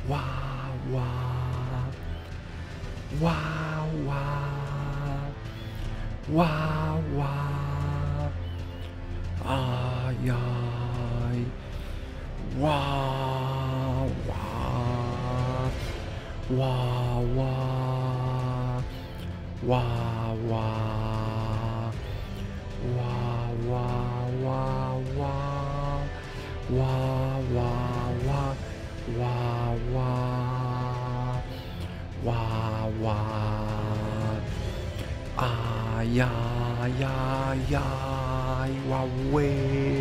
Wa, wa. Wa, wa. Wa, wa. Ay, ay. Wa, wa. Wa, wa. Wa, wa. Wa, wa, wa, wa. Wa, wa, wa. Wa, wa. Wa, wa. Ay, ay, ay, ay. Wa, we.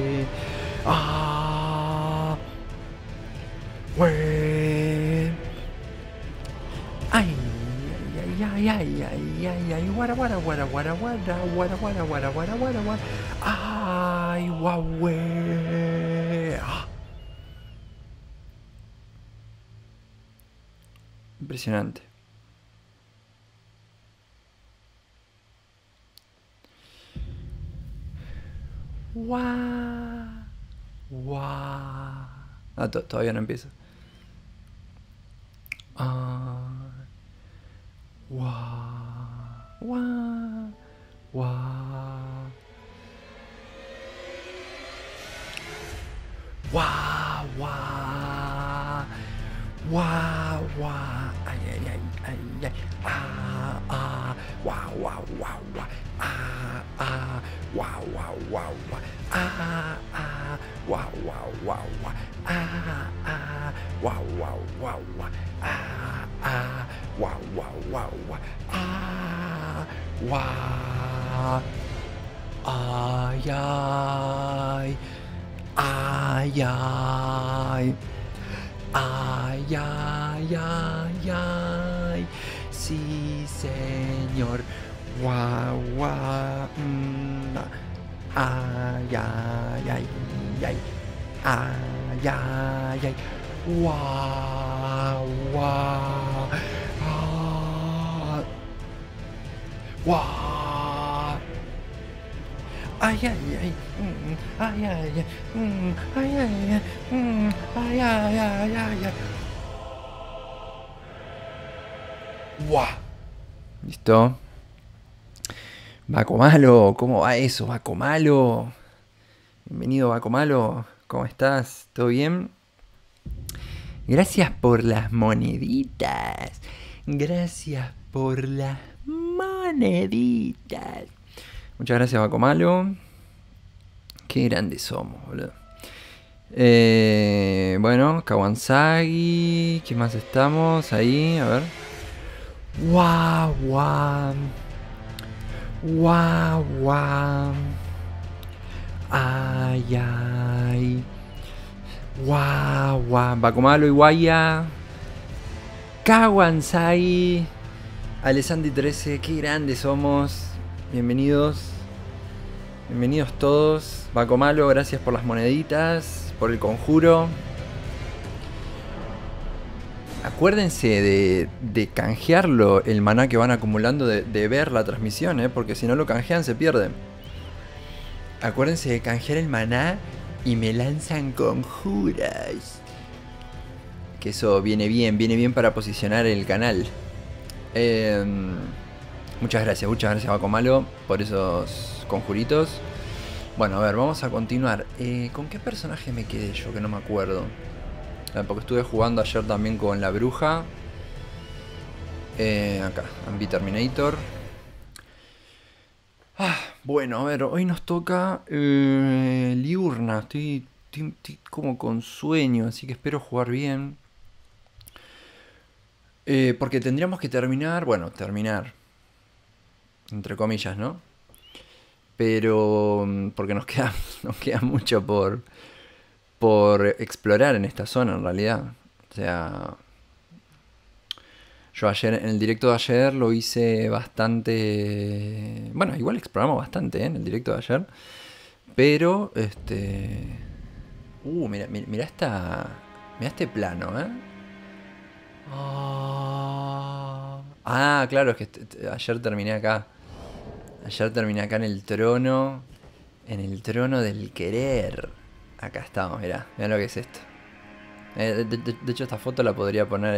Ah. We. Ay, ay, ay, ay, ay, ay, ay, guara, guara, guara, guara, guara, guara, guara, guara, guara, guara, guara. Ay, guau, ah. Impresionante. Guau, guau. Ah, todavía no empieza. Ah. Guau, guau, guau. Guau, guau. Guau, guau. Ay, ay, ay, ay, ay. Ah, ah. Guau, guau, guau, guau. Ah, ah. Guau, guau, guau, guau. Ah, ah. Guau, guau, guau, guau. Ah, ah. Guau, guau, guau, guau. Ah, ah. Guau, guau, guau, guau. Ah, guau. Ay, ay. Ay, ay. Ay, ay, ay, ay. Sí, señor. Guau, guau. Ay, ay, ay, ay. Ay, ay, ay. Guau, guau. Ah. Guau. Ay, ay, ay. Ay, ay, ay. Ay, ay, ay. Ay, ay, ay, ay, ay. Guau. Listo. Baco Malo, ¿cómo va eso, Baco Malo? Bienvenido, Baco Malo. ¿Cómo estás? ¿Todo bien? Gracias por las moneditas. Gracias por las moneditas. Muchas gracias, Baco Malo. Qué grandes somos, boludo. Bueno, Kawansagi. ¿Qué más estamos? Ahí, a ver. Guau, guau. Guau, guau. Ay, ay. Guau, guau. Baco Malo, Iguaya. Kawansagi. Alessandri 13. Qué grandes somos. Bienvenidos. Bienvenidos todos. Baco Malo, gracias por las moneditas, por el conjuro. Acuérdense de canjearlo, el maná que van acumulando, de ver la transmisión, porque si no lo canjean se pierde. Acuérdense de canjear el maná y me lanzan conjuras. Que eso viene bien para posicionar el canal. Muchas gracias Baco Malo por esos conjuritos. Bueno, a ver, vamos a continuar. ¿Con qué personaje me quedé yo? Que no me acuerdo. Porque estuve jugando ayer también con la bruja. Acá, Ambi Terminator. Bueno, a ver, hoy nos toca Liurna. Estoy como con sueño, así que espero jugar bien. Porque tendríamos que terminar, bueno, terminar. Entre comillas, ¿no? Pero porque nos queda mucho por explorar en esta zona en realidad. O sea, yo ayer, en el directo de ayer lo hice bastante. Bueno, igual exploramos bastante en el directo de ayer. Pero, mira este plano, claro, es que ayer terminé acá. Ayer terminé acá en el trono. En el trono del querer. Acá estamos, mirá lo que es esto. De hecho, esta foto la podría poner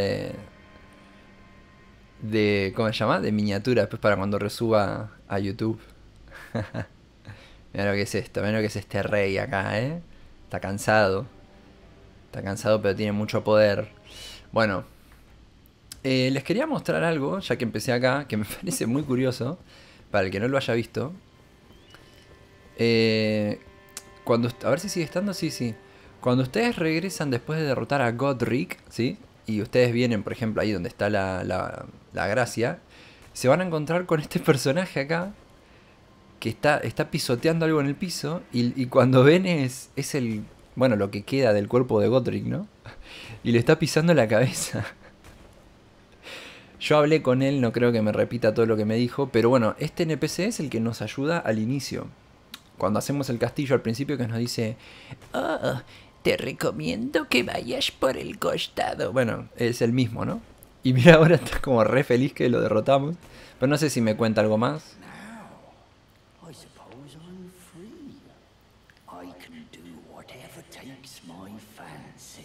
de... ¿Cómo se llama? De miniatura, después para cuando resuba a YouTube. Mira lo que es esto, mira lo que es este rey acá, ¿eh? Está cansado. Está cansado, pero tiene mucho poder. Bueno, les quería mostrar algo, ya que empecé acá, que me parece muy curioso, para el que no lo haya visto. A ver si sigue estando, sí, sí. Cuando ustedes regresan después de derrotar a Godric, ¿sí? Y ustedes vienen, por ejemplo, ahí donde está la gracia, se van a encontrar con este personaje acá, que está pisoteando algo en el piso, y cuando ven es el... Bueno, lo que queda del cuerpo de Godric, ¿no? Y le está pisando la cabeza. Yo hablé con él, no creo que me repita todo lo que me dijo, pero bueno, este NPC es el que nos ayuda al inicio. Cuando hacemos el castillo al principio, que nos dice: "Oh, te recomiendo que vayas por el costado". Bueno, es el mismo, ¿no? Y mira, ahora está como re feliz que lo derrotamos. Pero no sé si me cuenta algo más. Now, I suppose I'm free. I can do whatever takes my fancy.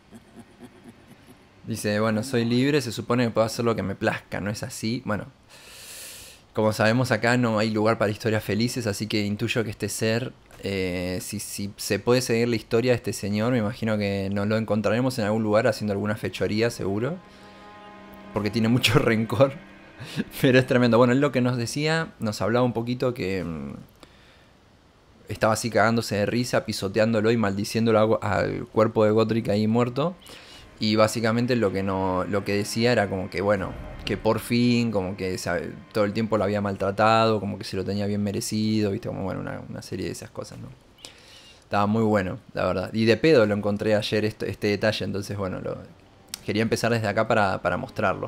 Dice, bueno, soy libre, se supone que puedo hacer lo que me plazca, ¿no es así? Bueno, como sabemos acá no hay lugar para historias felices, así que intuyo que este ser, si se puede seguir la historia de este señor, me imagino que nos lo encontraremos en algún lugar haciendo alguna fechoría, seguro. Porque tiene mucho rencor, pero es tremendo. Bueno, él lo que nos decía, nos hablaba un poquito que estaba así cagándose de risa, pisoteándolo y maldiciéndolo al cuerpo de Godric ahí muerto. Y básicamente lo que decía era como que, bueno, que por fin, como que todo el tiempo lo había maltratado, como que se lo tenía bien merecido, viste, como bueno, una serie de esas cosas, ¿no? Estaba muy bueno, la verdad. Y de pedo lo encontré ayer este detalle, entonces bueno, quería empezar desde acá para mostrarlo.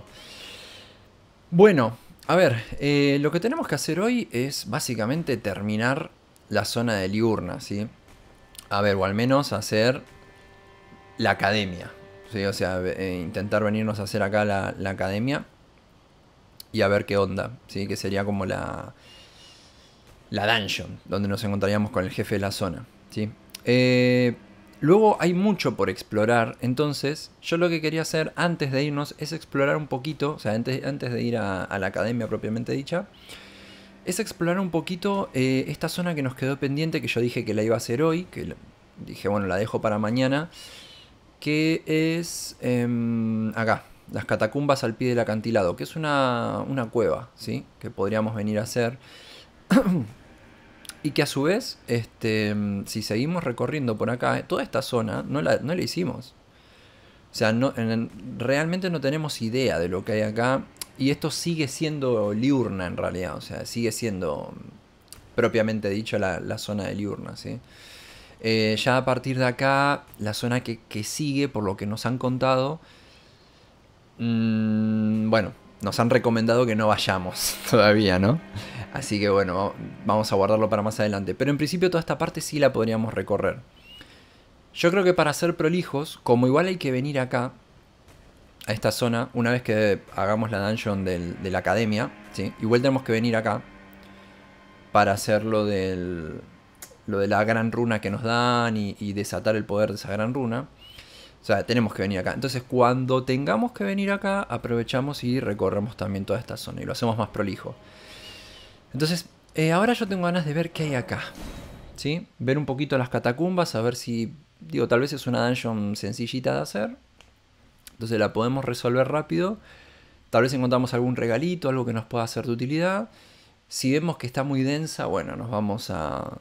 Bueno, a ver, lo que tenemos que hacer hoy es básicamente terminar la zona de Liurna, ¿sí? A ver, o al menos hacer la academia. ¿Sí? O sea, intentar venirnos a hacer acá la academia y a ver qué onda, ¿sí? Que sería como la dungeon, donde nos encontraríamos con el jefe de la zona, ¿sí? Luego hay mucho por explorar, entonces yo lo que quería hacer antes de irnos es explorar un poquito, o sea, antes de ir a la academia propiamente dicha, es explorar un poquito esta zona que nos quedó pendiente, que yo dije que la iba a hacer hoy, que dije, bueno, la dejo para mañana, que es acá, las catacumbas al pie del acantilado, que es una cueva, ¿sí? Que podríamos venir a hacer. Y que a su vez, si seguimos recorriendo por acá, toda esta zona no la hicimos. O sea, realmente no tenemos idea de lo que hay acá. Y esto sigue siendo Liurna en realidad. O sea, sigue siendo propiamente dicho la zona de Liurna, ¿sí? Ya a partir de acá, la zona que sigue, por lo que nos han contado, bueno, nos han recomendado que no vayamos todavía, ¿no? Así que bueno, vamos a guardarlo para más adelante. Pero en principio toda esta parte sí la podríamos recorrer. Yo creo que para ser prolijos, como igual hay que venir acá, a esta zona, una vez que hagamos la dungeon de la academia, ¿sí? Igual tenemos que venir acá para hacer lo de la gran runa que nos dan y desatar el poder de esa gran runa. O sea, tenemos que venir acá. Entonces, cuando tengamos que venir acá, aprovechamos y recorremos también toda esta zona y lo hacemos más prolijo. Entonces, ahora yo tengo ganas de ver qué hay acá, ¿sí? Ver un poquito las catacumbas, a ver si... Digo, tal vez es una dungeon sencillita de hacer. Entonces la podemos resolver rápido. Tal vez encontramos algún regalito, algo que nos pueda ser de utilidad. Si vemos que está muy densa, bueno, nos vamos a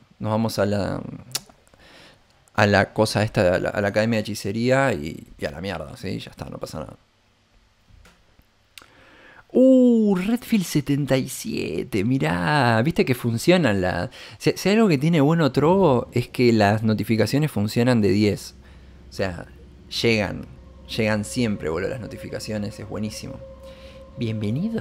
la cosa esta, a la academia de hechicería y a la mierda, ¿sí? Ya está, no pasa nada. Redfield 77, mirá, viste que funcionan si hay algo que tiene bueno Trovo es que las notificaciones funcionan de 10. O sea, llegan siempre, boludo, las notificaciones, es buenísimo. Bienvenido,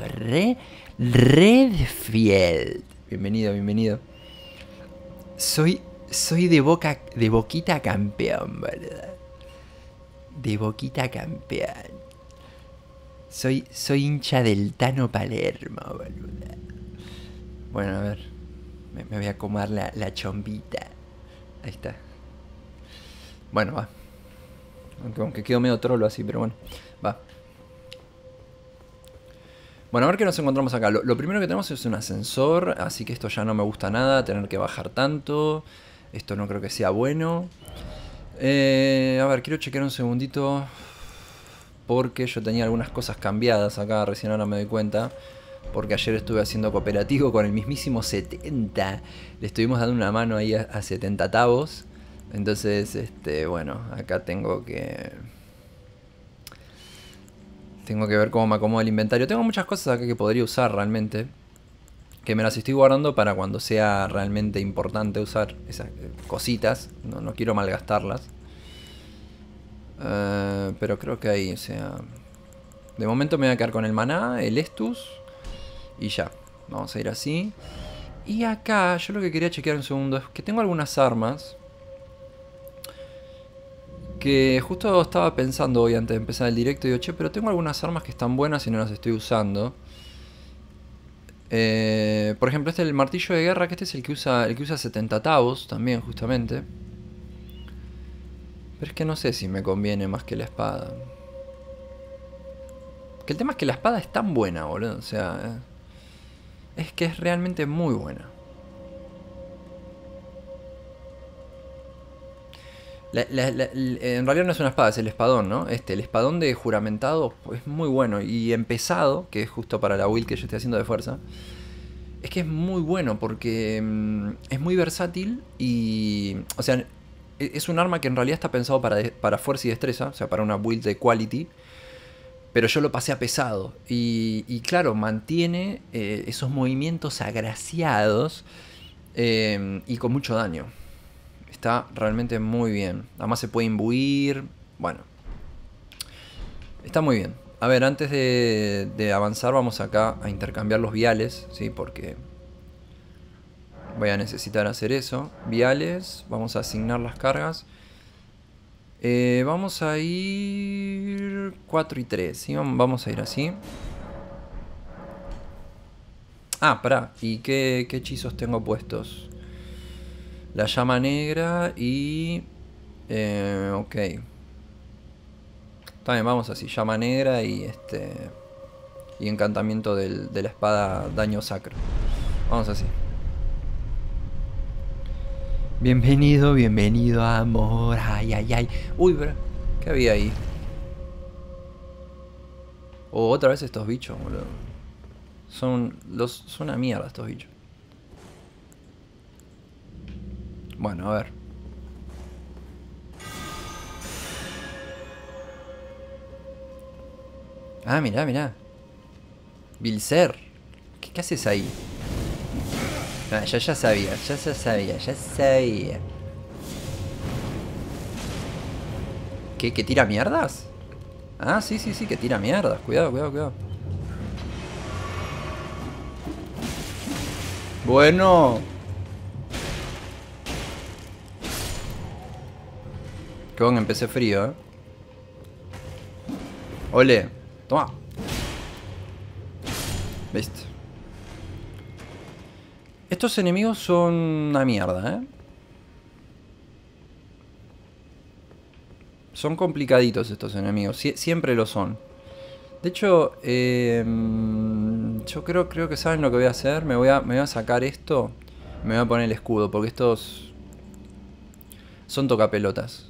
Redfield. Bienvenido. Soy de Boquita campeón, boludo. De Boquita campeón. Soy hincha del Tano Palermo, boludo. Bueno, a ver. Me voy a comer la chombita. Ahí está. Bueno, va. Aunque quedo medio trolo así, pero bueno. Va. Bueno, a ver qué nos encontramos acá. Lo primero que tenemos es un ascensor, así que esto ya no me gusta nada, tener que bajar tanto. Esto no creo que sea bueno. A ver, quiero chequear un segundito. Porque yo tenía algunas cosas cambiadas acá, recién ahora me doy cuenta. Porque ayer estuve haciendo cooperativo con el mismísimo 70. Le estuvimos dando una mano ahí a 70 tavos. Entonces, bueno, acá tengo que ver cómo me acomodo el inventario. Tengo muchas cosas acá que podría usar realmente. Que me las estoy guardando para cuando sea realmente importante usar esas cositas. No quiero malgastarlas. Pero creo que ahí, o sea... De momento me voy a quedar con el maná, el Estus. Y ya, vamos a ir así. Y acá, yo lo que quería chequear un segundo es que tengo algunas armas... Que justo estaba pensando hoy antes de empezar el directo y digo, che, pero tengo algunas armas que están buenas y no las estoy usando. Por ejemplo, este es el martillo de guerra, que este es el que usa 70 tavos también, justamente. Pero es que no sé si me conviene más que la espada. Que el tema es que la espada es tan buena, boludo. O sea, es que es realmente muy buena. En realidad no es una espada, es el espadón, ¿no? El espadón de juramentado es muy bueno. Y empezado, que es justo para la build que yo estoy haciendo de fuerza, es que es muy bueno porque es muy versátil y... O sea, es un arma que en realidad está pensado para fuerza y destreza, o sea, para una build de quality. Pero yo lo pasé a pesado. Y claro, mantiene esos movimientos agraciados y con mucho daño. Está realmente muy bien. Además se puede imbuir. Bueno. Está muy bien. A ver, antes de avanzar vamos acá a intercambiar los viales. ¿Sí? Porque voy a necesitar hacer eso. Viales. Vamos a asignar las cargas. Vamos a ir 4 y 3. ¿Sí? Vamos a ir así. Ah, pará. ¿Y qué hechizos tengo puestos? La llama negra y... ok. También vamos así, llama negra y y encantamiento de la espada daño sacro. Vamos así. Bienvenido, bienvenido amor. Ay, ay, ay. Uy, bro. ¿Qué había ahí? Oh, otra vez estos bichos, boludo. Son una mierda estos bichos. Bueno, a ver. Ah, mirá, mirá. Bilzer. ¿Qué haces ahí? Ah, ya sabía. ¿Qué tira mierdas? Ah, sí, que tira mierdas. Cuidado. Bueno. Que bueno, empecé frío, Ole. Toma. ¿Viste? Estos enemigos son una mierda, Son complicaditos estos enemigos. Siempre lo son. De hecho, yo creo que saben lo que voy a hacer. Me voy a sacar esto. Me voy a poner el escudo. Porque estos son tocapelotas.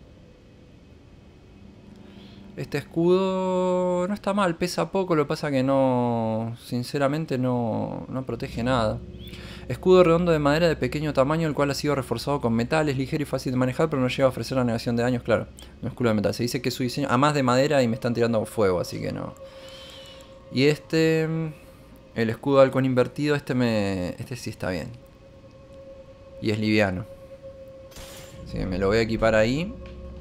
Este escudo no está mal, pesa poco, lo que pasa que no, sinceramente no protege nada. Escudo redondo de madera de pequeño tamaño, el cual ha sido reforzado con metal, es ligero y fácil de manejar, pero no llega a ofrecer la negación de daños, claro. No es escudo de metal, se dice que su diseño, además de madera y me están tirando fuego, así que no. Y el escudo de halcón invertido, este sí está bien. Y es liviano. Así que me lo voy a equipar ahí.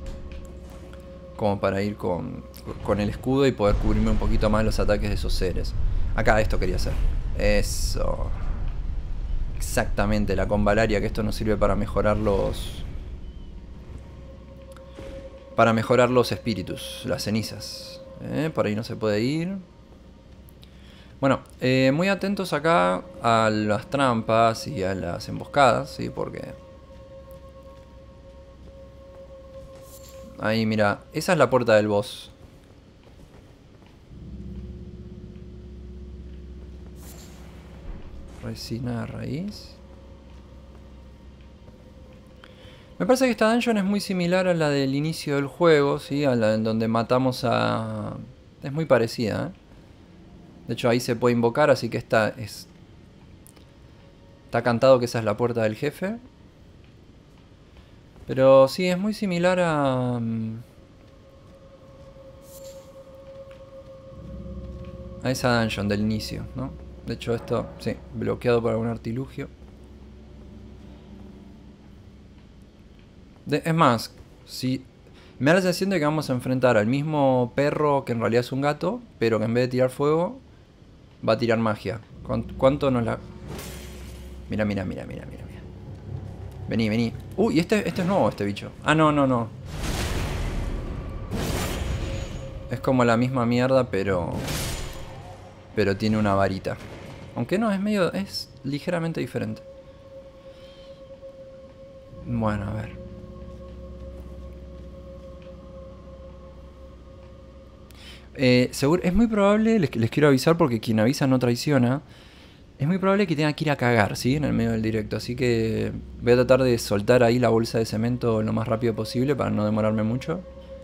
Como para ir con el escudo y poder cubrirme un poquito más los ataques de esos seres. Acá esto quería hacer. Eso. Exactamente, la convalaria, que esto nos sirve para mejorar los... Para mejorar los espíritus, las cenizas. Por ahí no se puede ir. Bueno, muy atentos acá a las trampas y a las emboscadas, ¿sí? Porque... Ahí, mira. Esa es la puerta del boss. Resina de raíz. Me parece que esta dungeon es muy similar a la del inicio del juego, ¿sí? A la en donde matamos a... Es muy parecida, ¿eh? De hecho ahí se puede invocar, así que está cantado que esa es la puerta del jefe. Pero sí, es muy similar a esa dungeon del inicio, ¿no? De hecho esto, sí, bloqueado por algún artilugio. Es más, si me da la sensación de que vamos a enfrentar al mismo perro que en realidad es un gato, pero que en vez de tirar fuego, va a tirar magia. ¿Cuánto nos la...? Mira, mira, mira, mira, mira, mira. Vení, vení. Uy, este es nuevo, este bicho. Ah, no, no, no. Es como la misma mierda, pero tiene una varita. Aunque no, es ligeramente diferente. Bueno, a ver. Seguro, es muy probable, les quiero avisar porque quien avisa no traiciona. Es muy probable que tenga que ir a cagar, ¿sí? En el medio del directo. Así que voy a tratar de soltar ahí la bolsa de cemento lo más rápido posible para no demorarme mucho.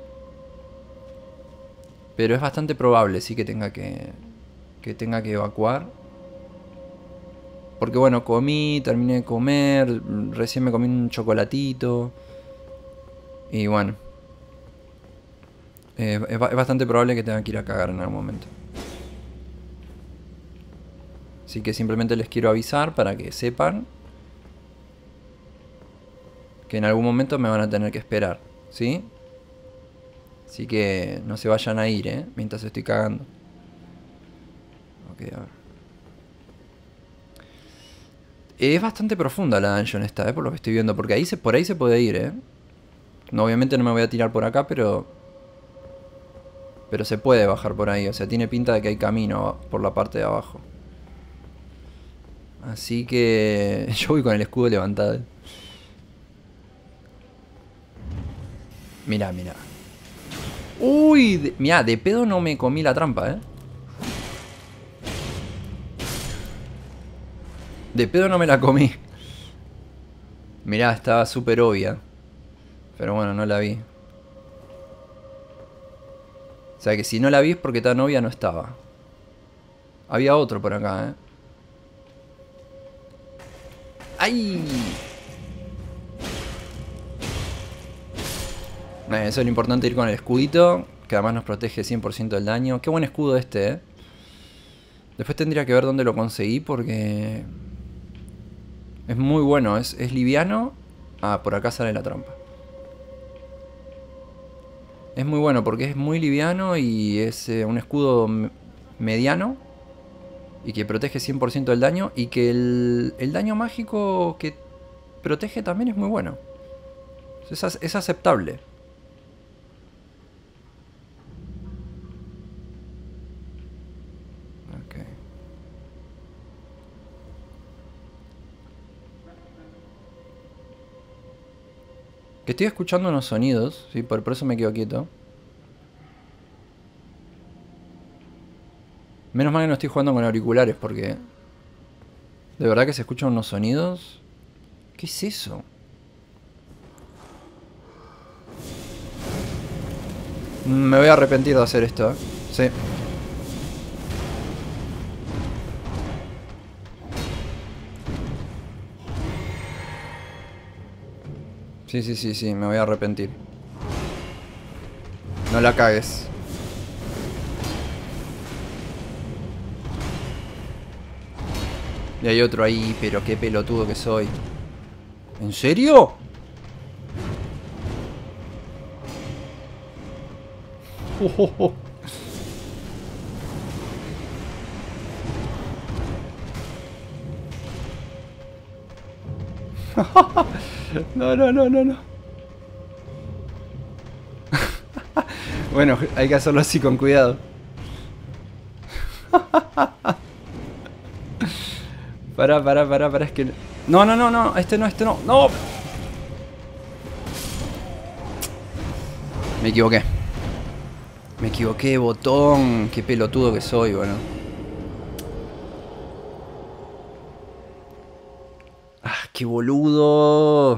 Pero es bastante probable, sí, que tenga que evacuar. Porque bueno, terminé de comer, recién me comí un chocolatito. Y bueno. Es bastante probable que tenga que ir a cagar en algún momento. Así que simplemente les quiero avisar para que sepan que en algún momento me van a tener que esperar, ¿sí? Así que no se vayan a ir, mientras estoy cagando. Ok, a ver. Es bastante profunda la dungeon esta, por lo que estoy viendo. Porque por ahí se puede ir, No, obviamente no me voy a tirar por acá, pero se puede bajar por ahí. O sea, tiene pinta de que hay camino por la parte de abajo. Así que yo voy con el escudo levantado. Mirá, mirá. Uy, mirá, de pedo no me comí la trampa, De pedo no me la comí. Mirá, estaba súper obvia. Pero bueno, no la vi. O sea que si no la vi es porque tan obvia no estaba. Había otro por acá, ¡Ay! Eso es lo importante, ir con el escudito, que además nos protege 100% del daño. Qué buen escudo este, Después tendría que ver dónde lo conseguí porque... Es muy bueno, es liviano. Ah, por acá sale la trampa. Es muy bueno porque es muy liviano y es un escudo mediano. Y que protege 100% del daño. Y que el daño mágico que protege también es muy bueno. Es aceptable. Ok. Que estoy escuchando unos sonidos, ¿sí? Por eso me quedo quieto. Menos mal que no estoy jugando con auriculares porque... De verdad que se escuchan unos sonidos. ¿Qué es eso? Me voy a arrepentir de hacer esto, Sí. Sí, me voy a arrepentir. No la cagues. Y hay otro ahí, pero qué pelotudo que soy. ¿En serio? No, no, no, no, no. Bueno, hay que hacerlo así con cuidado. Pará, es que... No, no, no, no, este no, ¡no! Me equivoqué. Me equivoqué, botón. Qué pelotudo que soy, bueno. Ah, qué boludo.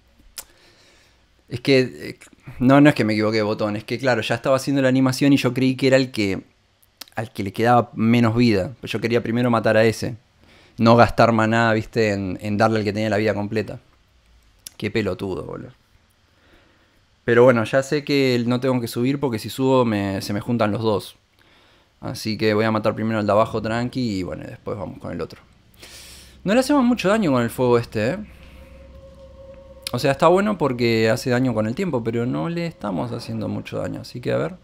Es que... no, no es que me equivoqué, botón. Es que claro, ya estaba haciendo la animación y yo creí que era el que... al que le quedaba menos vida. Pues yo quería primero matar a ese. No gastar maná, viste, en darle al que tenía la vida completa. Qué pelotudo, boludo. Pero bueno, ya sé que no tengo que subir porque si subo se me juntan los dos. Así que voy a matar primero al de abajo tranqui y bueno, después vamos con el otro. No le hacemos mucho daño con el fuego este, ¿eh? O sea, está bueno porque hace daño con el tiempo, pero no le estamos haciendo mucho daño. Así que a ver.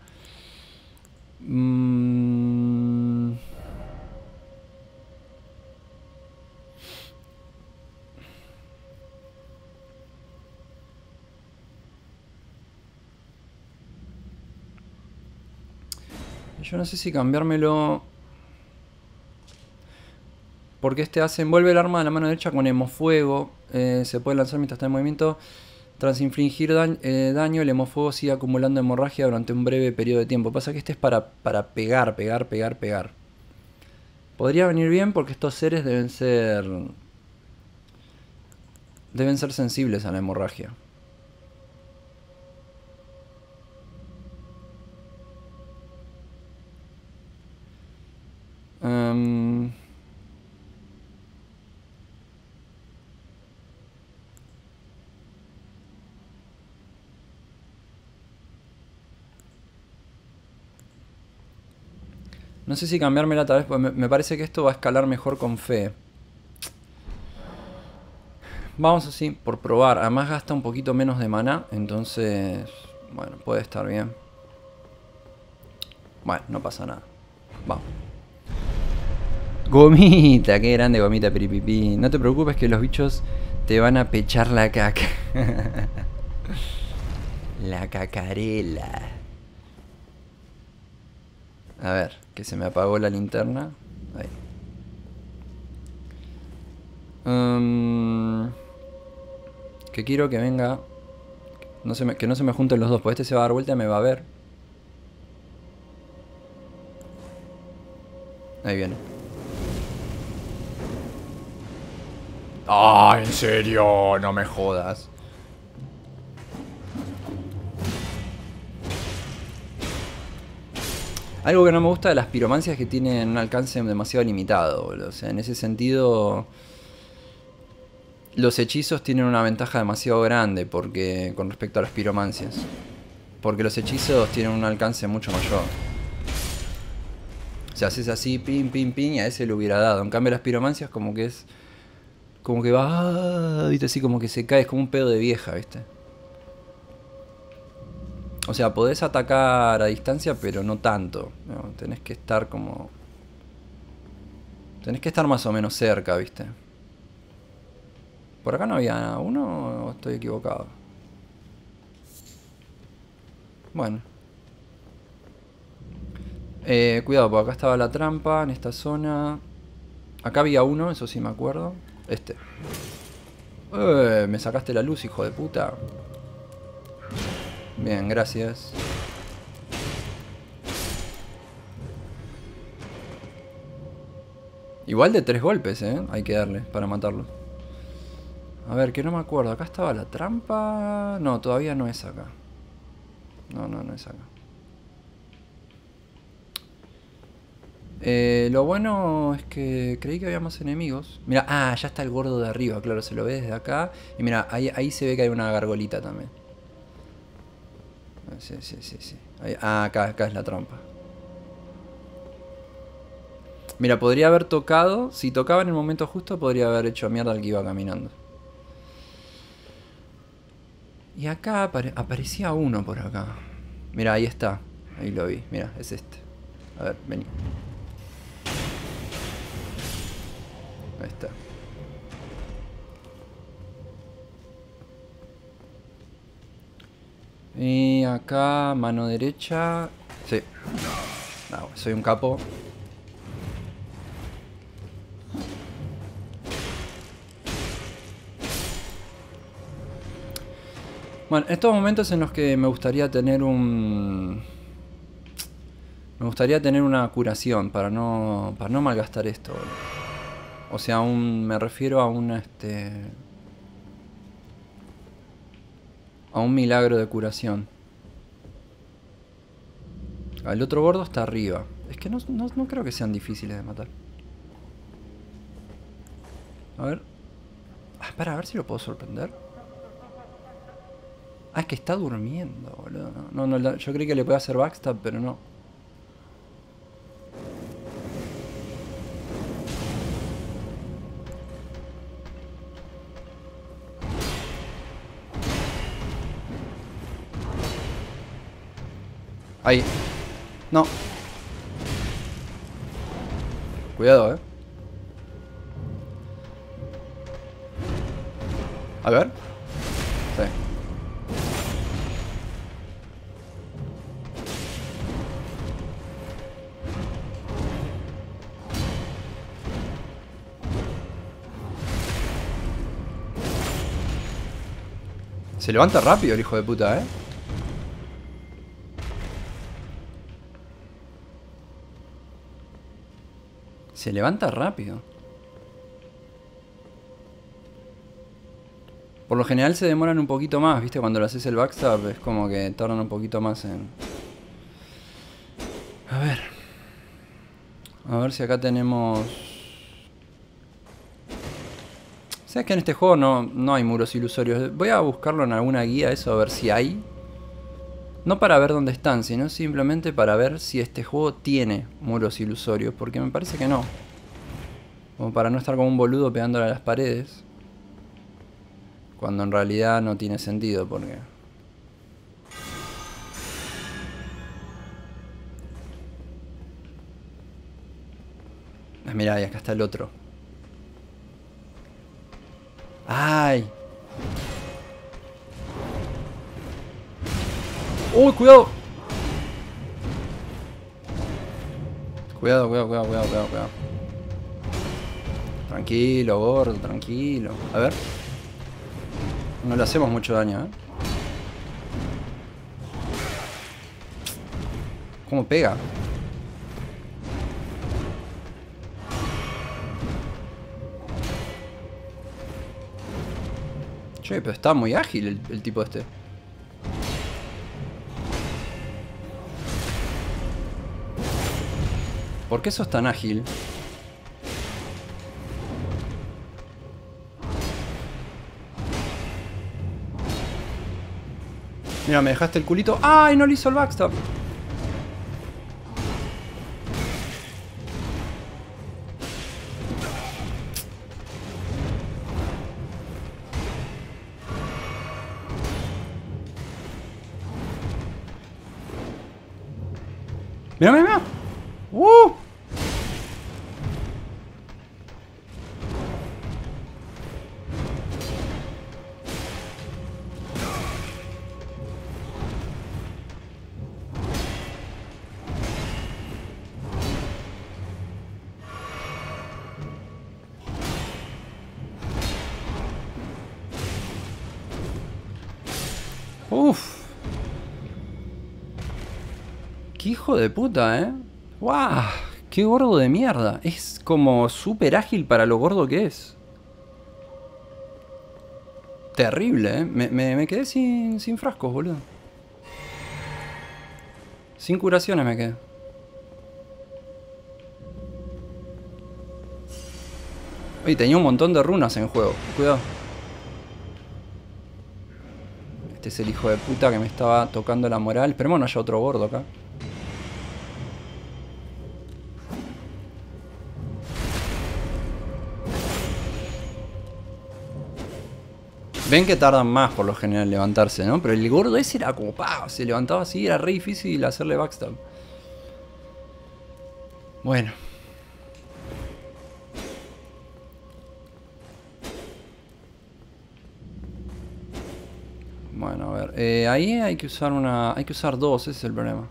Yo no sé si cambiármelo... porque este hace envuelve el arma de la mano derecha con hemofuego. Se puede lanzar mientras está en movimiento. Tras infligir daño, el hemofuego sigue acumulando hemorragia durante un breve periodo de tiempo. Pasa que este es para pegar. Podría venir bien porque estos seres deben ser sensibles a la hemorragia. No sé si cambiármela tal vez, porque me parece que esto va a escalar mejor con fe. Vamos así, por probar. Además gasta un poquito menos de maná, entonces... bueno, puede estar bien. Bueno, no pasa nada. Vamos. Gomita, qué grande Gomita Piripipi. No te preocupes que los bichos te van a pechar la caca. La cacarela. A ver, que se me apagó la linterna. Ahí. Que quiero que venga. Que no se me junten los dos, porque este se va a dar vuelta y me va a ver. Ahí viene. ¡Ah! ¿En serio? No me jodas. Algo que no me gusta de las piromancias es que tienen un alcance demasiado limitado, boludo. O sea, en ese sentido... los hechizos tienen una ventaja demasiado grande porque con respecto a las piromancias. Porque los hechizos tienen un alcance mucho mayor. O sea, haces así, pim, pim, pim, y a ese le hubiera dado. En cambio las piromancias como que es... como que va... viste, así como que se cae, es como un pedo de vieja, viste. O sea, podés atacar a distancia, pero no tanto, ¿no? Tenés que estar como... tenés que estar más o menos cerca, viste. ¿Por acá no había uno o estoy equivocado? Bueno. Cuidado, porque acá estaba la trampa, en esta zona. Acá había uno, eso sí me acuerdo. Este. Me sacaste la luz, hijo de puta. Bien, gracias. Igual de 3 golpes, hay que darle para matarlo. A ver, que no me acuerdo. ¿Acá estaba la trampa? No, todavía no es acá. No, no es acá. Lo bueno es que creí que había más enemigos. Mira, ya está el gordo de arriba, claro, se lo ve desde acá. Y mira, ahí se ve que hay una gargolita también. Sí. Ahí, acá es la trampa. Mira, podría haber tocado. Si tocaba en el momento justo, podría haber hecho mierda al que iba caminando. Y acá aparecía uno por acá. Mira, ahí está. Ahí lo vi. Mira, es este. A ver, vení. Ahí está. Y acá, mano derecha. Sí. No, soy un capo. Bueno, estos momentos en los que me gustaría tener un... Me gustaría tener una curación para no malgastar esto. O sea, me refiero a a un milagro de curación. El otro gordo está arriba. Es que no creo que sean difíciles de matar. A ver. Para ver si lo puedo sorprender. Es que está durmiendo, boludo. No, yo creí que le podía hacer backstab, pero no. Ahí. No. Cuidado, A ver. Sí. Se levanta rápido el hijo de puta, Se levanta rápido. Por lo general se demoran un poquito más, ¿viste? Cuando lo haces el backstab es como que tardan un poquito más en... A ver. A ver si acá tenemos... ¿Sabes que en este juego no hay muros ilusorios? Voy a buscarlo en alguna guía eso, a ver si hay. No para ver dónde están, sino simplemente para ver si este juego tiene muros ilusorios. Porque me parece que no. Como para no estar como un boludo pegándole a las paredes. Cuando en realidad no tiene sentido porque... Mirá, y acá está el otro. ¡Ay! ¡Uy, cuidado! Cuidado. Tranquilo, gordo, tranquilo. A ver. No le hacemos mucho daño, ¿Cómo pega? Che, pero está muy ágil el tipo este. ¿Por qué sos tan ágil? Mira, me dejaste el culito. ¡Ay, no le hizo el backstab! Mira. Uf. Qué hijo de puta, ¡Guau! Qué gordo de mierda. Es como súper ágil para lo gordo que es. Terrible, me quedé sin frascos, boludo. Sin curaciones me quedé. Oye, tenía un montón de runas en juego. Cuidado. Este es el hijo de puta que me estaba tocando la moral. Esperemos no haya otro gordo acá. Ven que tardan más por lo general en levantarse, ¿no? Pero el gordo ese era como se levantaba así, era re difícil hacerle backstab. Bueno. Bueno, a ver. Ahí hay que usar hay que usar dos, ese es el problema.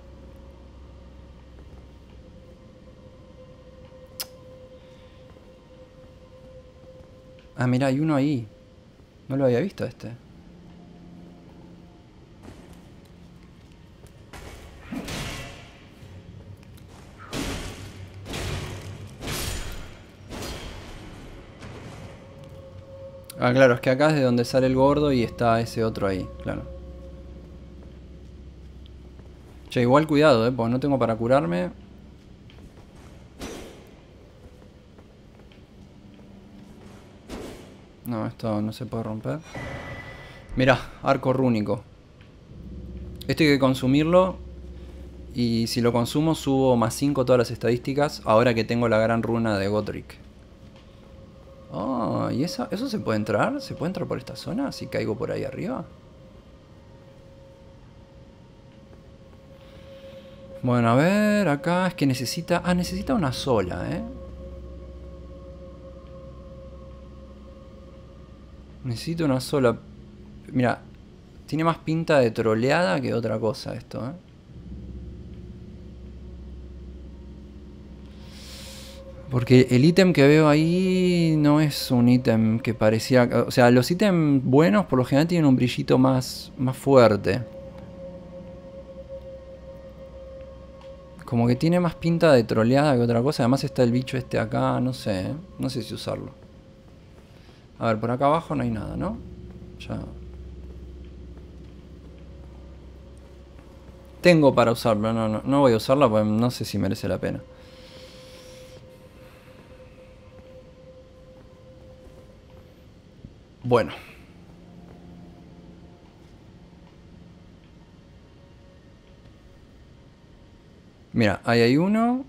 Ah, mira, hay uno ahí. No lo había visto este. Ah, claro, es que acá es de donde sale el gordo y está ese otro ahí, claro. Che, igual cuidado, porque no tengo para curarme. No, esto no se puede romper. Mirá, arco rúnico. Esto hay que consumirlo. Y si lo consumo subo más 5 todas las estadísticas. Ahora que tengo la gran runa de Godric. Oh, ¿y eso se puede entrar? ¿Se puede entrar por esta zona si caigo por ahí arriba? Bueno, a ver, acá es que necesita... Ah, necesita una sola, Necesito una sola. Mira, tiene más pinta de troleada que otra cosa esto, Porque el ítem que veo ahí no es un ítem que parecía... O sea, los ítems buenos por lo general tienen un brillito más fuerte. Como que tiene más pinta de troleada que otra cosa. Además está el bicho este acá, no sé. No sé si usarlo. A ver, por acá abajo no hay nada, ¿no? Ya. Tengo para usarlo, no voy a usarla porque no sé si merece la pena. Bueno. Mira, ahí hay uno.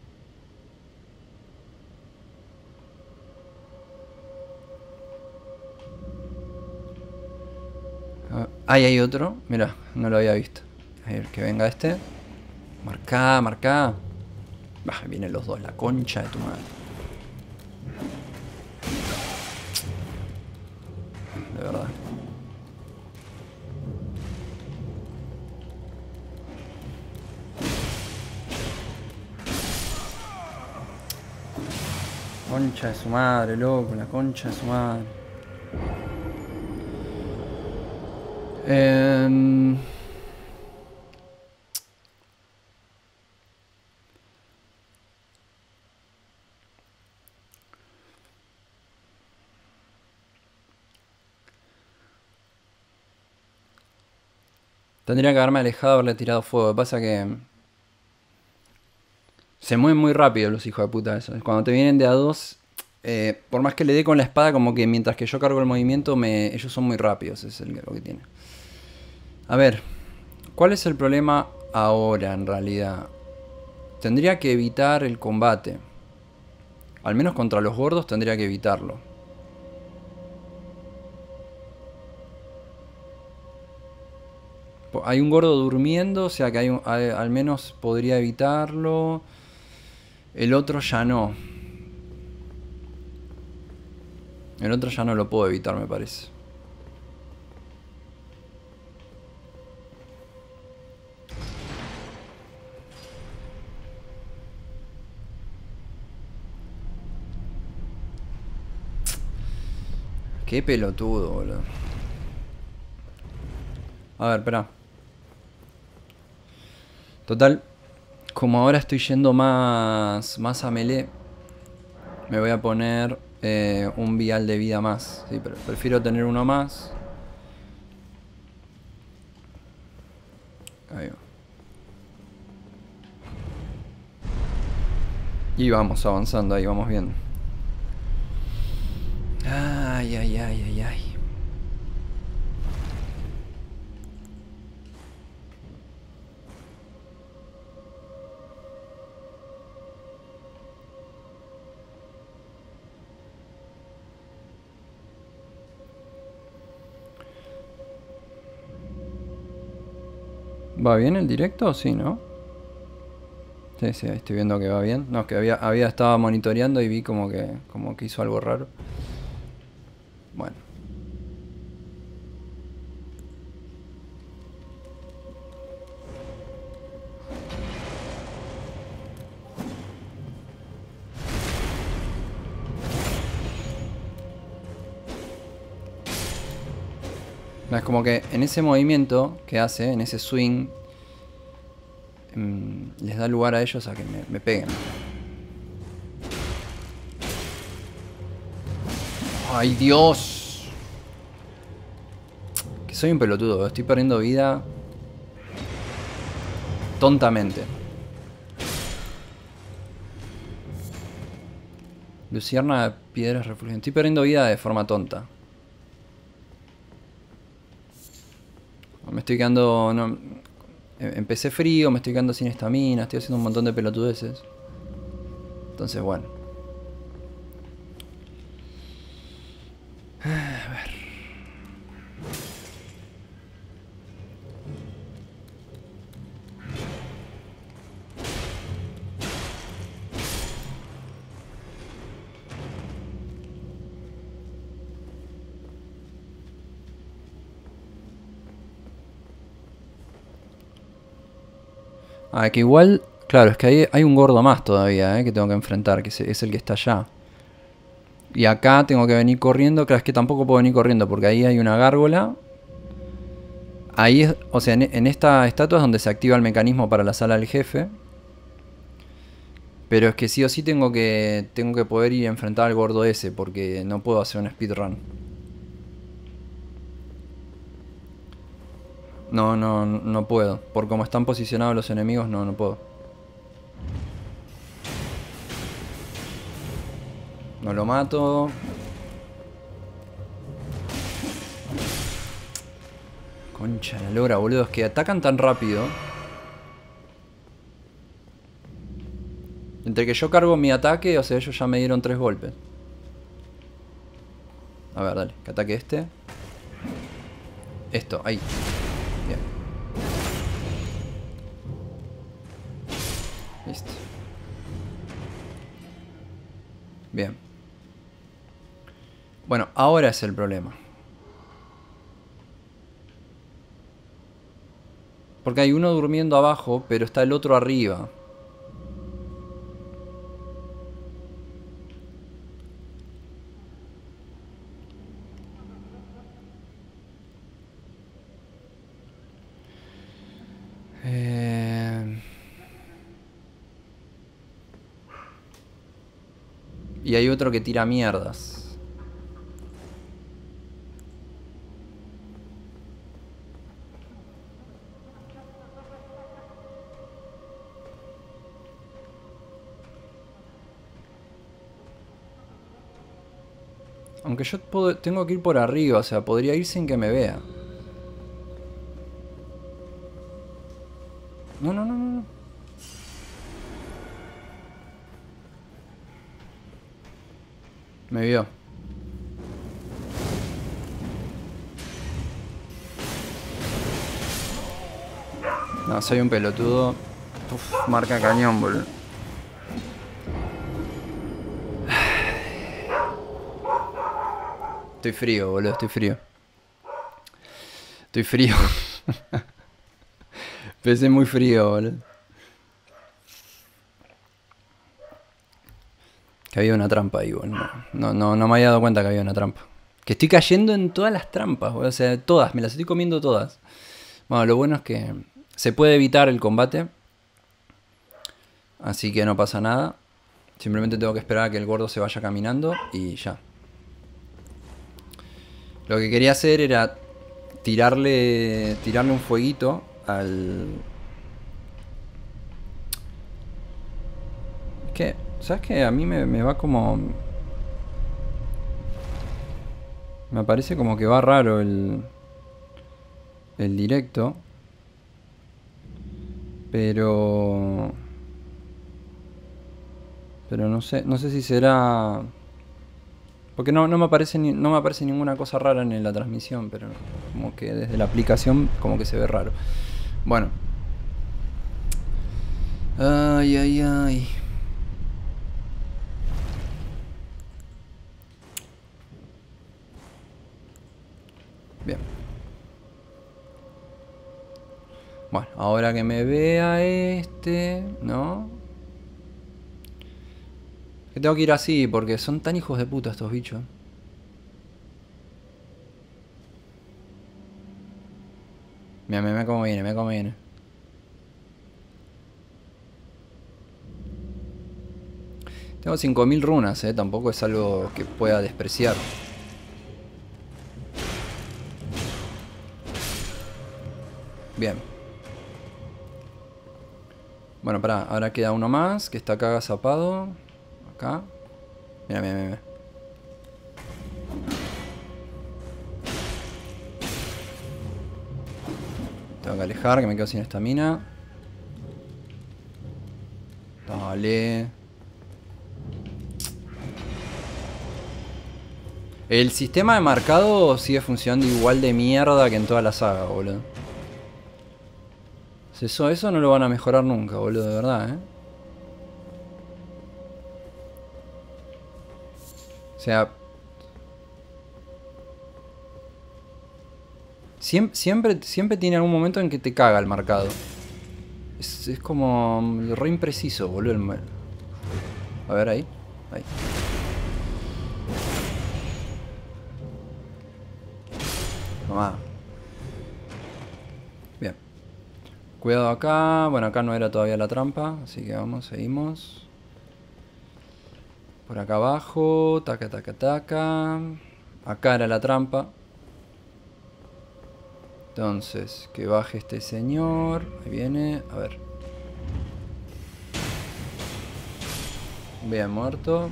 Ahí hay otro. Mira, no lo había visto. A ver, que venga este. Marcá, marcá. Bah, vienen los dos, la concha de tu madre. De verdad. Concha de su madre, loco, la concha de su madre. Tendría que haberme alejado, haberle tirado fuego. Lo que pasa que se mueven muy rápido los hijos de puta esos. Cuando te vienen de a dos, por más que le dé con la espada, como que mientras que yo cargo el movimiento, ellos son muy rápidos. Es lo que tiene. A ver, ¿cuál es el problema ahora en realidad? Tendría que evitar el combate. Al menos contra los gordos tendría que evitarlo. Hay un gordo durmiendo, o sea que al menos podría evitarlo. El otro ya no. El otro ya no lo puedo evitar, me parece. Qué pelotudo, boludo. A ver, espera. Total, como ahora estoy yendo más a melee, me voy a poner un vial de vida más. Sí, pero prefiero tener uno más. Ahí va. Y vamos avanzando ahí, vamos viendo. Ay, ay, ay, ay, ay. ¿Va bien el directo? Sí, ¿no? Sí, sí, estoy viendo que va bien. No, es que estaba monitoreando y vi como que hizo algo raro. Bueno. Es como que en ese movimiento que hace, en ese swing, les da lugar a ellos a que me peguen. ¡Ay, Dios! Soy un pelotudo, estoy perdiendo vida tontamente. Lucierna, piedras, refugio. Estoy perdiendo vida de forma tonta. Me estoy quedando... No, empecé frío, me estoy quedando sin estamina, estoy haciendo un montón de pelotudeces. Entonces, bueno. A ver. Ah, que igual... Claro, es que hay un gordo más todavía, que tengo que enfrentar, que es el que está allá. Y acá tengo que venir corriendo. Claro, es que tampoco puedo venir corriendo porque ahí hay una gárgola. Ahí es, o sea, en esta estatua es donde se activa el mecanismo para la sala del jefe. Pero es que sí o sí tengo que poder ir a enfrentar al gordo ese porque no puedo hacer un speedrun. No puedo. Por cómo están posicionados los enemigos, no puedo. No lo mato. Concha la lora, boludo. Es que atacan tan rápido. Entre que yo cargo mi ataque, o sea, ellos ya me dieron 3 golpes. A ver, dale. Que ataque este. Esto, ahí. Bien. Listo. Bien. Bueno, ahora es el problema. Porque hay uno durmiendo abajo, pero está el otro arriba. Y hay otro que tira mierdas. Aunque yo tengo que ir por arriba, o sea, podría ir sin que me vea. No. Me vio. No, soy un pelotudo. Uf, marca cañón, boludo. Estoy frío, boludo, estoy frío. Estoy frío. Empecé muy frío, boludo. Que había una trampa ahí, boludo. No me había dado cuenta que había una trampa. Que estoy cayendo en todas las trampas, boludo. O sea, todas, me las estoy comiendo todas. Bueno, lo bueno es que se puede evitar el combate. Así que no pasa nada. Simplemente tengo que esperar a que el gordo se vaya caminando y ya. Lo que quería hacer era tirarle un fueguito al... ¿Qué? ¿Sabes qué? A mí me va como... Me parece como que va raro el directo. Pero no sé si será... Porque no me aparece ninguna cosa rara en la transmisión, pero como que desde la aplicación como que se ve raro. Bueno. Ay. Bien. Bueno, ahora que me vea este, ¿no? Que tengo que ir así porque son tan hijos de puta estos bichos. Mira cómo viene, Tengo 5000 runas, tampoco es algo que pueda despreciar. Bien. Bueno, pará, ahora queda uno más que está acá agazapado. Acá. Mira, mira, mira. Tengo que alejar, que me quedo sin estamina. Dale. El sistema de marcado sigue funcionando igual de mierda que en toda la saga, boludo. Eso no lo van a mejorar nunca, boludo, de verdad, ¿eh? O sea... Siempre tiene algún momento en que te caga el marcado. Es como re impreciso, boludo. A ver, ahí. Ahí. Tomá. Bien. Cuidado acá. Bueno, acá no era todavía la trampa. Así que vamos, seguimos. Por acá abajo. Taca, taca, taca. Acá era la trampa. Entonces, que baje este señor. Ahí viene. A ver. Bien, muerto.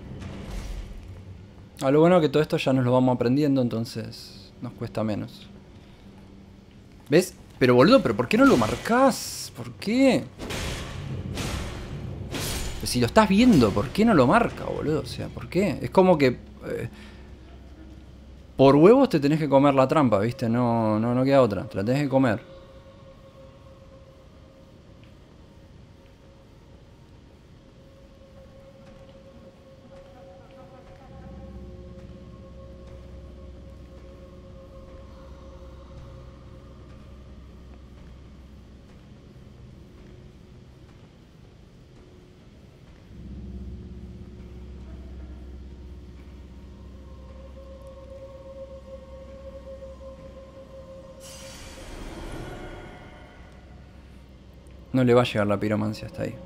Lo bueno que todo esto ya nos lo vamos aprendiendo, entonces nos cuesta menos. ¿Ves? Pero boludo, ¿pero por qué no lo marcas? ¿Por qué? Si lo estás viendo, ¿por qué no lo marca, boludo? O sea, ¿por qué? Es como que... por huevos te tenés que comer la trampa, ¿viste? No queda otra. Te la tenés que comer. No le va a llegar la piromancia hasta ahí.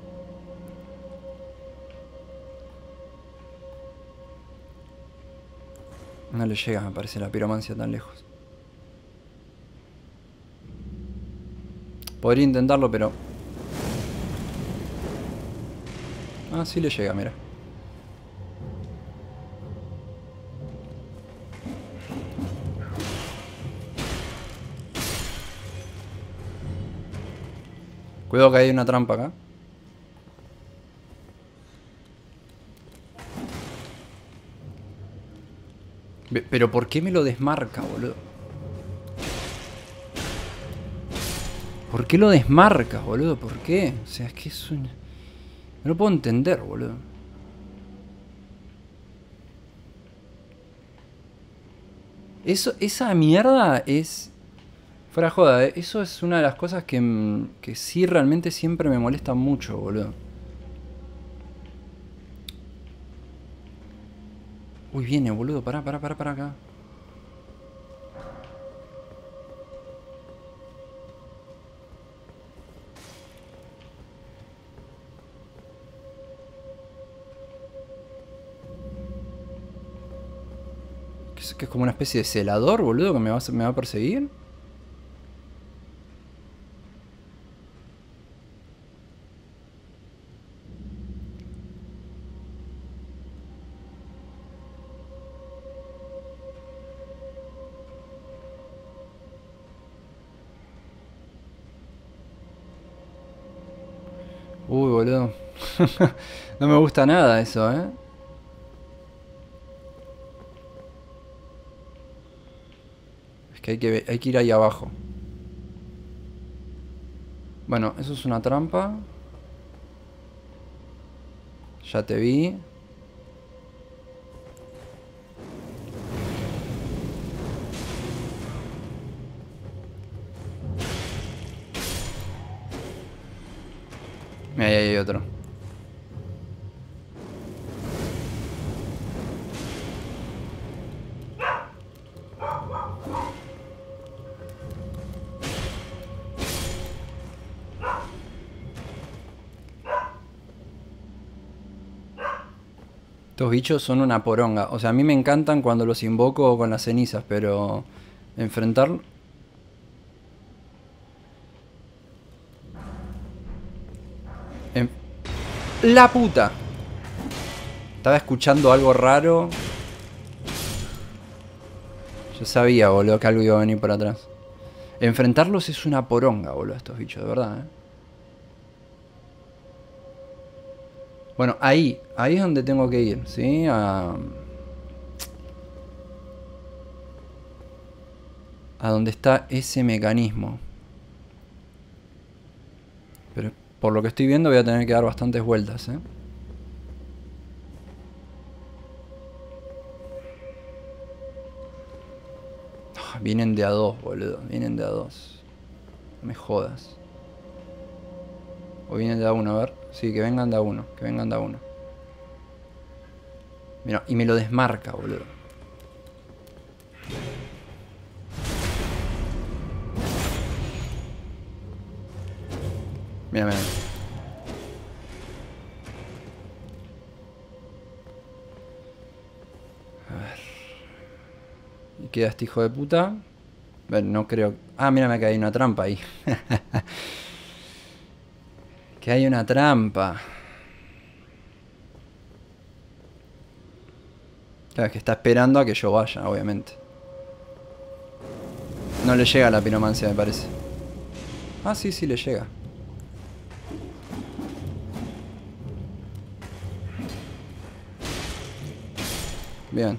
No le llega, me parece, la piromancia tan lejos. Podría intentarlo, pero... sí le llega, mira. Cuidado que hay una trampa acá. Pero ¿por qué me lo desmarca, boludo? ¿Por qué lo desmarca, boludo? ¿Por qué? O sea, es que es un... No lo puedo entender, boludo. Esa mierda es... Fuera joda, eso es una de las cosas que sí realmente siempre me molesta mucho, boludo. Uy, viene, boludo, pará acá. Que es como una especie de celador, boludo, que me va a perseguir. Uy, boludo. No me gusta nada eso, ¿eh? Es que hay que ir ahí abajo. Bueno, eso es una trampa. Ya te vi. Ahí hay otro. Estos bichos son una poronga. O sea, a mí me encantan cuando los invoco con las cenizas, pero enfrentar... La puta. Estaba escuchando algo raro. Yo sabía, boludo, que algo iba a venir por atrás. Enfrentarlos es una poronga, boludo, estos bichos, de verdad, Bueno, ahí es donde tengo que ir, ¿sí? A donde está ese mecanismo. Pero por lo que estoy viendo voy a tener que dar bastantes vueltas, Vienen de a dos, boludo. Vienen de a dos. No me jodas. O vienen de a uno, a ver. Sí, que vengan de a uno. Que vengan de a uno. Mira, y me lo desmarca, boludo. Mira, mira. A ver. Y queda este hijo de puta. Bueno, no creo... Ah, mira, me caí una trampa ahí. Que hay una trampa. Claro, es que está esperando a que yo vaya, obviamente. No le llega la piromancia, me parece. Ah, sí, sí le llega. Bien.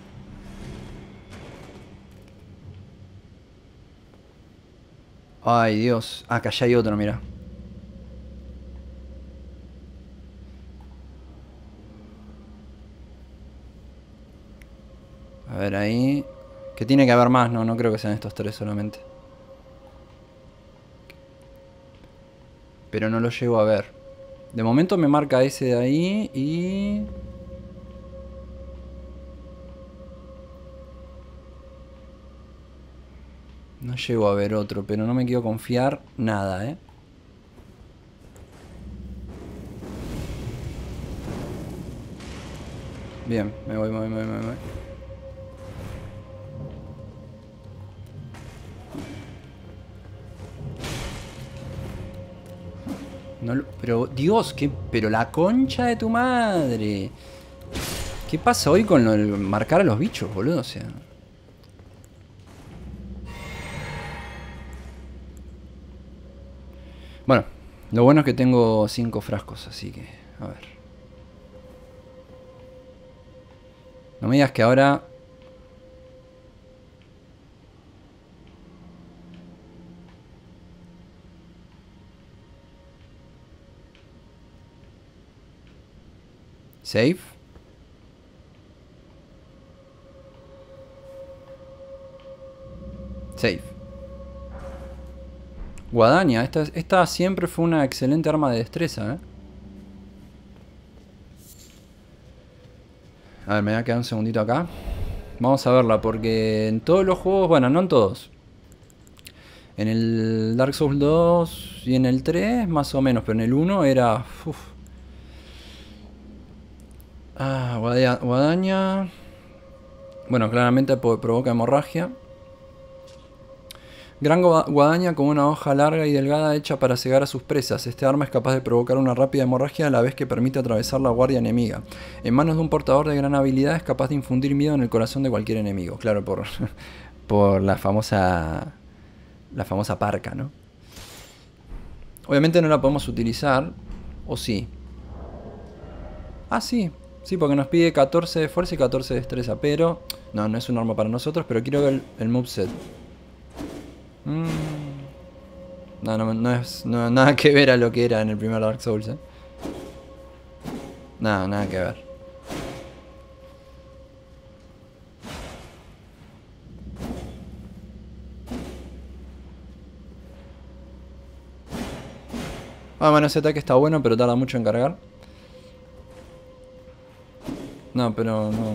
Ay, Dios. Ah, acá ya hay otro, mira. A ver ahí. Que tiene que haber más, no creo que sean estos tres solamente. Pero no lo llego a ver. De momento me marca ese de ahí y... No llego a ver otro, pero no me quiero confiar nada, Bien, me voy. No lo, pero, Dios, pero la concha de tu madre. ¿Qué pasa hoy con el marcar a los bichos, boludo? O sea... Bueno, lo bueno es que tengo 5 frascos, así que... A ver. No me digas que ahora... Save. Save. Guadaña, esta siempre fue una excelente arma de destreza, A ver, me voy a quedar un segundito acá. Vamos a verla, porque en todos los juegos, bueno, no en todos. En el Dark Souls 2 y en el 3, más o menos, pero en el 1 era... Uf. Ah, guadaña. Bueno, claramente provoca hemorragia. Gran guadaña con una hoja larga y delgada hecha para cegar a sus presas. Este arma es capaz de provocar una rápida hemorragia a la vez que permite atravesar la guardia enemiga. En manos de un portador de gran habilidad es capaz de infundir miedo en el corazón de cualquier enemigo. Claro, por la famosa parca, ¿no? Obviamente no la podemos utilizar. ¿O sí? Ah, sí. Sí, porque nos pide 14 de fuerza y 14 de destreza. Pero... No es un arma para nosotros, pero quiero ver el moveset. No es nada que ver a lo que era en el primer Dark Souls, Nada que ver. Ah, bueno, ese ataque está bueno, pero tarda mucho en cargar. No, pero no...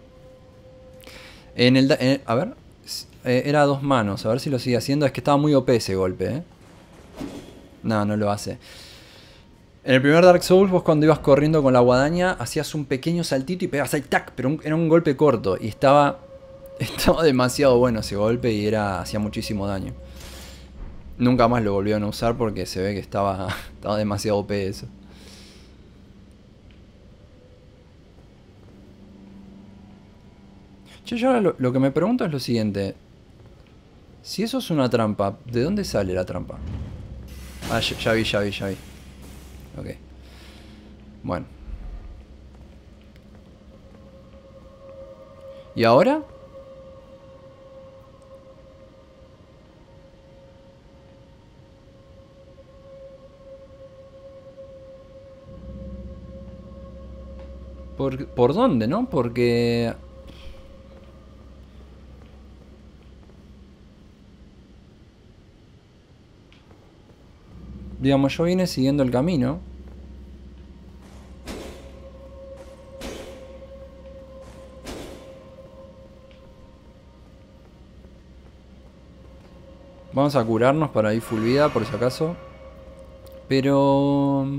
a ver... era a 2 manos, a ver si lo sigue haciendo. Es que estaba muy OP ese golpe, No lo hace. En el primer Dark Souls, vos cuando ibas corriendo con la guadaña, hacías un pequeño saltito y pegabas el tac, pero era un golpe corto. Y estaba demasiado bueno ese golpe y hacía muchísimo daño. Nunca más lo volvieron a usar porque se ve que estaba demasiado OP eso. Che, yo ahora lo que me pregunto es lo siguiente. Si eso es una trampa, ¿de dónde sale la trampa? Ah, ya vi. Ok. Bueno. ¿Y ahora? ¿Por dónde, no? Porque... digamos, yo vine siguiendo el camino. Vamos a curarnos para ir full vida, por si acaso. Pero...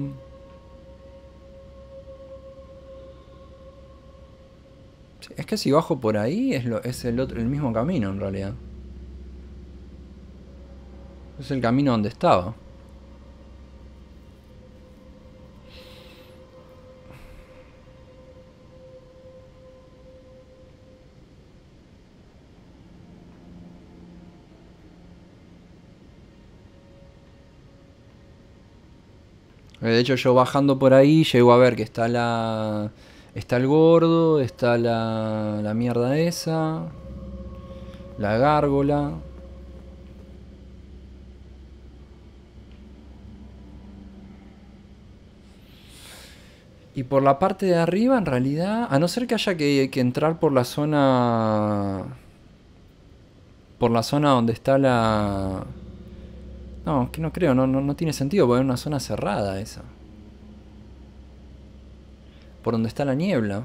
es que si bajo por ahí es el mismo camino en realidad. Es el camino donde estaba. De hecho, yo bajando por ahí llego a ver que está está el gordo, está la mierda esa, la gárgola. Y por la parte de arriba, en realidad, a no ser que haya que entrar por la zona... por la zona donde está la... no, es que no creo, no tiene sentido, porque es una zona cerrada esa. Por donde está la niebla.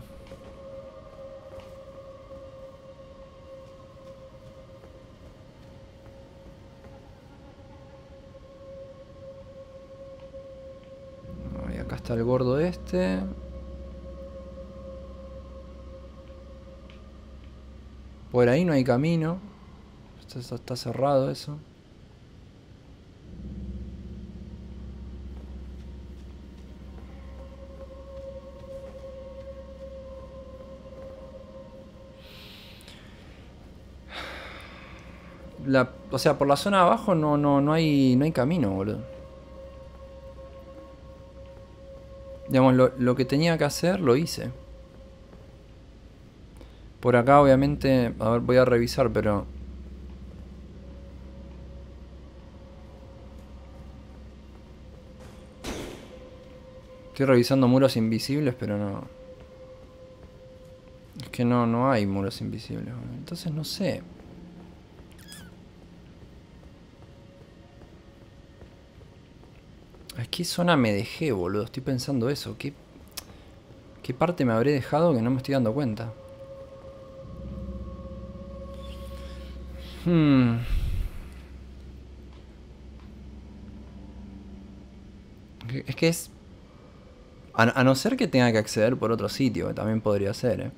Y acá está el gordo este. Por ahí no hay camino. Está cerrado eso. O sea, por la zona de abajo no hay camino, boludo. Digamos, lo que tenía que hacer lo hice. Por acá obviamente, a ver, voy a revisar, pero... estoy revisando muros invisibles, pero no... es que no hay muros invisibles, boludo. Entonces no sé. ¿Qué zona me dejé, boludo? Estoy pensando eso. ¿Qué parte me habré dejado que no me estoy dando cuenta? Es que es... a no ser que tenga que acceder por otro sitio, que también podría ser, ¿eh?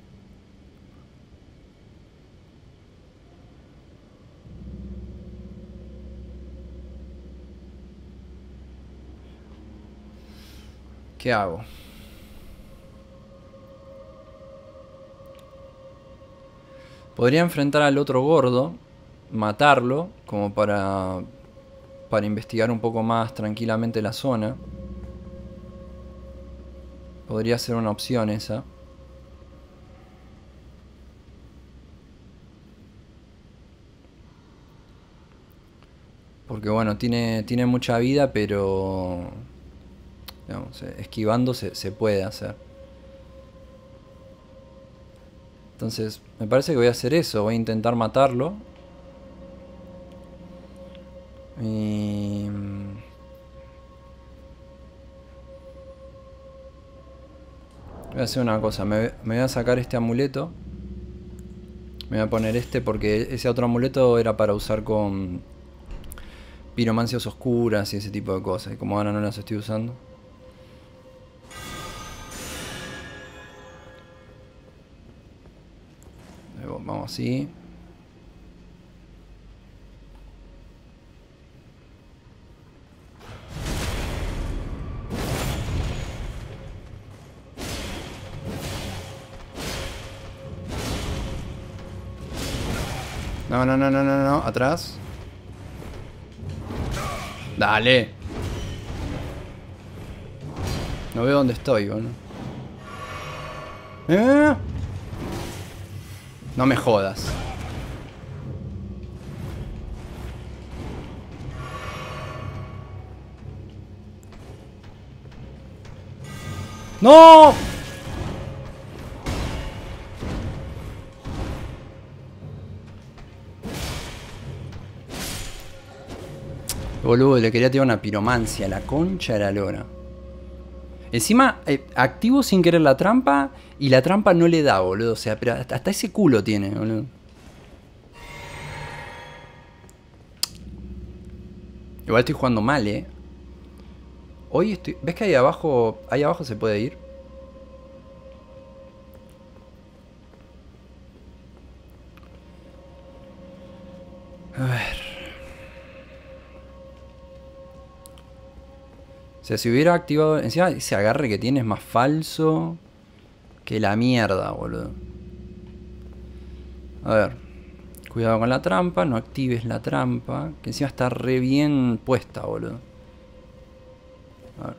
¿Qué hago? Podría enfrentar al otro gordo, matarlo, como para investigar un poco más tranquilamente la zona. Podría ser una opción esa. Porque bueno, tiene mucha vida, pero... digamos, esquivando se puede hacer. Entonces, me parece que voy a hacer eso. Voy a intentar matarlo. Y... voy a hacer una cosa. Me voy a sacar este amuleto. Me voy a poner este porque ese otro amuleto era para usar con piromancias oscuras y ese tipo de cosas. Y como ahora no las estoy usando. Vamos así. No, no, no, no, no, no. Atrás. Dale. No veo dónde estoy, boludo. No me jodas. ¡No! Boludo, le quería tirar una piromancia. La concha de la lora. Encima, activo sin querer la trampa. Y la trampa no le da, boludo. O sea, pero hasta ese culo tiene, boludo. Igual estoy jugando mal, Hoy estoy... ¿Ves que ahí abajo... Ahí abajo se puede ir? A ver... O sea, si hubiera activado... Encima ese agarre que tiene es más falso que la mierda, boludo. A ver. Cuidado con la trampa. No actives la trampa. Que encima está re bien puesta, boludo. A ver.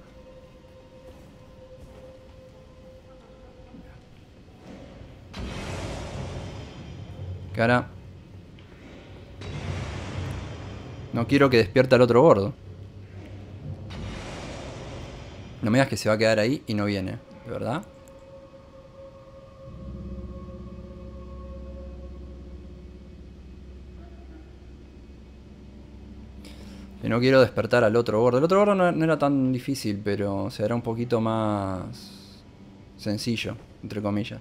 Cara. No quiero que despierte al otro gordo. No me digas que se va a quedar ahí y no viene, ¿de verdad? Que no quiero despertar al otro gordo. El otro gordo no era tan difícil, pero o sea, era un poquito más sencillo, entre comillas.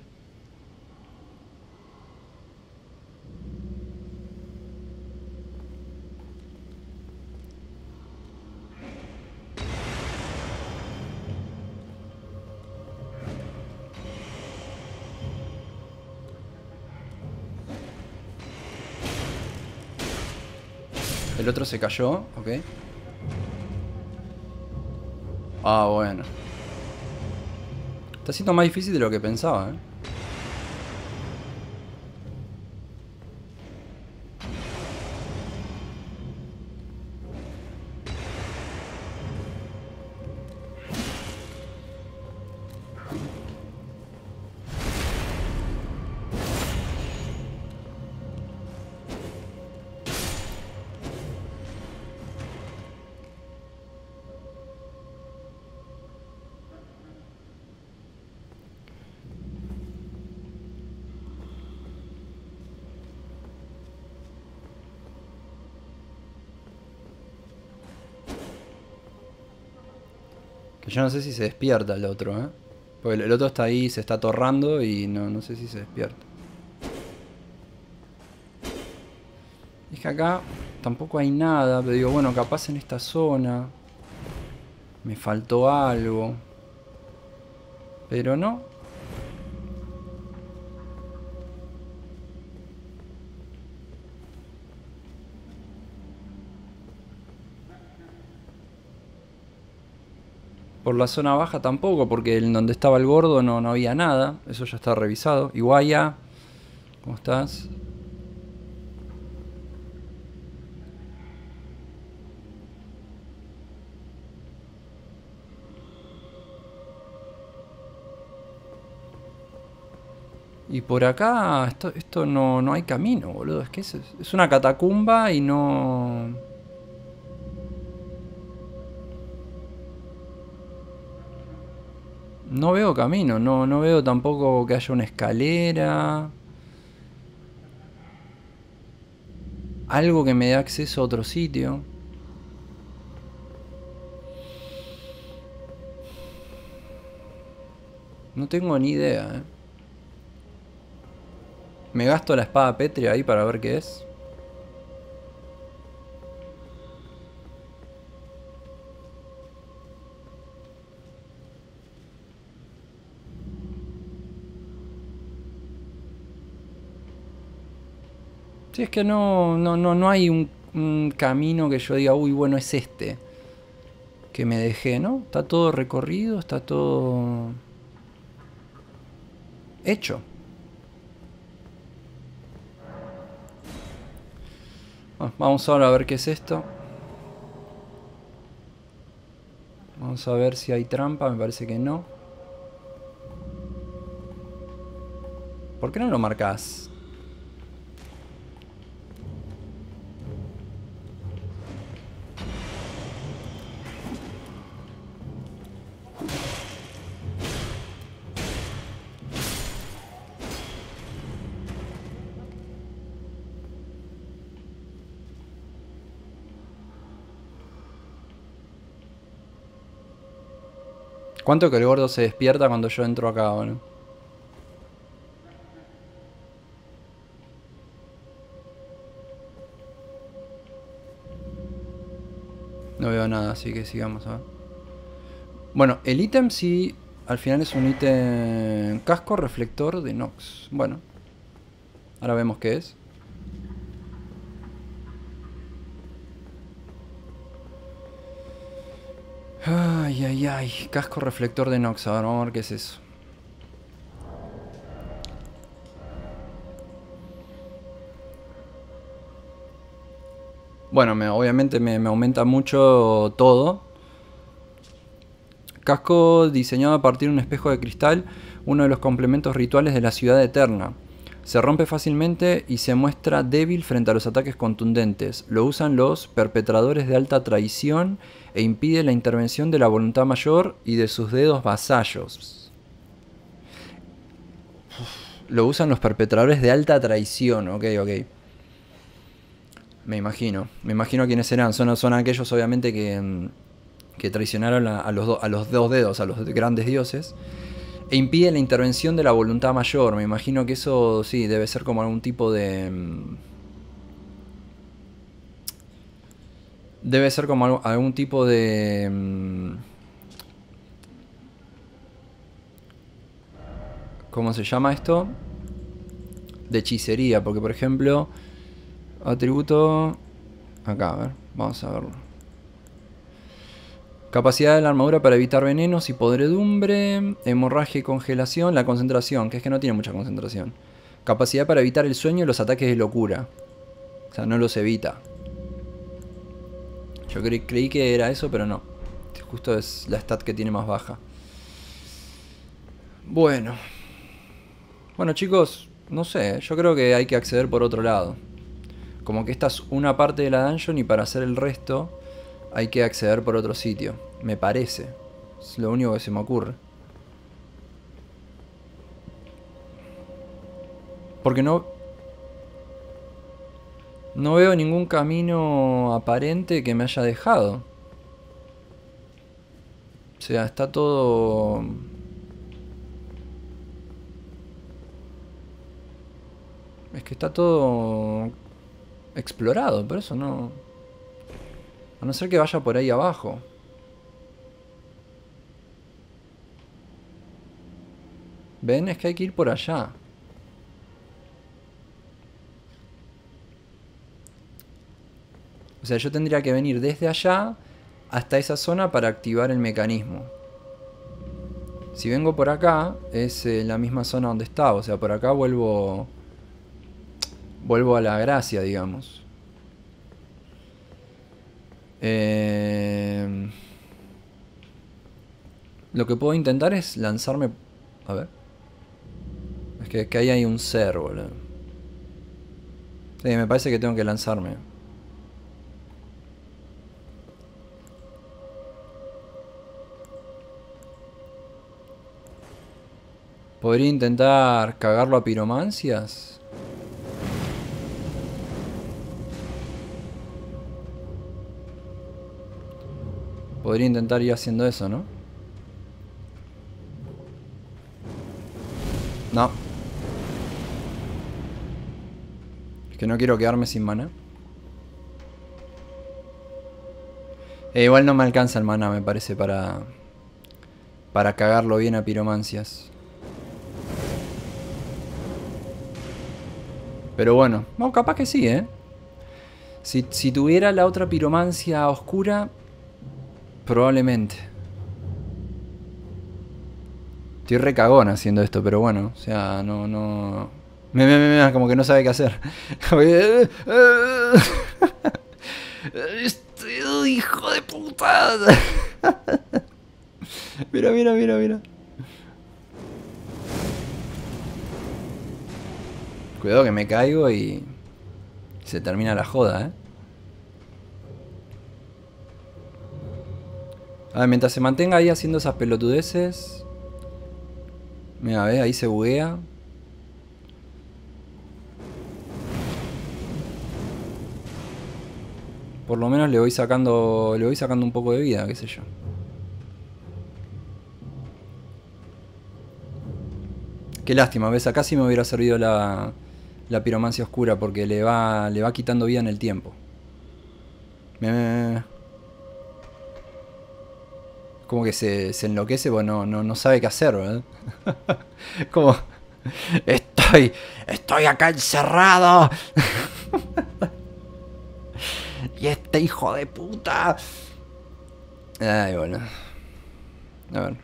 El otro se cayó, ok. Ah, bueno. Está siendo más difícil de lo que pensaba, Que yo no sé si se despierta el otro, Porque el otro está ahí, se está atorrando y no sé si se despierta. Es que acá tampoco hay nada, pero digo, bueno, capaz en esta zona me faltó algo. Pero no. Por la zona baja tampoco, porque en donde estaba el gordo no había nada. Eso ya está revisado. Iguaya, ¿cómo estás? Y por acá, esto no hay camino, boludo. Es que es una catacumba y no... No veo camino, no veo tampoco que haya una escalera. Algo que me dé acceso a otro sitio. No tengo ni idea, Me gasto la espada pétrea ahí para ver qué es. Sí, es que no hay un camino que yo diga, uy, bueno, es este que me dejé, ¿no? Está todo recorrido, está todo hecho. Bueno, vamos ahora a ver qué es esto. Vamos a ver si hay trampa, me parece que no. ¿Por qué no lo marcas? ¿Cuánto que el gordo se despierta cuando yo entro acá, bueno? No veo nada, así que sigamos a ver. Bueno, el ítem sí, al final es un ítem casco reflector de Nox. Bueno, ahora vemos qué es. Ay, ay, ay, casco reflector de Nox. A ver, vamos a ver qué es eso. Bueno, obviamente me aumenta mucho todo. Casco diseñado a partir de un espejo de cristal, uno de los complementos rituales de la ciudad eterna. Se rompe fácilmente y se muestra débil frente a los ataques contundentes. Lo usan los perpetradores de alta traición e impide la intervención de la voluntad mayor y de sus dedos vasallos. Lo usan los perpetradores de alta traición, ok. Me imagino quiénes serán. Son aquellos obviamente que traicionaron a los dos dedos, a los grandes dioses. E impide la intervención de la voluntad mayor. Me imagino que eso sí, debe ser como algún tipo de... Debe ser como algún tipo de... ¿Cómo se llama esto? De hechicería, porque por ejemplo... Atributo... Acá, a ver, vamos a verlo. Capacidad de la armadura para evitar venenos y podredumbre, hemorragia y congelación, la concentración, que es que no tiene mucha concentración. Capacidad para evitar el sueño y los ataques de locura. O sea, no los evita. Yo creí que era eso, pero no. Justo es la stat que tiene más baja. Bueno. Bueno, chicos, no sé, yo creo que hay que acceder por otro lado. Como que esta es una parte de la dungeon y para hacer el resto hay que acceder por otro sitio. Me parece. Es lo único que se me ocurre. Porque no veo ningún camino aparente que me haya dejado. O sea, está todo... Es que está todo explorado, por eso no... A no ser que vaya por ahí abajo. ¿Ven? Es que hay que ir por allá. O sea, yo tendría que venir desde allá hasta esa zona para activar el mecanismo. Si vengo por acá, es la misma zona donde estaba. O sea, por acá vuelvo a la gracia, digamos. Lo que puedo intentar es lanzarme... A ver. Es que ahí hay un ser, boludo. Sí, me parece que tengo que lanzarme. ¿Podría intentar cagarlo a piromancias? Podría intentar ir haciendo eso, ¿no? No. Es que no quiero quedarme sin mana. Igual no me alcanza el mana, me parece, para cagarlo bien a piromancias. Pero bueno, no, capaz que sí, ¿eh? Si tuviera la otra piromancia oscura, probablemente. Estoy recagón haciendo esto, pero bueno, o sea, no... Como que no sabe qué hacer. Hijo de puta. Mira, mira, mira, mira. Cuidado que me caigo y se termina la joda, ¿eh? A ver, mientras se mantenga ahí haciendo esas pelotudeces. Mira, ¿ves? Ahí se buguea. Por lo menos le voy sacando un poco de vida, qué sé yo. Qué lástima, ¿ves? Acá sí me hubiera servido la piromancia oscura porque le va quitando vida en el tiempo. Como que se enloquece porque no sabe qué hacer, ¿verdad? Como... Estoy acá encerrado. Y este hijo de puta. Ay, bueno. A ver.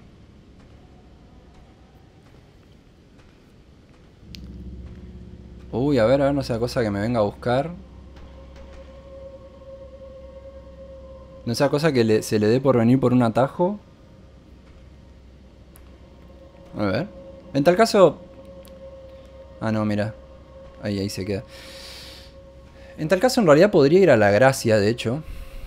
Uy, a ver, no sea cosa que me venga a buscar. No sea cosa que se le dé por venir por un atajo. A ver. En tal caso... Ah, no, mira. Ahí se queda. En tal caso, en realidad podría ir a la gracia, de hecho.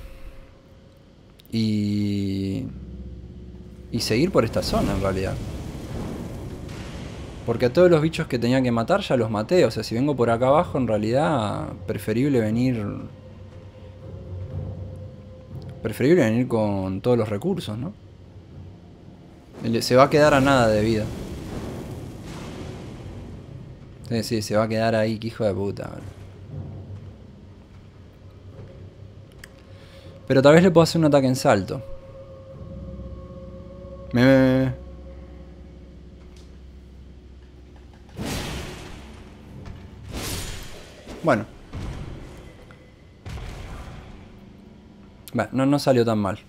Y seguir por esta zona, en realidad. Porque a todos los bichos que tenía que matar ya los maté. O sea, si vengo por acá abajo, en realidad... Preferible venir con todos los recursos, ¿no? Se va a quedar a nada de vida. Sí, se va a quedar ahí, que hijo de puta. Pero tal vez le puedo hacer un ataque en salto. Bueno. Bueno, no salió tan mal.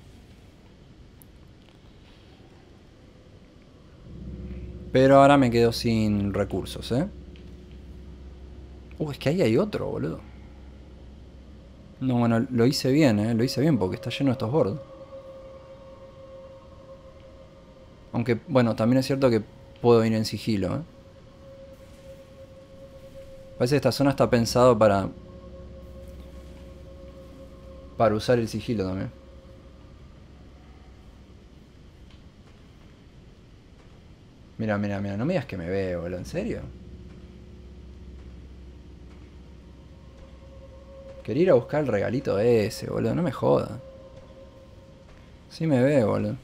Pero ahora me quedo sin recursos, ¿eh? Es que ahí hay otro, boludo. No, bueno, lo hice bien, ¿eh? Lo hice bien porque está lleno de estos bordos. Aunque, bueno, también es cierto que puedo ir en sigilo, ¿eh? Parece que esta zona está pensado para usar el sigilo también. Mira, mira, mira, no me digas que me veo, boludo, ¿en serio? Quería ir a buscar el regalito ese, boludo, no me joda. Sí me ve, boludo.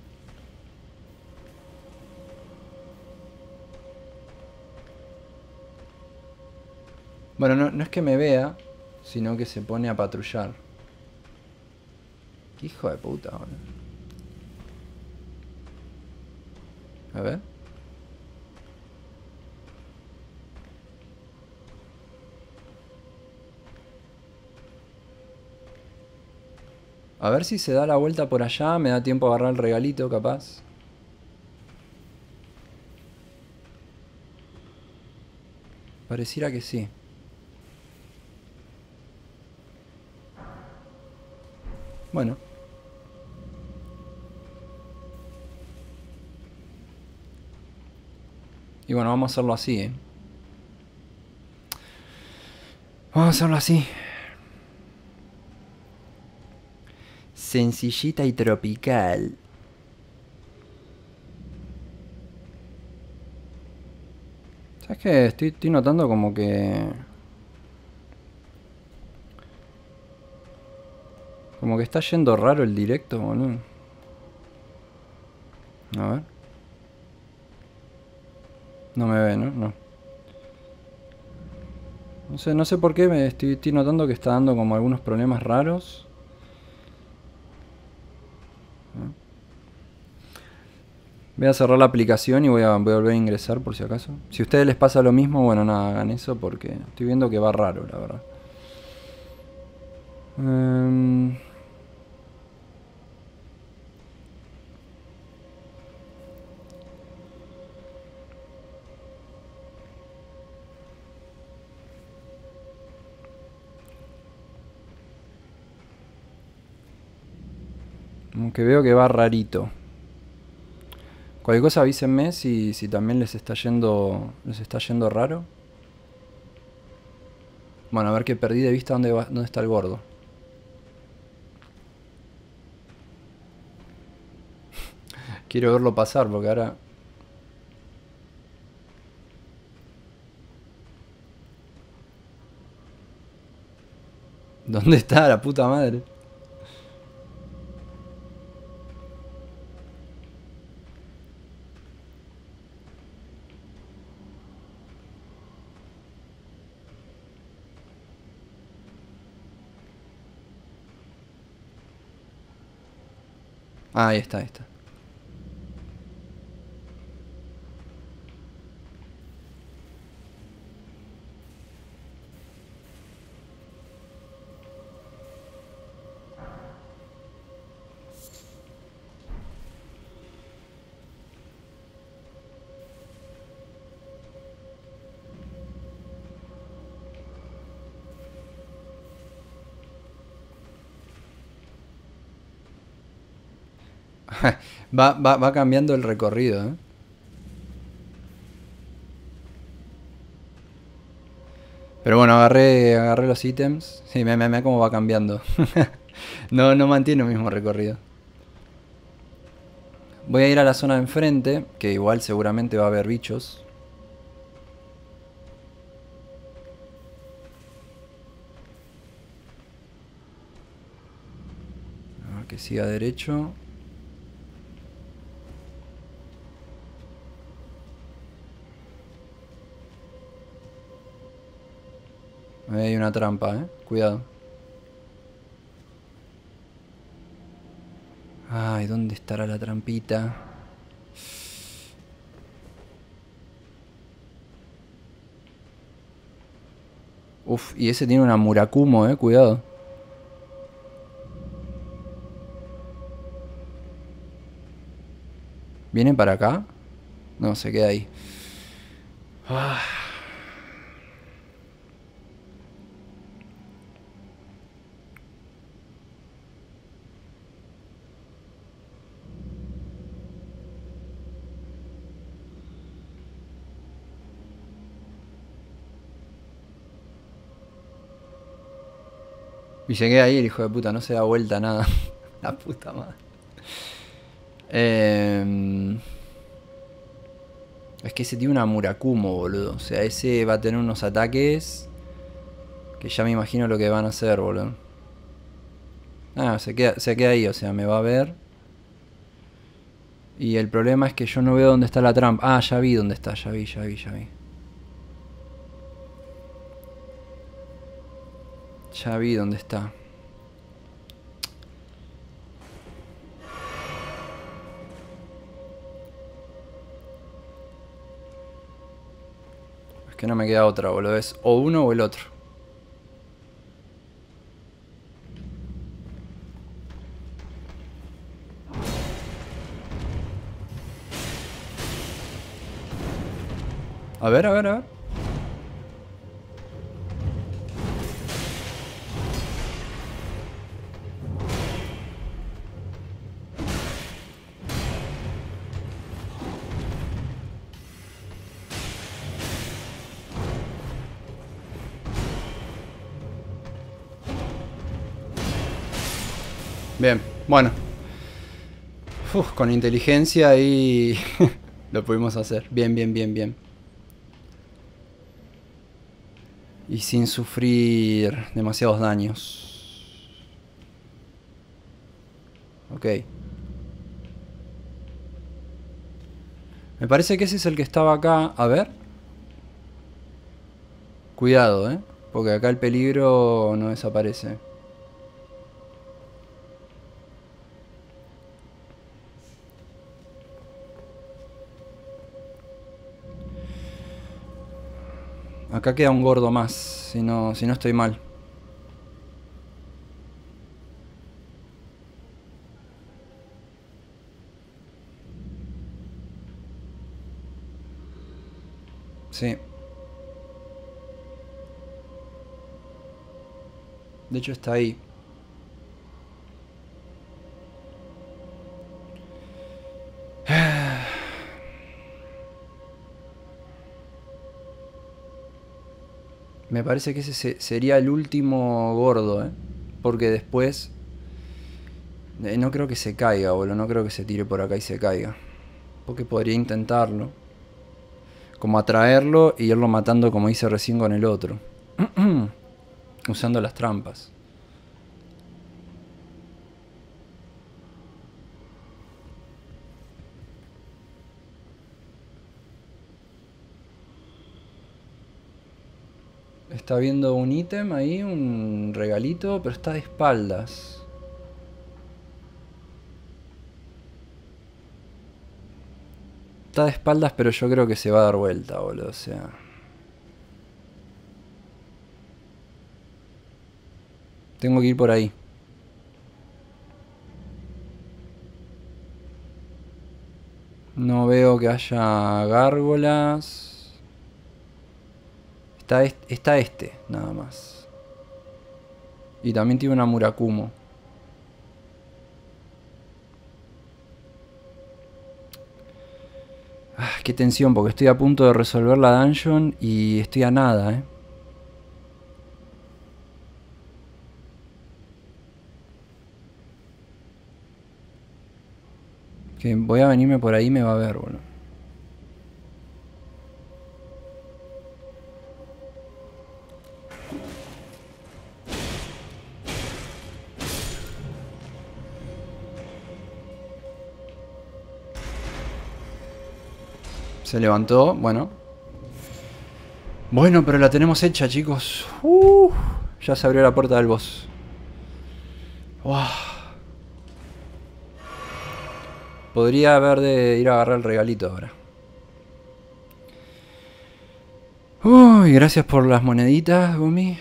Bueno, no es que me vea, sino que se pone a patrullar. Qué hijo de puta, boludo. A ver. A ver si se da la vuelta por allá, me da tiempo a agarrar el regalito, capaz. Pareciera que sí. Bueno. Y bueno, vamos a hacerlo así, ¿eh? Vamos a hacerlo así. Sencillita y tropical. ¿Sabes qué? Estoy notando como que... Como que está yendo raro el directo, boludo. A ver. No me ve, ¿no? No. No sé por qué me estoy notando que está dando como algunos problemas raros. Voy a cerrar la aplicación y voy a volver a ingresar por si acaso. Si a ustedes les pasa lo mismo, bueno, nada, hagan eso porque estoy viendo que va raro, la verdad. Aunque veo que va rarito. Cualquier cosa avísenme si también les está yendo raro. Bueno, a ver, que perdí de vista dónde está el gordo. Quiero verlo pasar porque ahora... ¿Dónde está la puta madre? Ah, ahí está, ahí está. Va cambiando el recorrido, ¿eh? Pero bueno, agarré los ítems. Sí, mira cómo va cambiando. No mantiene el mismo recorrido. Voy a ir a la zona de enfrente, que igual seguramente va a haber bichos. A ver que siga derecho. Ahí hay una trampa, cuidado. Ay, ¿dónde estará la trampita? Uf, y ese tiene una Murakumo, cuidado. ¿Viene para acá? No, se queda ahí. Ah. Y se queda ahí el hijo de puta, no se da vuelta nada. La puta madre. Es que ese tiene una Murakumo, boludo. O sea, ese va a tener unos ataques que ya me imagino lo que van a hacer, boludo. Ah, se queda ahí, o sea, me va a ver. Y el problema es que yo no veo dónde está la trampa. Ah, ya vi dónde está, ya vi. Ya vi dónde está. Es que no me queda otra, boludo. Es o uno o el otro. A ver. Bien, bueno. Uf, con inteligencia y lo pudimos hacer. Bien. Y sin sufrir demasiados daños. Ok. Me parece que ese es el que estaba acá. A ver. Cuidado, porque acá el peligro no desaparece. Acá queda un gordo más, si no estoy mal. Sí. De hecho está ahí. Me parece que ese sería el último gordo, ¿eh? Porque después... no creo que se caiga, boludo. No creo que se tire por acá y se caiga. Porque podría intentarlo. Como atraerlo y irlo matando como hice recién con el otro. Usando las trampas. Está viendo un ítem ahí, un regalito, pero está de espaldas. Está de espaldas, pero yo creo que se va a dar vuelta, boludo, o sea... Tengo que ir por ahí. No veo que haya gárgolas. Está este, nada más. Y también tiene una Murakumo. Ah, qué tensión, porque estoy a punto de resolver la dungeon y estoy a nada, eh. Que voy a venirme por ahí y me va a ver, boludo. Se levantó, bueno. Bueno, pero la tenemos hecha, chicos. Ya se abrió la puerta del boss. Wow. Podría haber de ir a agarrar el regalito ahora. Uy, gracias por las moneditas, Gumi.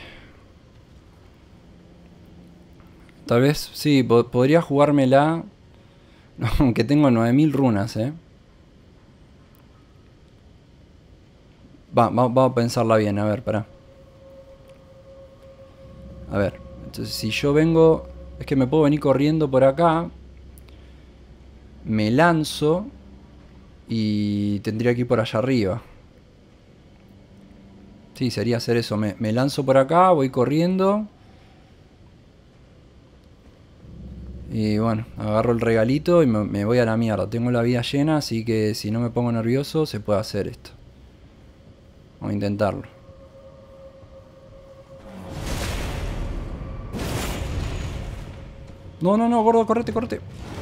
Tal vez, sí, podría jugármela. Aunque tengo 9000 runas, Vamos a pensarla bien, a ver, pará. A ver, entonces si yo vengo... Es que me puedo venir corriendo por acá. Me lanzo. Y tendría que ir por allá arriba. Sí, sería hacer eso. Me lanzo por acá, voy corriendo. Y bueno, agarro el regalito y me voy a la mierda. Tengo la vida llena, así que si no me pongo nervioso se puede hacer esto. Vamos a intentarlo. No, no, no, gordo, correte, correte.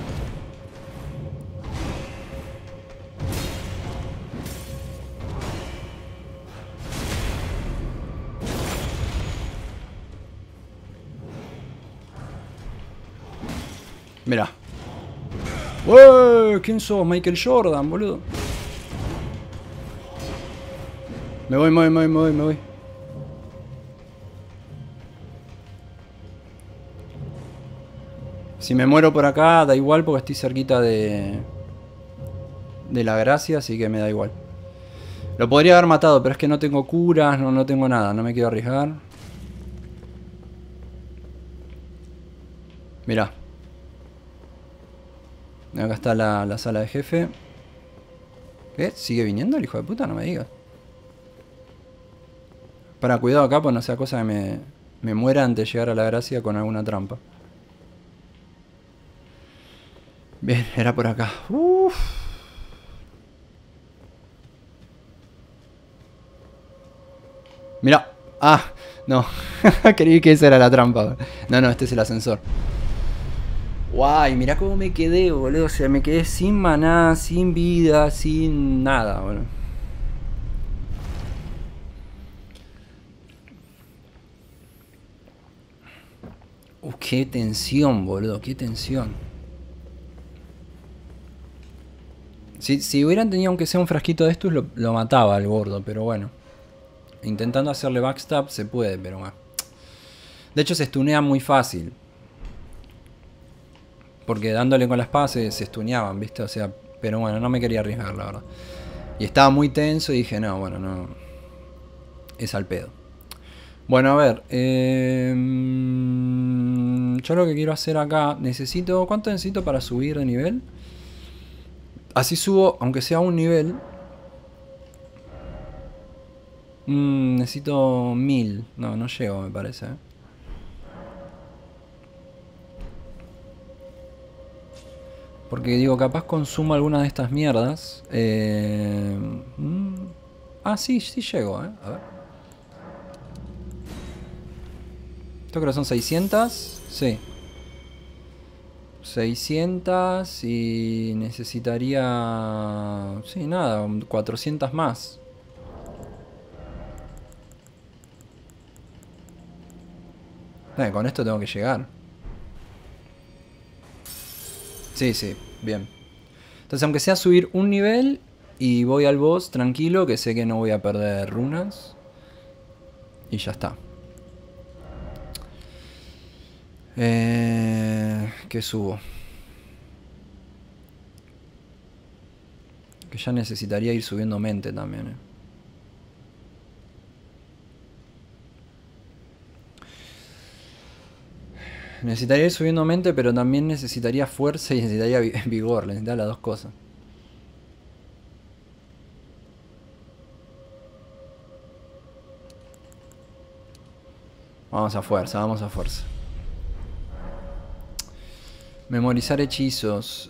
Mirá. ¡Uy! ¿Quién sos? Michael Jordan, boludo. Me voy. Si me muero por acá, da igual porque estoy cerquita de la gracia, así que me da igual. Lo podría haber matado, pero es que no tengo curas, no tengo nada, no me quiero arriesgar. Mirá. Acá está la sala de jefe. ¿Qué? ¿Sigue viniendo el hijo de puta? No me digas. Para, cuidado acá, pues no sea cosa que me muera antes de llegar a la gracia con alguna trampa. Bien, era por acá. Uff. Mirá. Ah, no. Creí que esa era la trampa. No, este es el ascensor. Guay, mirá cómo me quedé, boludo. O sea, me quedé sin maná, sin vida, sin nada, boludo. Qué tensión, boludo, qué tensión. Si hubieran tenido aunque sea un frasquito de estos, lo mataba al gordo, pero bueno. Intentando hacerle backstab se puede, pero bueno. De hecho se stunea muy fácil. Porque dándole con la espada se stuneaban, ¿viste? O sea, pero bueno, no me quería arriesgar, la verdad. Y estaba muy tenso y dije, no, bueno, no. Es al pedo. Bueno, a ver. Yo lo que quiero hacer acá, necesito... ¿Cuánto necesito para subir de nivel? Así subo, aunque sea un nivel. Necesito 1000. No, no llego, me parece. Porque digo, capaz consumo alguna de estas mierdas. Ah, sí, sí llego, A ver. Esto creo que son 600. Sí. 600 y necesitaría... Sí, nada, 400 más. Con esto tengo que llegar. Sí, sí, bien. Entonces, aunque sea subir un nivel y voy al boss tranquilo, que sé que no voy a perder runas. Y ya está. ¿Qué subo? Que ya necesitaría ir subiendo mente también. Necesitaría ir subiendo mente, pero también necesitaría fuerza y necesitaría vigor. Necesitaría las dos cosas. Vamos a fuerza, vamos a fuerza. Memorizar hechizos.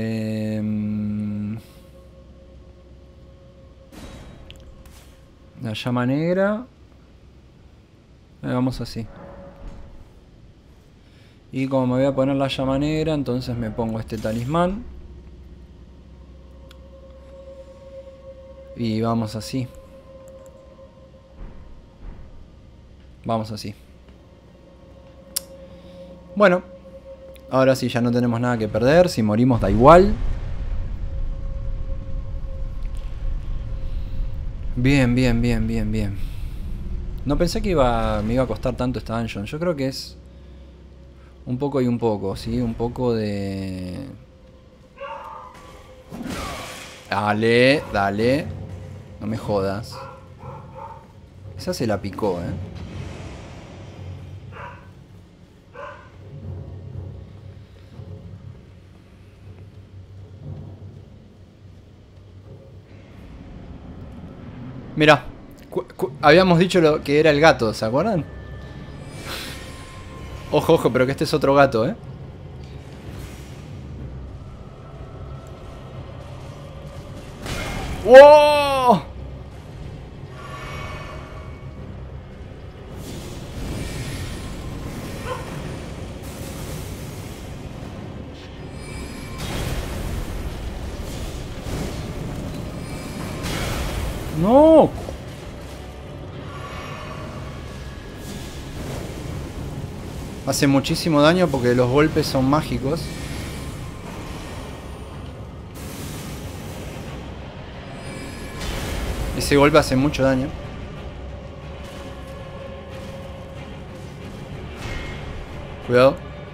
La llama negra. Vamos así. Y como me voy a poner la llama negra, entonces me pongo este talismán. Y vamos así. Vamos así. Bueno. Ahora sí, ya no tenemos nada que perder. Si morimos da igual. Bien, bien, bien, bien, bien. No pensé que me iba a costar tanto esta dungeon. Yo creo que es un poco y un poco, ¿sí? Un poco de... Dale, dale. No me jodas. Esa se la picó, Mira, habíamos dicho lo que era el gato, ¿se acuerdan? Ojo, ojo, pero que este es otro gato, ¡Wow! ¡No! Hace muchísimo daño porque los golpes son mágicos. Ese golpe hace mucho daño. Cuidado.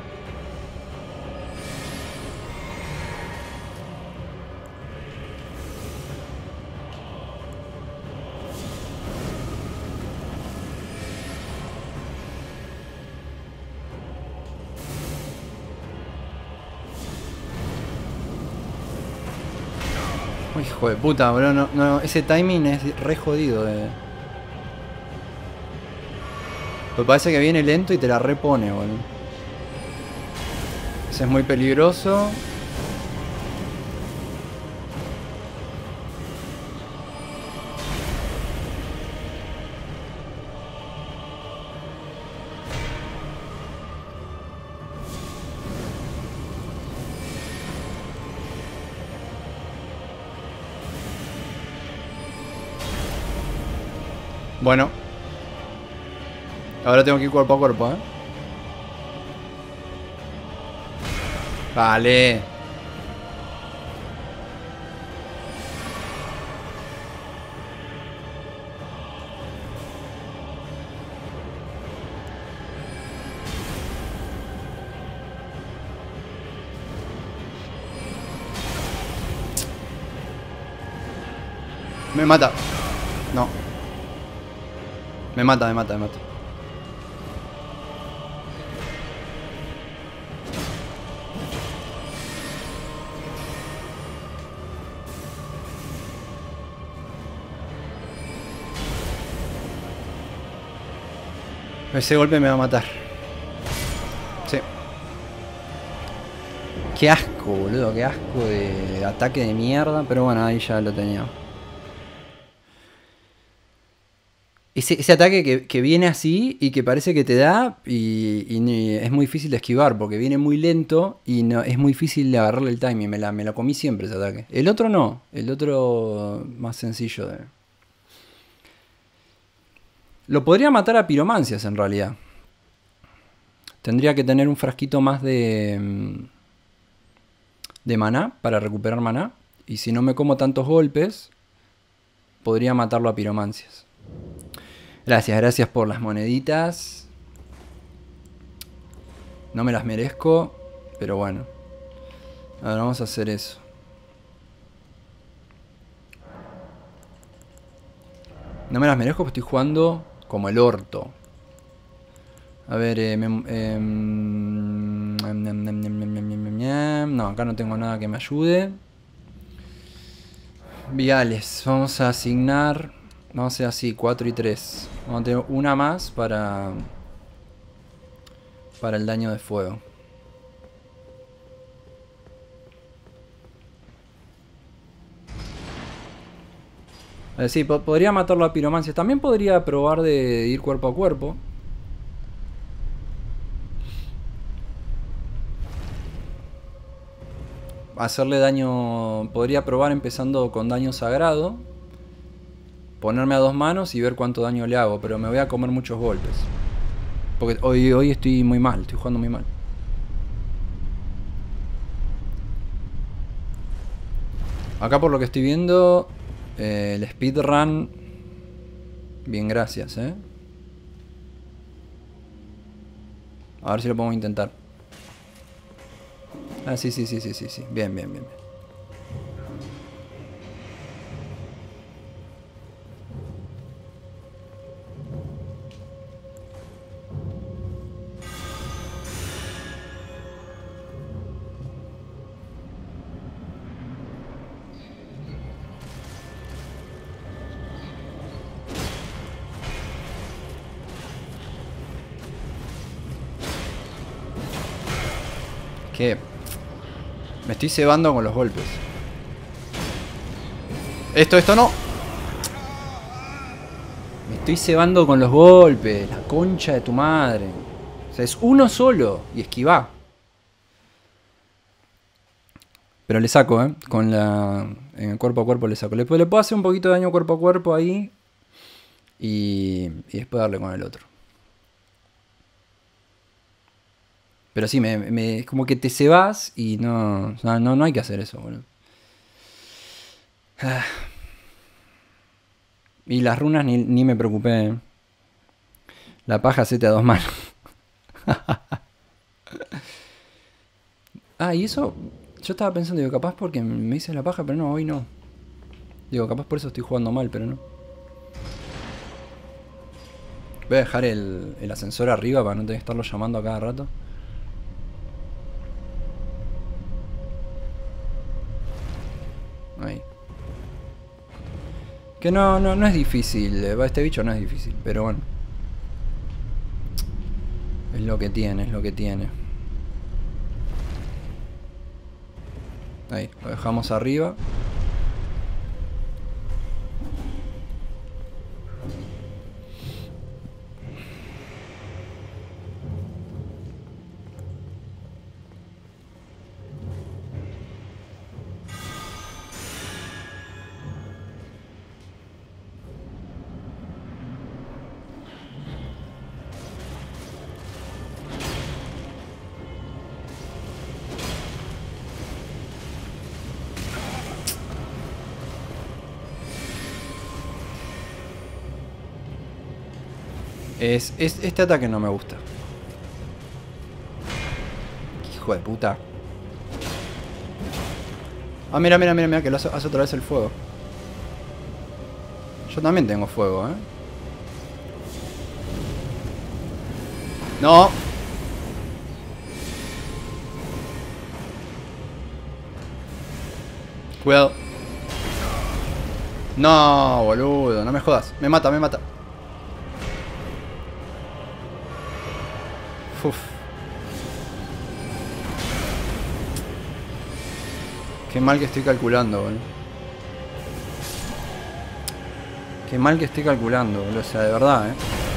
Oh, hijo de puta, bro. No, no, ese timing es re jodido. Pues parece que viene lento y te la repone, boludo. Ese es muy peligroso. Bueno. Ahora tengo que ir cuerpo a cuerpo, Vale. Me mata. No. Me mata, me mata, me mata. Ese golpe me va a matar. Sí. Qué asco, boludo. Qué asco de ataque de mierda. Pero bueno, ahí ya lo tenía. Ese ataque que viene así y que parece que te da y es muy difícil de esquivar porque viene muy lento y no, es muy difícil de agarrarle el timing. Me la comí siempre ese ataque. El otro no. El otro más sencillo de... Lo podría matar a piromancias en realidad. Tendría que tener un frasquito más de maná para recuperar maná. Y si no me como tantos golpes, podría matarlo a piromancias. Gracias, gracias por las moneditas. No me las merezco, pero bueno. Ahora vamos a hacer eso. No me las merezco porque estoy jugando como el orto. A ver, no, acá no tengo nada que me ayude. Viales, vamos a asignar... Vamos a hacer así, 4 y 3. Vamos a tener una más para el daño de fuego. Sí, podría matarlo a piromancia. También podría probar de ir cuerpo a cuerpo. Hacerle daño... Podría probar empezando con daño sagrado. Ponerme a 2 manos y ver cuánto daño le hago. Pero me voy a comer muchos golpes. Porque hoy estoy muy mal. Estoy jugando muy mal. Acá por lo que estoy viendo... el speedrun... Bien, gracias, A ver si lo podemos intentar. Ah, sí. Bien. ¿Qué? Me estoy cebando con los golpes. Esto no. Me estoy cebando con los golpes. La concha de tu madre. O sea, es uno solo. Y esquivá. Pero le saco, con la... En el cuerpo a cuerpo le saco. Le puedo hacer un poquito de daño cuerpo a cuerpo ahí. Y después darle con el otro. Pero sí, como que te cebas y no hay que hacer eso, boludo. Y las runas ni me preocupé. La paja hacete a 2 manos. Y eso... Yo estaba pensando, digo, capaz porque me hice la paja, pero no, hoy no. Digo, capaz por eso estoy jugando mal, pero no. Voy a dejar el ascensor arriba para no tener que estarlo llamando a cada rato. Ahí. Que no es difícil. Este bicho no es difícil, pero bueno. Es lo que tiene, Ahí, lo dejamos arriba. Este ataque no me gusta. Hijo de puta. Mira, que lo hace otra vez el fuego. Yo también tengo fuego, No. Cuidado. No, boludo, no me jodas. Me mata. Uf. Qué mal que estoy calculando, boludo. Qué mal que estoy calculando, boludo. O sea, de verdad,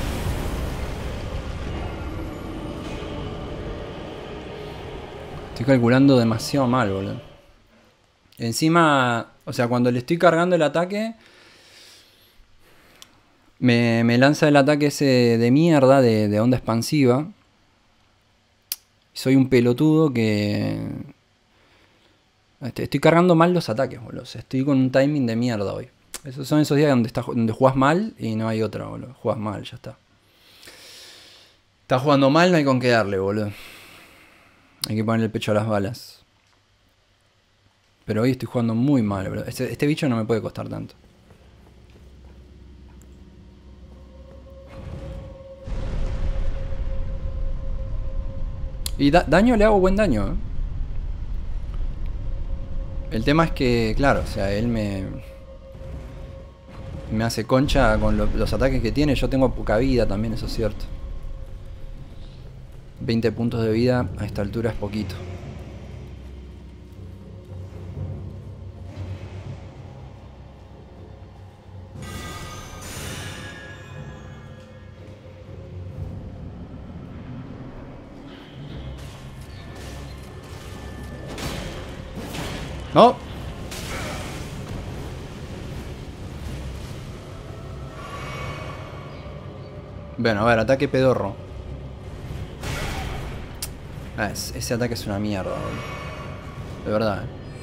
Estoy calculando demasiado mal, boludo. Encima, o sea, cuando le estoy cargando el ataque, me lanza el ataque ese de mierda de onda expansiva. Soy un pelotudo que... Estoy cargando mal los ataques, boludo. O sea, estoy con un timing de mierda hoy. Esos son esos días donde jugás mal y no hay otra, boludo. Jugás mal, ya está. Estás jugando mal, no hay con qué darle, boludo. Hay que ponerle el pecho a las balas. Pero hoy estoy jugando muy mal, boludo. Este bicho no me puede costar tanto. Y daño le hago buen daño, El tema es que, claro, o sea, él me hace concha con los ataques que tiene. Yo tengo poca vida también, eso es cierto. 20 puntos de vida a esta altura es poquito. ¡No! Bueno, a ver, ataque pedorro. Ese ataque es una mierda, boludo. De verdad,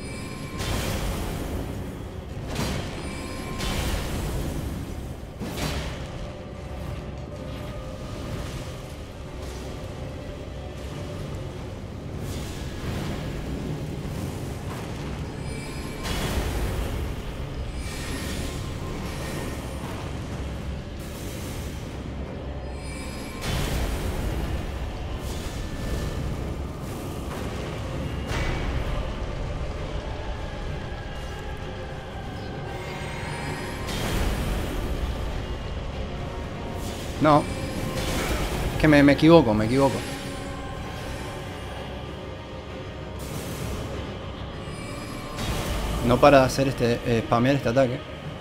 No. Es que me equivoco, me equivoco. No para de hacer spamear este ataque.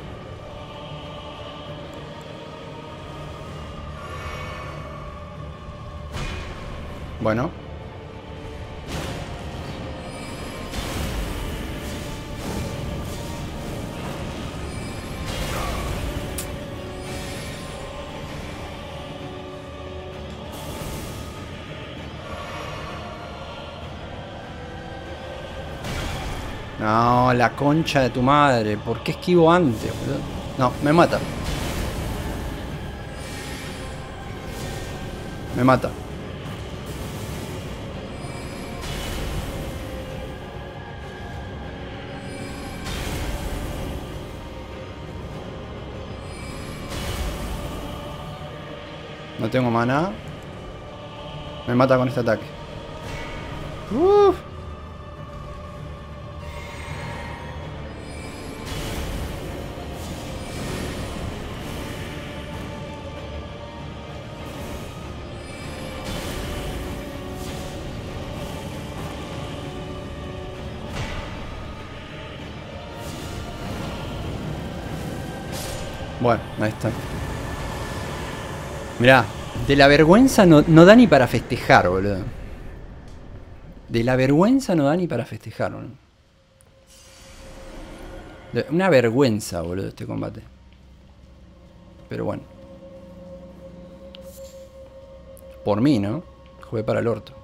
Bueno. No, la concha de tu madre. ¿Por qué esquivo antes, boludo? No, me mata. Me mata. No tengo maná. Me mata con este ataque. Uff. Bueno, ahí está. Mirá, de la vergüenza no da ni para festejar, boludo. De la vergüenza no da ni para festejar, boludo. Una vergüenza, boludo, este combate. Pero bueno. Por mí, ¿no? Jugué para el orto.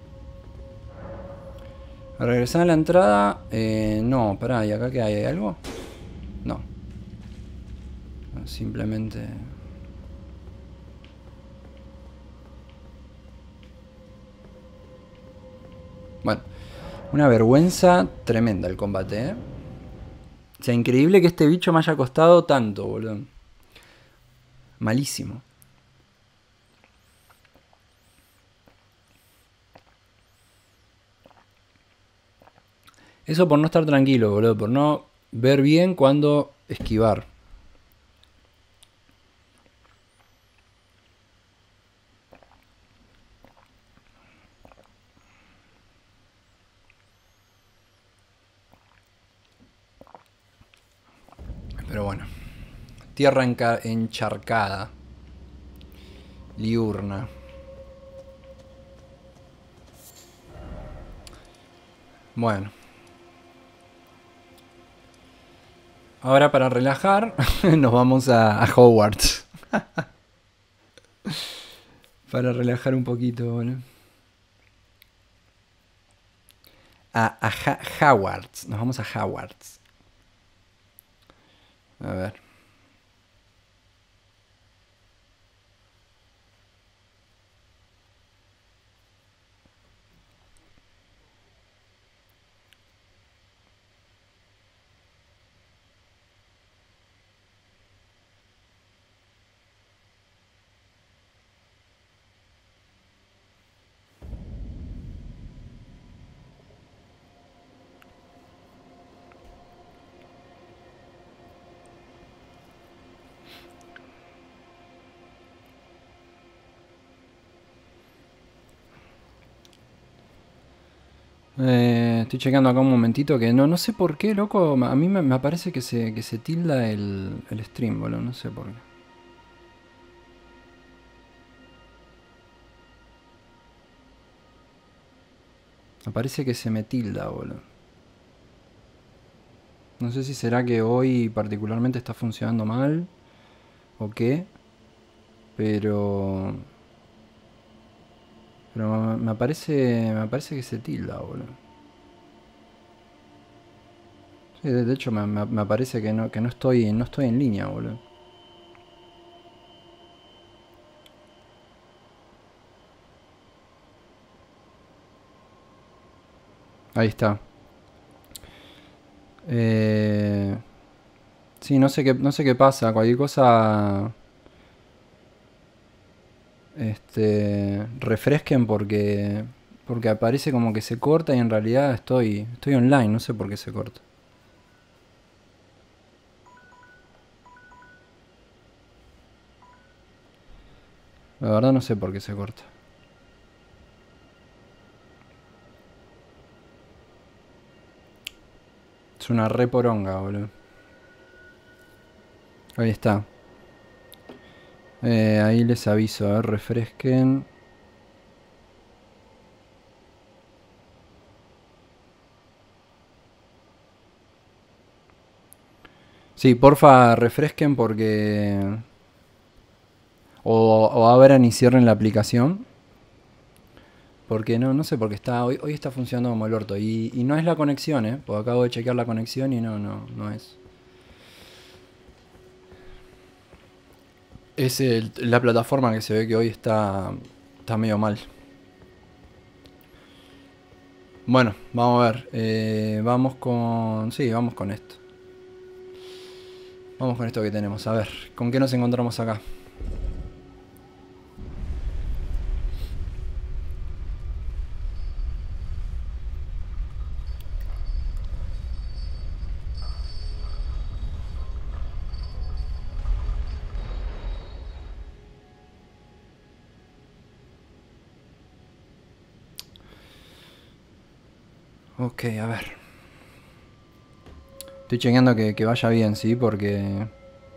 A regresar a la entrada. No, pará, ¿y acá qué hay? ¿Hay algo? No. Simplemente... Bueno, una vergüenza tremenda el combate, O sea, increíble que este bicho me haya costado tanto, boludo. Malísimo. Eso por no estar tranquilo, boludo. Por no ver bien cuándo esquivar. Pero bueno. Tierra encharcada. Liurna. Bueno. Ahora para relajar nos vamos a Hogwarts. Para relajar un poquito, ¿no? A Hogwarts. Nos vamos a Hogwarts. A ver. Estoy checando acá un momentito que no sé por qué, loco. A mí me parece que se tilda el stream, boludo. No sé por qué. Me parece que se me tilda, boludo. No sé si será que hoy particularmente está funcionando mal o qué. Pero me parece que se tilda, boludo. Sí, de hecho me parece que no estoy en línea, boludo. Ahí está. Sí, no sé qué pasa. Cualquier cosa. Refresquen porque aparece como que se corta y en realidad estoy online, no sé por qué se corta. La verdad no sé por qué se corta. Es una re poronga, boludo. Ahí está. Ahí les aviso, a ver, refresquen. Sí, porfa, refresquen porque... O abran y cierren la aplicación. Porque no sé por qué está... Hoy está funcionando como el orto. Y no es la conexión, porque acabo de chequear la conexión y no es. Es la plataforma que se ve que hoy está medio mal. Bueno, vamos a ver. Vamos con... Sí, vamos con esto. Vamos con esto que tenemos. A ver, ¿con qué nos encontramos acá? Ok, a ver. Estoy chequeando que vaya bien, ¿sí? Porque...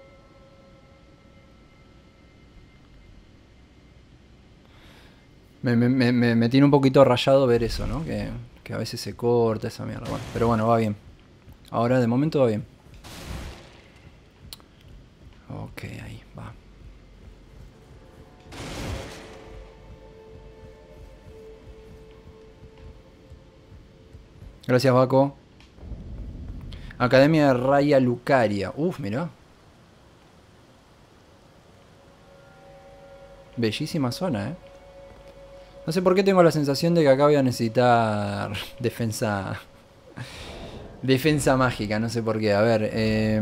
Me tiene un poquito rayado ver eso, ¿no? Que a veces se corta esa mierda. Bueno, pero bueno, va bien. Ahora de momento va bien. Ok, ahí va. Gracias, Baco. Academia de Raya Lucaria. Uf, mirá. Bellísima zona, No sé por qué tengo la sensación de que acá voy a necesitar defensa. Defensa mágica, no sé por qué. A ver,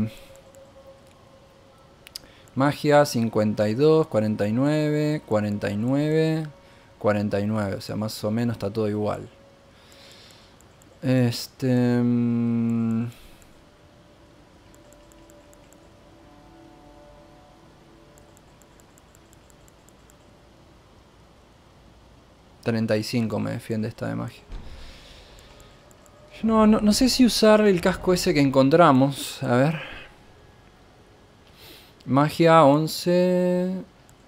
magia 52, 49, 49, 49. O sea, más o menos está todo igual. 35 me defiende esta de magia. No sé si usar el casco ese que encontramos. A ver. Magia 11.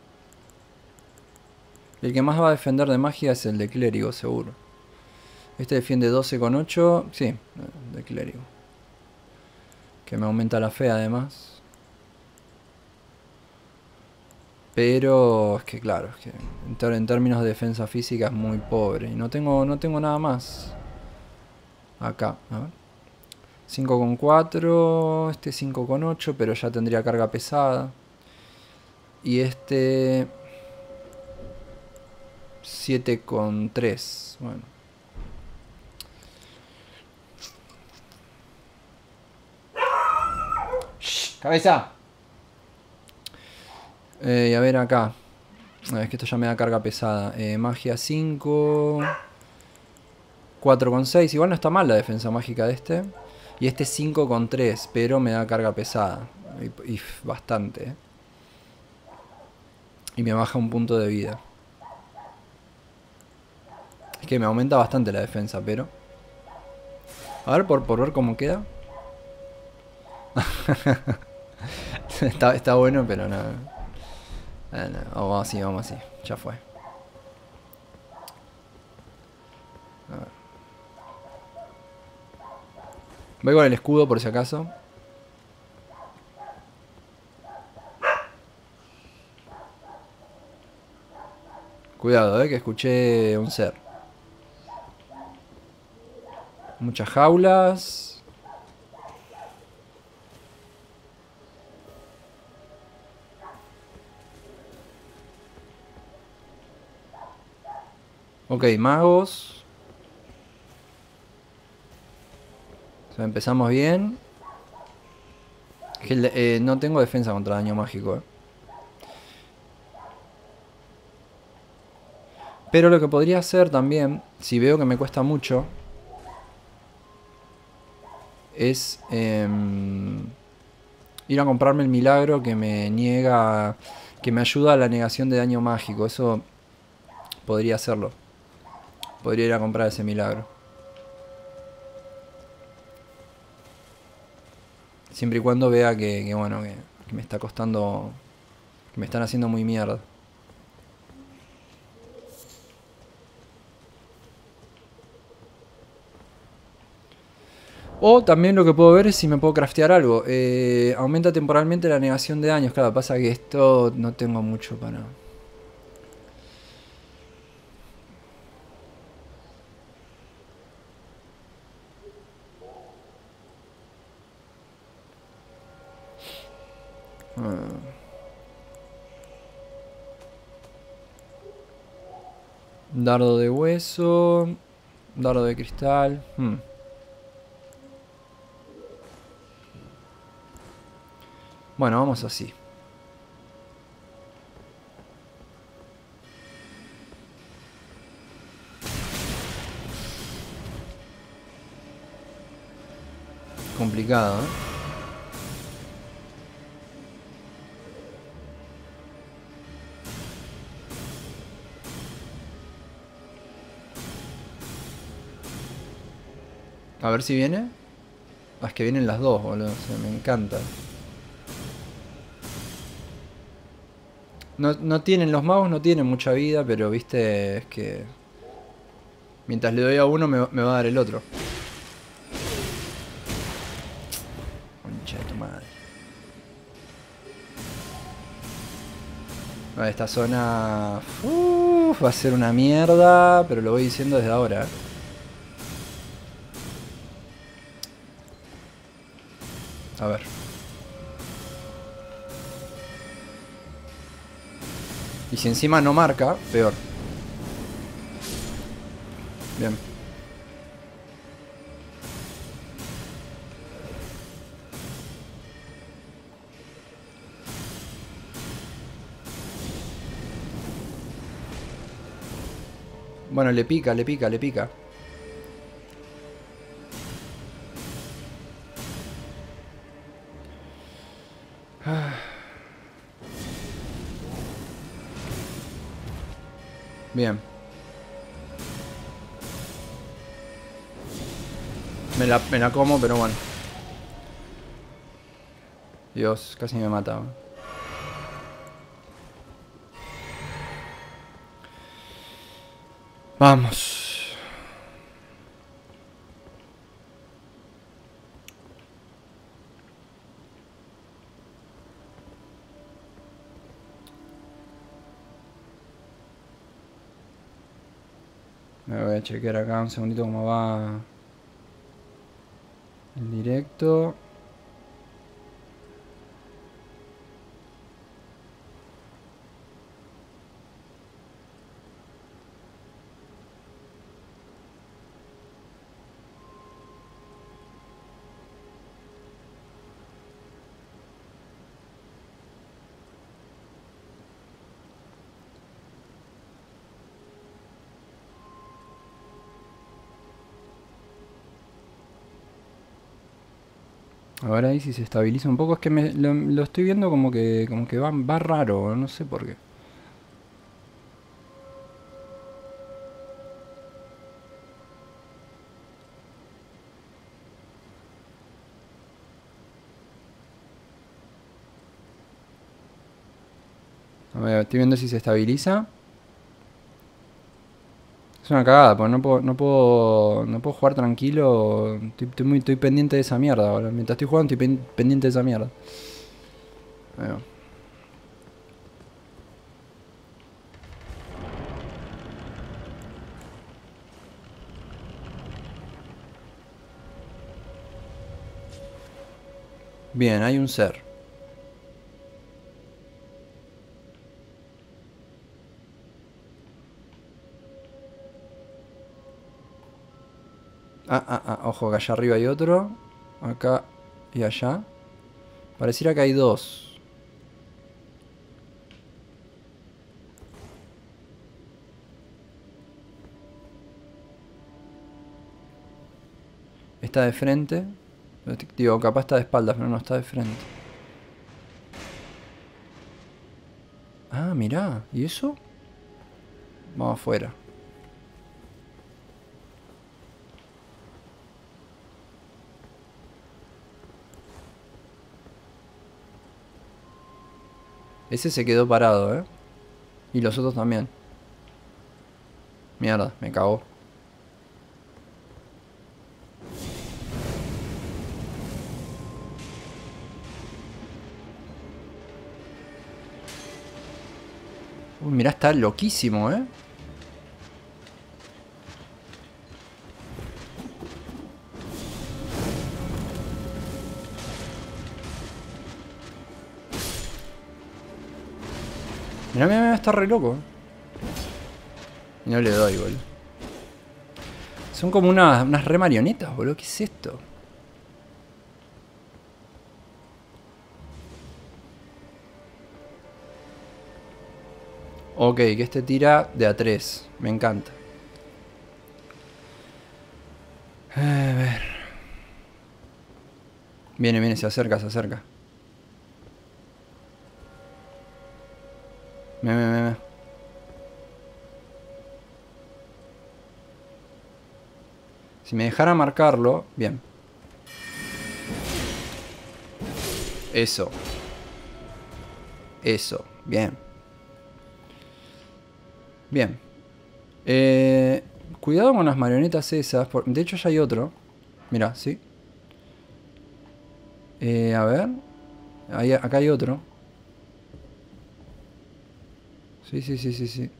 El que más va a defender de magia es el de clérigo, seguro. Este defiende 12 con 8. Sí, de clérigo. Que me aumenta la fe además. Pero es que claro, es que en términos de defensa física es muy pobre. Y no tengo nada más. Acá, a ver. 5 con 4. Este 5 con 8, pero ya tendría carga pesada. Y este 7 con 3. Bueno. ¡Shh! ¡Cabeza! Y a ver acá. Es que esto ya me da carga pesada. Magia 5. 4 con 6. Igual no está mal la defensa mágica de este. Y este 5 con 3. Pero me da carga pesada. Y bastante. Y me baja un punto de vida. Es que me aumenta bastante la defensa, pero... A ver, por ver cómo queda. está bueno, pero no. No, vamos así, vamos así. Ya fue. A ver. Voy con el escudo por si acaso. Cuidado, que escuché un ser. Muchas jaulas. Ok, magos. O sea, empezamos bien. No tengo defensa contra daño mágico. Pero lo que podría hacer también, si veo que me cuesta mucho, es ir a comprarme el milagro que me niega, que me ayuda a la negación de daño mágico. Eso podría hacerlo. Podría ir a comprar ese milagro. Siempre y cuando vea que bueno, que me está costando, que me están haciendo muy mierda. O también lo que puedo ver es si me puedo craftear algo. Aumenta temporalmente la negación de daños. Claro, pasa que esto no tengo mucho para... Dardo de hueso. Dardo de cristal. Bueno, vamos así. Complicado, ¿eh? A ver si viene. Ah, es que vienen las dos, boludo. O sea, me encanta. No tienen, los magos no tienen mucha vida, pero viste, es que... Mientras le doy a uno me va a dar el otro. Concha de tu madre. Esta zona... va a ser una mierda, pero lo voy diciendo desde ahora. A ver. Y si encima no marca, peor. Bien. Bueno, le pica, le pica, le pica. Bien. Me la como, pero bueno. Dios, casi me mata. Vamos. Me voy a chequear acá un segundito cómo va el directo. Ahora ahí si se estabiliza un poco, es que lo estoy viendo como que va raro, no sé por qué. A ver, estoy viendo si se estabiliza. Es una cagada, porque no puedo jugar tranquilo. Estoy pendiente de esa mierda ahora. Mientras estoy jugando estoy pendiente de esa mierda. Ahí va. Bien, hay un ser. Ojo, que allá arriba hay otro. Acá y allá. Pareciera que hay dos. Está de frente. Digo, capaz está de espaldas, pero no está de frente. Ah, mirá. ¿Y eso? Vamos afuera. Ese se quedó parado, ¿eh? Y los otros también. Mierda, me cagó. Uy, mirá, está loquísimo, ¿eh? Mirá, mirá, mirá, está re loco. Y no le doy, boludo. Son como unas re marionetas, boludo. ¿Qué es esto? Ok, que este tira de A3. Me encanta. A ver. Viene, viene, se acerca, se acerca. Me. Si me dejara marcarlo, bien. Eso. Eso, bien. Bien. Cuidado con las marionetas esas. De hecho ya hay otro. Mira, ¿sí? A ver. Acá hay otro. Sí.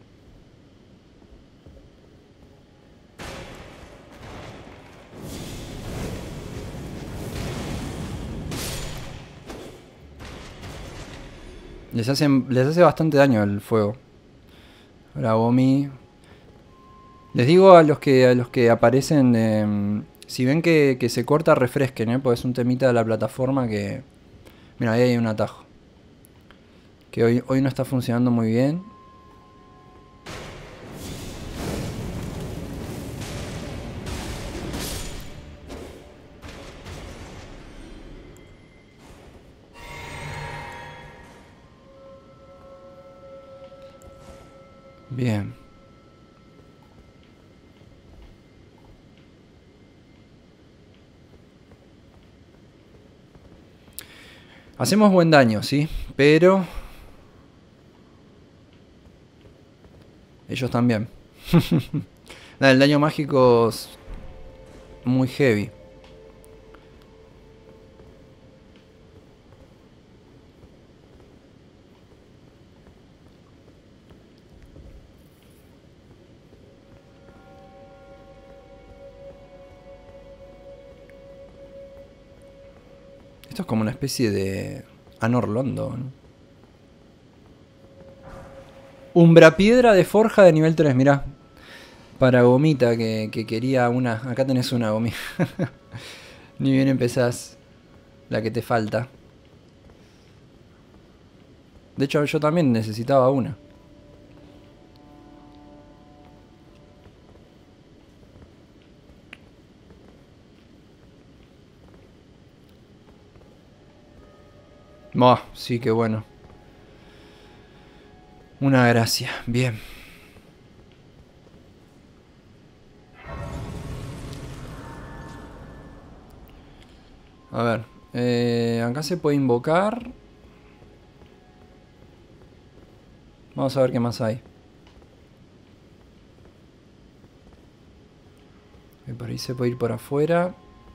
Les hace bastante daño el fuego. Ahora Bomi. Les digo a los que aparecen, si ven que se corta, refresquen, porque es un temita de la plataforma que... Mira, ahí hay un atajo. Que hoy no está funcionando muy bien. Bien. Hacemos buen daño, ¿sí? Pero... ellos también. Nada, el daño mágico es muy heavy. Esto es como una especie de Anor Londo, ¿no? Umbra piedra de forja de nivel 3, mirá. Para Gomita que quería una. Acá tenés una, Gomi. Ni bien empezás. La que te falta. De hecho, yo también necesitaba una. Buah, sí, qué bueno. Una gracia, bien. A ver, acá se puede invocar. Vamos a ver qué más hay. Por ahí se puede ir por afuera.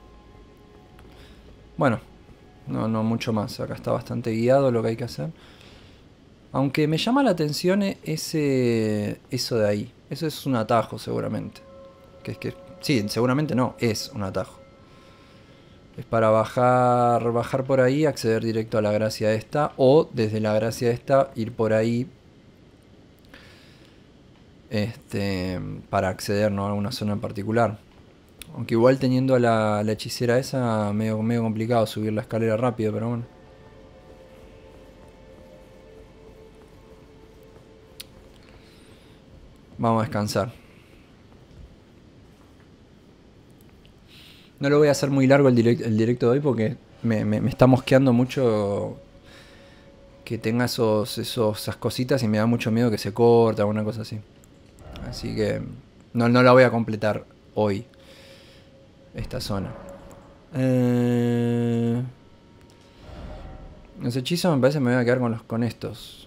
Bueno, no mucho más. Acá está bastante guiado lo que hay que hacer. Aunque me llama la atención eso de ahí. Eso es un atajo seguramente. Sí, seguramente no, es un atajo. Es para bajar por ahí, acceder directo a la gracia esta. O desde la gracia esta ir por ahí. Para acceder, ¿no?, a alguna zona en particular. Aunque igual teniendo a la hechicera esa, medio complicado subir la escalera rápido, pero bueno. Vamos a descansar. No lo voy a hacer muy largo el directo de hoy porque me está mosqueando mucho que tenga esas cositas y me da mucho miedo que se corte o alguna cosa así. Así que no la voy a completar hoy. Esta zona. Los hechizos me parece que me voy a quedar con estos.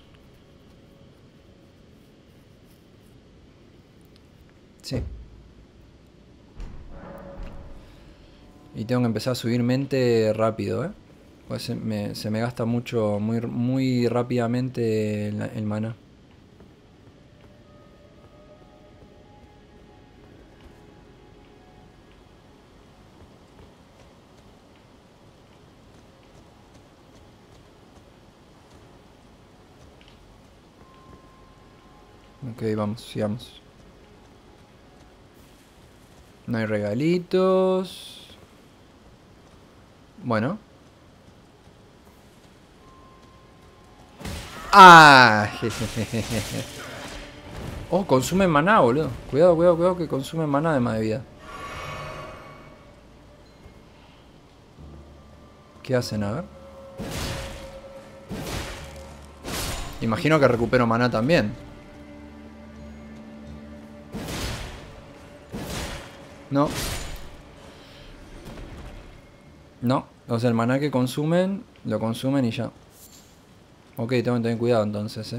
Sí. Y tengo que empezar a subir mente rápido, pues se me gasta mucho, muy rápidamente el maná. Ok, vamos, sigamos. No hay regalitos. Bueno. ¡Ah! Oh, consume maná, boludo. Cuidado que consume maná además de vida. ¿Qué hacen? A ver. Imagino que recupero maná también. No. No. O sea, el maná que consumen, lo consumen y ya. Ok, tengo que tener cuidado entonces,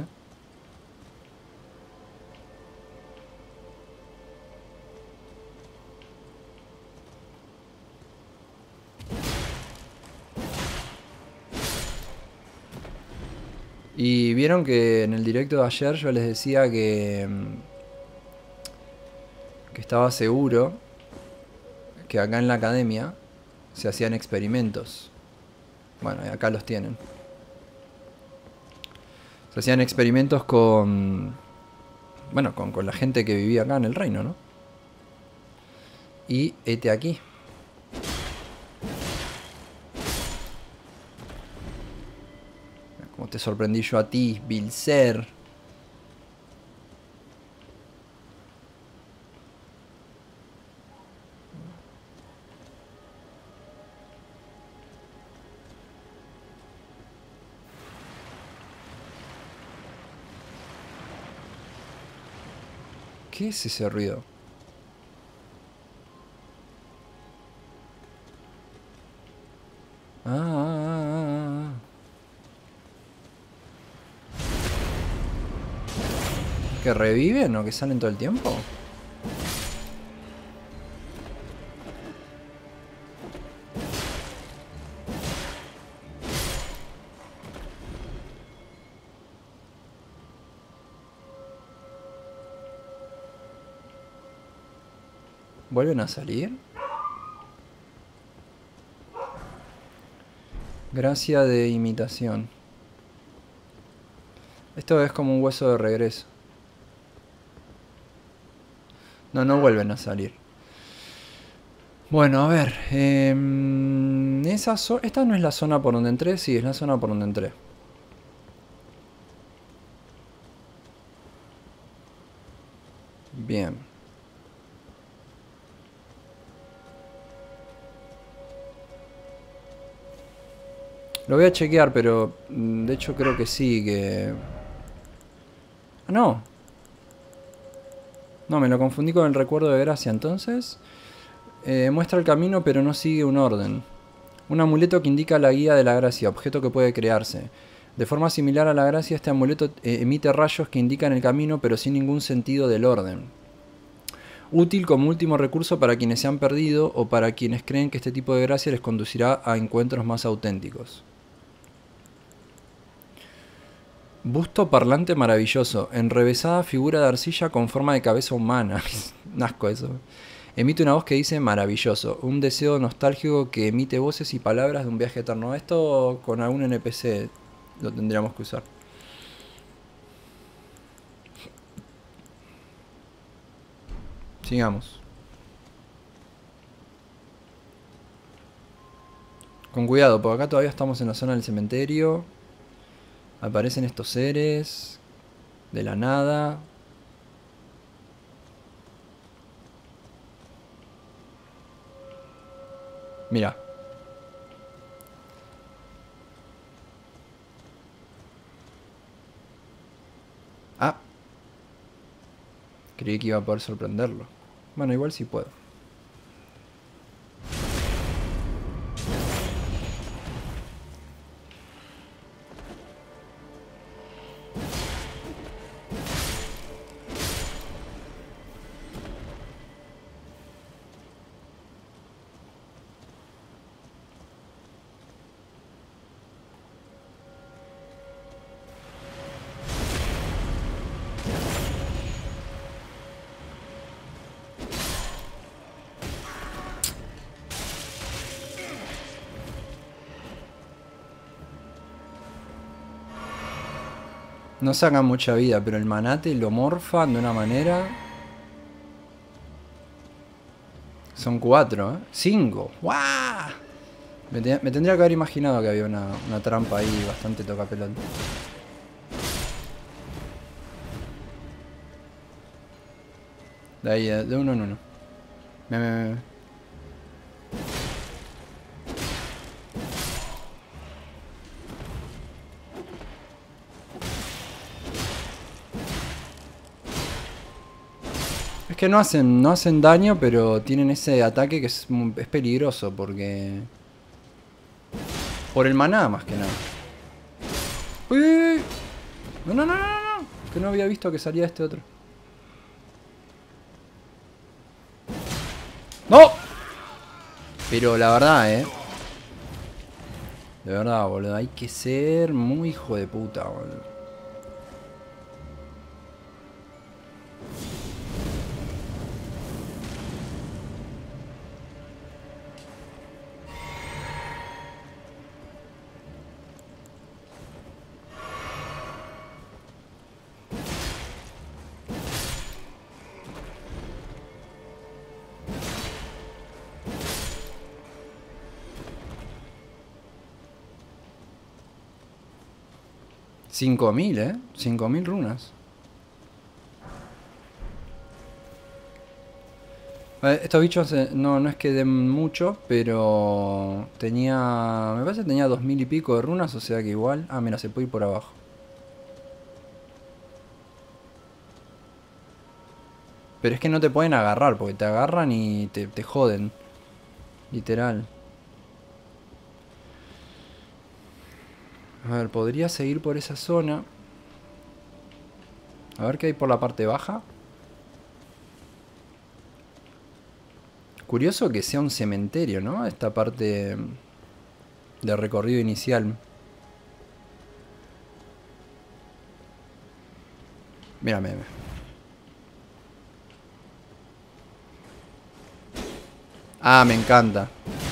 Y vieron que en el directo de ayer yo les decía que estaba seguro que acá en la academia se hacían experimentos. Bueno, y acá los tienen. Se hacían experimentos con... Bueno, con la gente que vivía acá en el reino, ¿no? Y hete aquí. Como te sorprendí yo a ti, Bilser. ¿Qué es ese ruido? Ah. ¿Que reviven o que salen todo el tiempo? ¿Vuelven a salir? Gracia de imitación. Esto es como un hueso de regreso. No, no vuelven a salir. Bueno, a ver. Esta no es la zona por donde entré. Sí, es la zona por donde entré. Bien. Lo voy a chequear, pero de hecho creo que sí, que... Ah, no. No, me lo confundí con el recuerdo de Gracia. Entonces, muestra el camino pero no sigue un orden. Un amuleto que indica la guía de la gracia, objeto que puede crearse. De forma similar a la gracia, este amuleto emite rayos que indican el camino pero sin ningún sentido del orden. Útil como último recurso para quienes se han perdido o para quienes creen que este tipo de gracia les conducirá a encuentros más auténticos. Busto parlante maravilloso, enrevesada figura de arcilla con forma de cabeza humana. Asco eso. Emite una voz que dice maravilloso, un deseo nostálgico que emite voces y palabras de un viaje eterno. Esto con algún NPC lo tendríamos que usar. Sigamos. Con cuidado, porque acá todavía estamos en la zona del cementerio. Aparecen estos seres de la nada. Mira. Ah. Creí que iba a poder sorprenderlo. Bueno, igual sí puedo. No sacan mucha vida, pero el manate lo morfan de una manera. Son 4, ¿eh? 5. ¡Guau! Me tendría que haber imaginado que había una trampa ahí bastante tocapelón. De ahí, de uno en uno. Me. Es que no hacen daño, pero tienen ese ataque que es peligroso porque... Por el maná más que nada. ¡Uy! No, no, no, no, no. Que no había visto que salía este otro. ¡No! Pero la verdad, de verdad, boludo. Hay que ser muy hijo de puta, boludo. $5000, 5000 runas. Estos bichos no es que den mucho, pero tenía... Me parece que tenía 2000 y pico de runas, o sea que igual... Ah, mira, se puede ir por abajo. Pero es que no te pueden agarrar, porque te agarran y te joden. Literal. A ver, podría seguir por esa zona. A ver qué hay por la parte baja. Curioso que sea un cementerio, ¿no? Esta parte de recorrido inicial. Mírame. Ah, me encanta.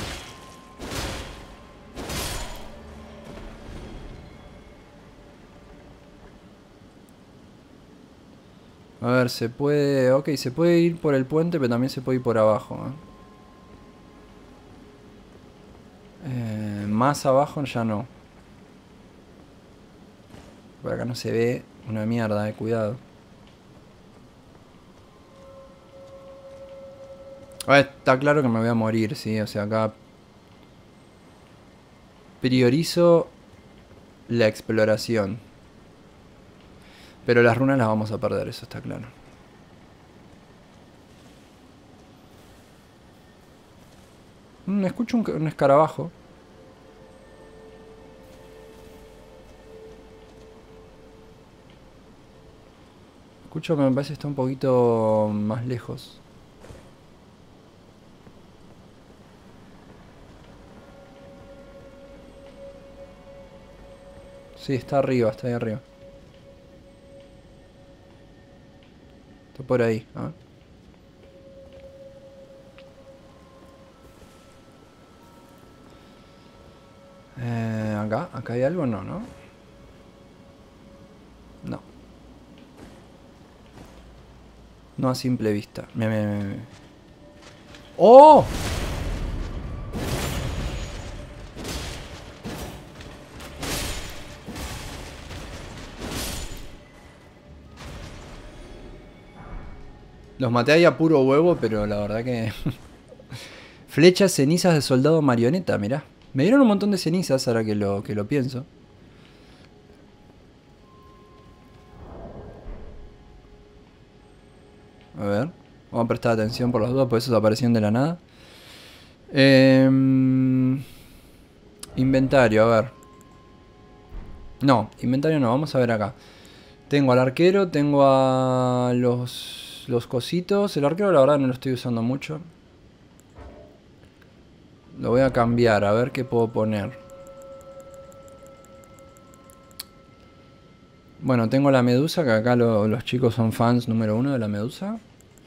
A ver, se puede... Ok, se puede ir por el puente, pero también se puede ir por abajo. Más abajo ya no. Por acá no se ve una mierda, cuidado. A ver, está claro que me voy a morir, sí. O sea, acá... priorizo la exploración. Pero las runas las vamos a perder, eso está claro. Escucho un escarabajo. Escucho que me parece que está un poquito más lejos. Sí, está arriba, está ahí arriba. Está por ahí, ¿ah? Acá hay algo, no, ¿no? No. No a simple vista. ¡Oh! Los maté ahí a puro huevo, pero la verdad que... Flechas, cenizas de soldado marioneta, mirá. Me dieron un montón de cenizas ahora que lo pienso. A ver. Vamos a prestar atención por las dudas, porque esos aparecieron de la nada. Inventario, a ver. No, inventario no, vamos a ver acá. Tengo al arquero, tengo a los cositos. El arquero la verdad no lo estoy usando mucho. Lo voy a cambiar, a ver qué puedo poner. Bueno, tengo la medusa, que acá los chicos son fans número 1 de la medusa.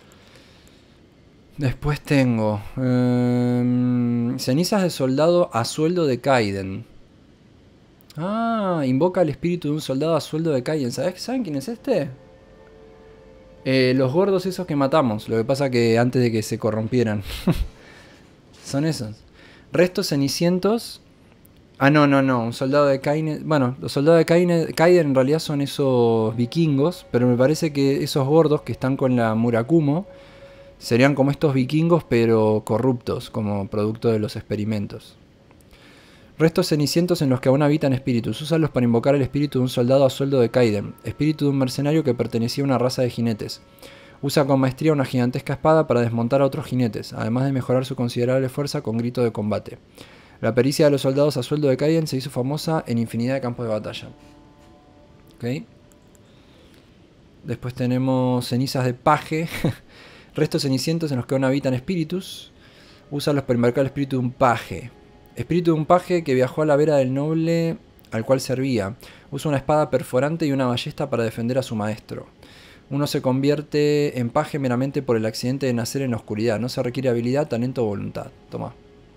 Después tengo cenizas de soldado a sueldo de Kaiden. Ah, invoca el espíritu de un soldado a sueldo de Kaiden. ¿Saben quién es este? Los gordos esos que matamos. Lo que pasa que antes de que se corrompieran. Son esos. Restos cenicientos. Ah, no. Un soldado de Kaiden. Bueno, los soldados de Kaiden en realidad son esos vikingos. Pero me parece que esos gordos que están con la Murakumo serían como estos vikingos, pero corruptos, como producto de los experimentos. Restos cenicientos en los que aún habitan espíritus. Úsalos para invocar el espíritu de un soldado a sueldo de Kaiden. Espíritu de un mercenario que pertenecía a una raza de jinetes. Usa con maestría una gigantesca espada para desmontar a otros jinetes, además de mejorar su considerable fuerza con grito de combate. La pericia de los soldados a sueldo de Kaiden se hizo famosa en infinidad de campos de batalla. Ok. Después tenemos cenizas de paje. Restos cenicientos en los que aún habitan espíritus. Úsalos para invocar el espíritu de un paje. Espíritu de un paje que viajó a la vera del noble al cual servía. Usa una espada perforante y una ballesta para defender a su maestro. Uno se convierte en paje meramente por el accidente de nacer en la oscuridad. No se requiere habilidad, talento o voluntad. Toma.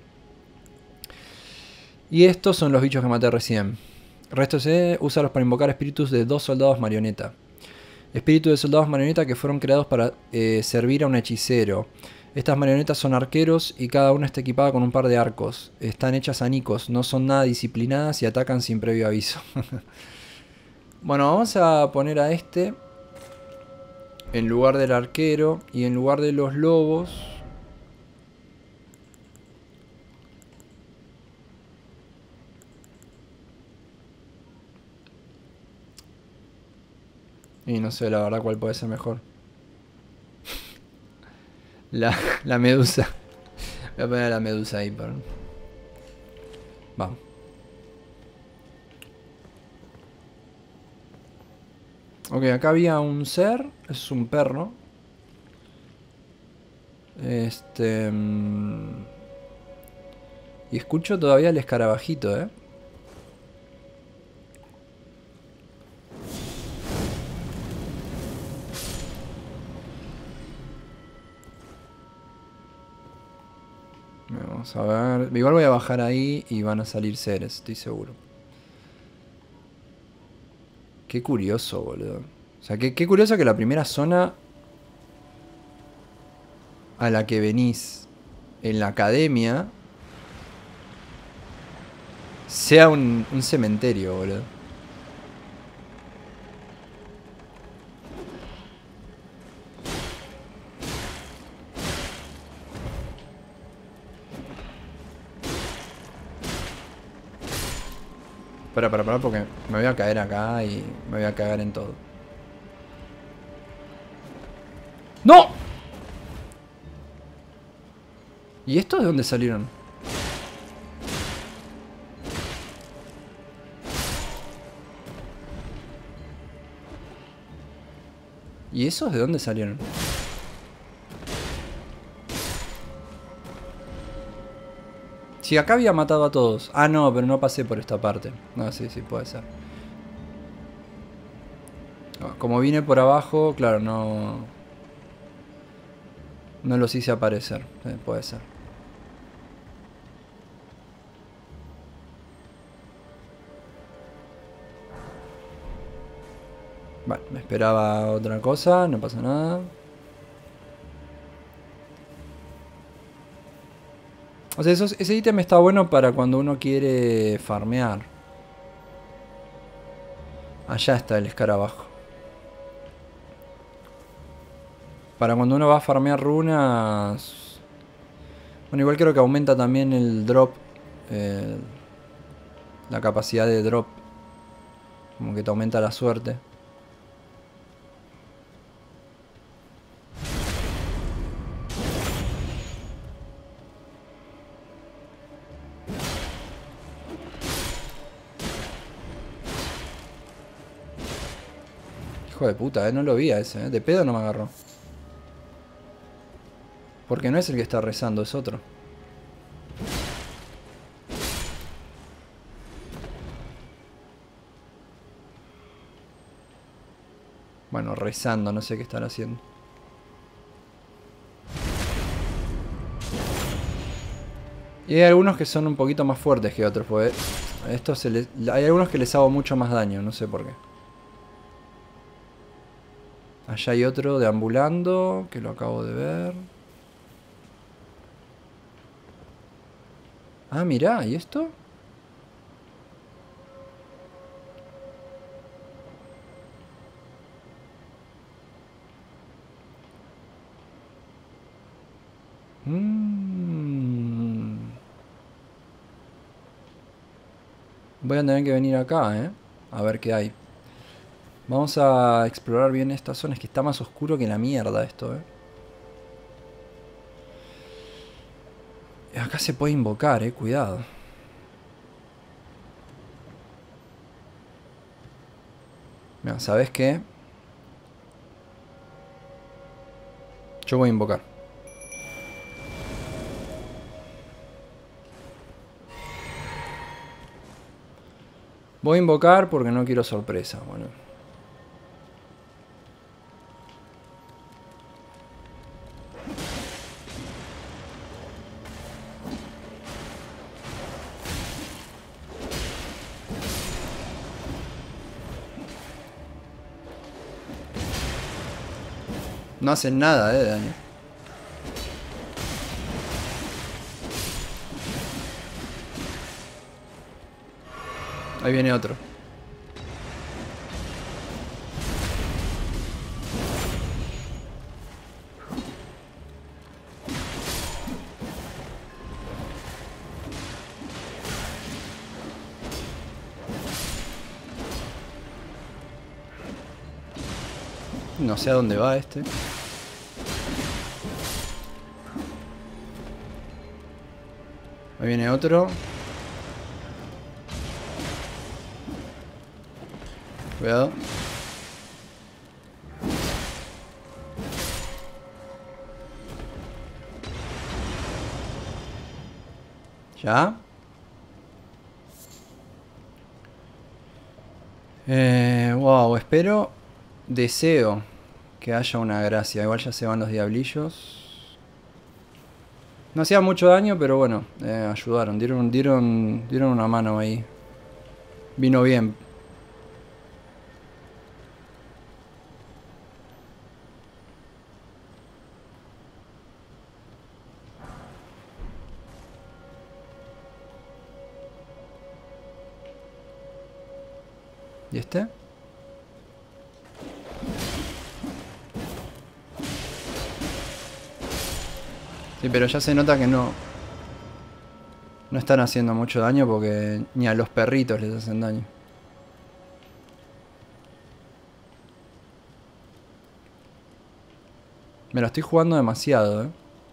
Y estos son los bichos que maté recién. Restos úsalos para invocar espíritus de 2 soldados marioneta. Espíritus de soldados marioneta que fueron creados para servir a un hechicero. Estas marionetas son arqueros y cada una está equipada con un par de arcos. Están hechas anicos, no son nada disciplinadas y atacan sin previo aviso. Bueno, vamos a poner a este en lugar del arquero y en lugar de los lobos. Y no sé la verdad cuál puede ser mejor. La medusa. Voy a poner a la medusa ahí. Vamos. Ok, acá había un ser. Es un perro. Y escucho todavía el escarabajito, ¿eh? Vamos a ver. Igual voy a bajar ahí y van a salir seres, estoy seguro. Qué curioso, boludo. O sea, qué curioso que la primera zona a la que venís en la academia sea un cementerio, boludo. Para, porque me voy a caer acá y me voy a cagar en todo. ¡No! ¿Y estos de dónde salieron? ¿Y esos de dónde salieron? Si acá había matado a todos. Ah, no, pero no pasé por esta parte. No, sí, puede ser. Como vine por abajo, claro, no... No los hice aparecer. Puede ser. Vale, me esperaba otra cosa, no pasa nada. O sea, ese ítem está bueno para cuando uno quiere farmear. Allá está el escarabajo. Para cuando uno va a farmear runas... Bueno, igual creo que aumenta también el drop. La capacidad de drop. Como que te aumenta la suerte. Hijo de puta, no lo vi a ese, de pedo no me agarró. Porque no es el que está rezando, es otro. Bueno, rezando, no sé qué estará haciendo. Y hay algunos que son un poquito más fuertes que otros, porque estos hay algunos que les hago mucho más daño, no sé por qué. Allá hay otro deambulando, que lo acabo de ver. Ah, mirá, ¿y esto? Voy a tener que venir acá, a ver qué hay. Vamos a explorar bien esta zona. Es que está más oscuro que la mierda esto, Acá se puede invocar, cuidado. Mira, ¿sabes qué? Yo voy a invocar. Voy a invocar porque no quiero sorpresa, bueno. No hacen nada, de daño. Ahí viene otro. No sé a dónde va este. Ahí viene otro. Cuidado. Ya. Wow, espero. Deseo que haya una gracia. Igual ya se van los diablillos. No hacía mucho daño, pero bueno, ayudaron. Dieron una mano ahí. Vino bien. ¿Y este? Sí, pero ya se nota que no están haciendo mucho daño porque ni a los perritos les hacen daño. Me la estoy jugando demasiado,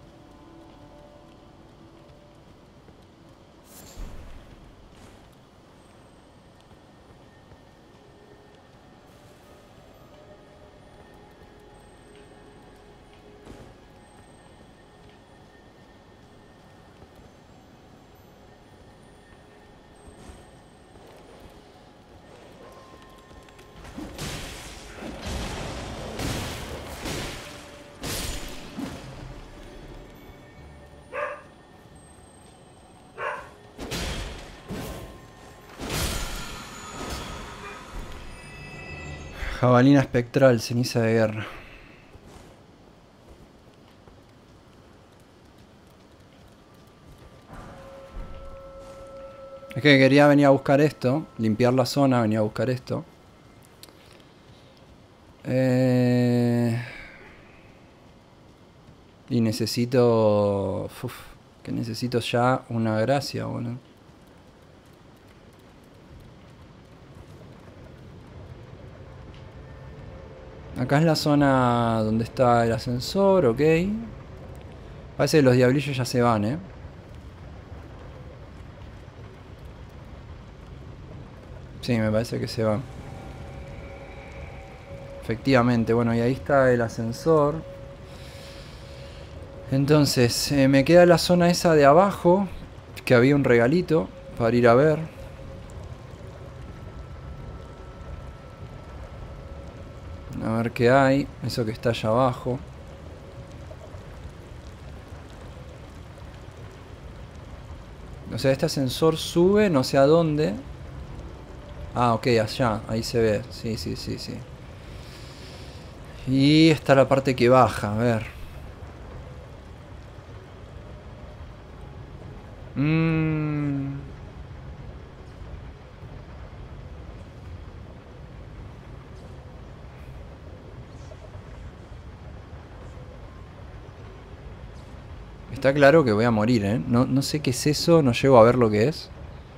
Jabalina espectral, ceniza de guerra. Es que quería venir a buscar esto, limpiar la zona, venía a buscar esto. Y necesito... que necesito ya una gracia, boludo. Acá es la zona donde está el ascensor, ok. Parece que los diablillos ya se van, Sí, me parece que se van. Efectivamente, bueno, y ahí está el ascensor. Entonces, me queda la zona esa de abajo, que había un regalito para ir a ver. A ver qué hay, eso que está allá abajo. O sea, este ascensor sube, no sé a dónde. Ah, ok, allá, ahí se ve. Sí, sí, sí, sí. Y está la parte que baja, a ver. Está claro que voy a morir, ¿eh? No sé qué es eso, no llego a ver lo que es.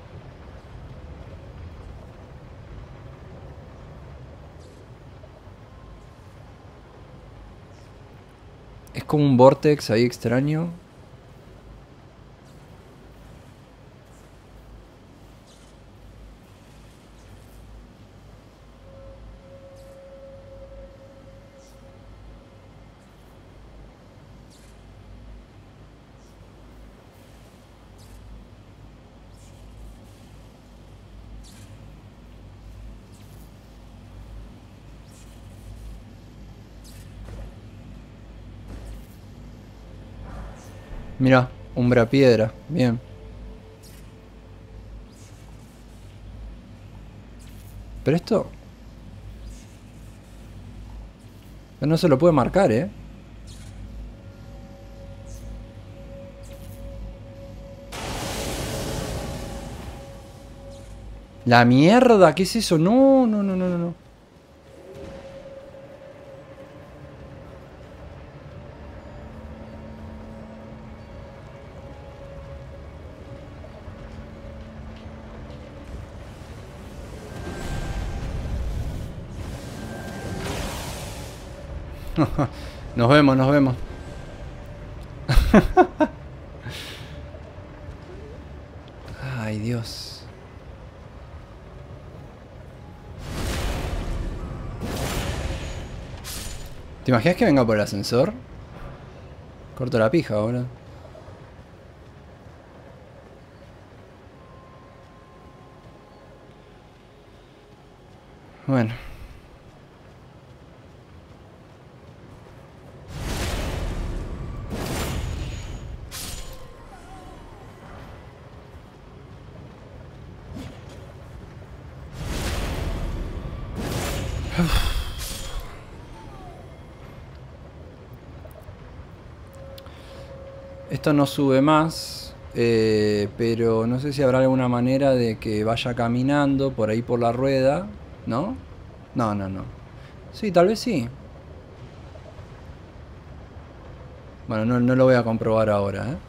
Es como un vortex ahí extraño. Mira, umbra piedra, bien. Pero esto... no se lo puede marcar, ¿eh? La mierda, ¿qué es eso? No, no, no, no, no. Nos vemos, nos vemos. Ay, Dios. ¿Te imaginas que venga por el ascensor? Corto la pija ahora. Bueno. Esto no sube más, pero no sé si habrá alguna manera de que vaya caminando por ahí por la rueda, ¿no? No, no, no. Sí, tal vez sí. Bueno, no lo voy a comprobar ahora, ¿eh?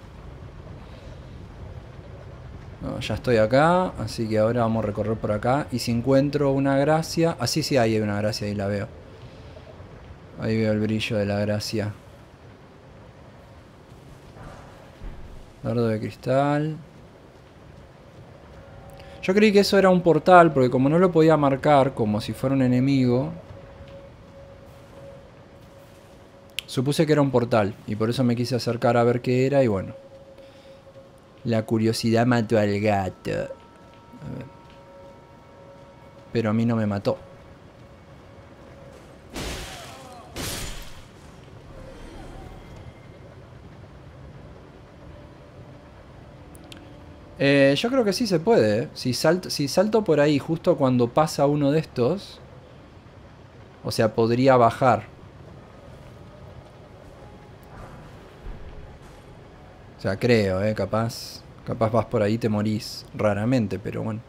No, ya estoy acá, así que ahora vamos a recorrer por acá. Y si encuentro una gracia... Ah, sí, sí, ahí hay una gracia, ahí la veo. Ahí veo el brillo de la gracia. Dardo de cristal. Yo creí que eso era un portal, porque como no lo podía marcar como si fuera un enemigo, supuse que era un portal. Y por eso me quise acercar a ver qué era y bueno. La curiosidad mató al gato. A ver. Pero a mí no me mató. Yo creo que sí se puede, ¿eh? Si salto por ahí justo cuando pasa uno de estos, o sea, podría bajar. O sea, creo, capaz vas por ahí y te morís raramente, pero bueno.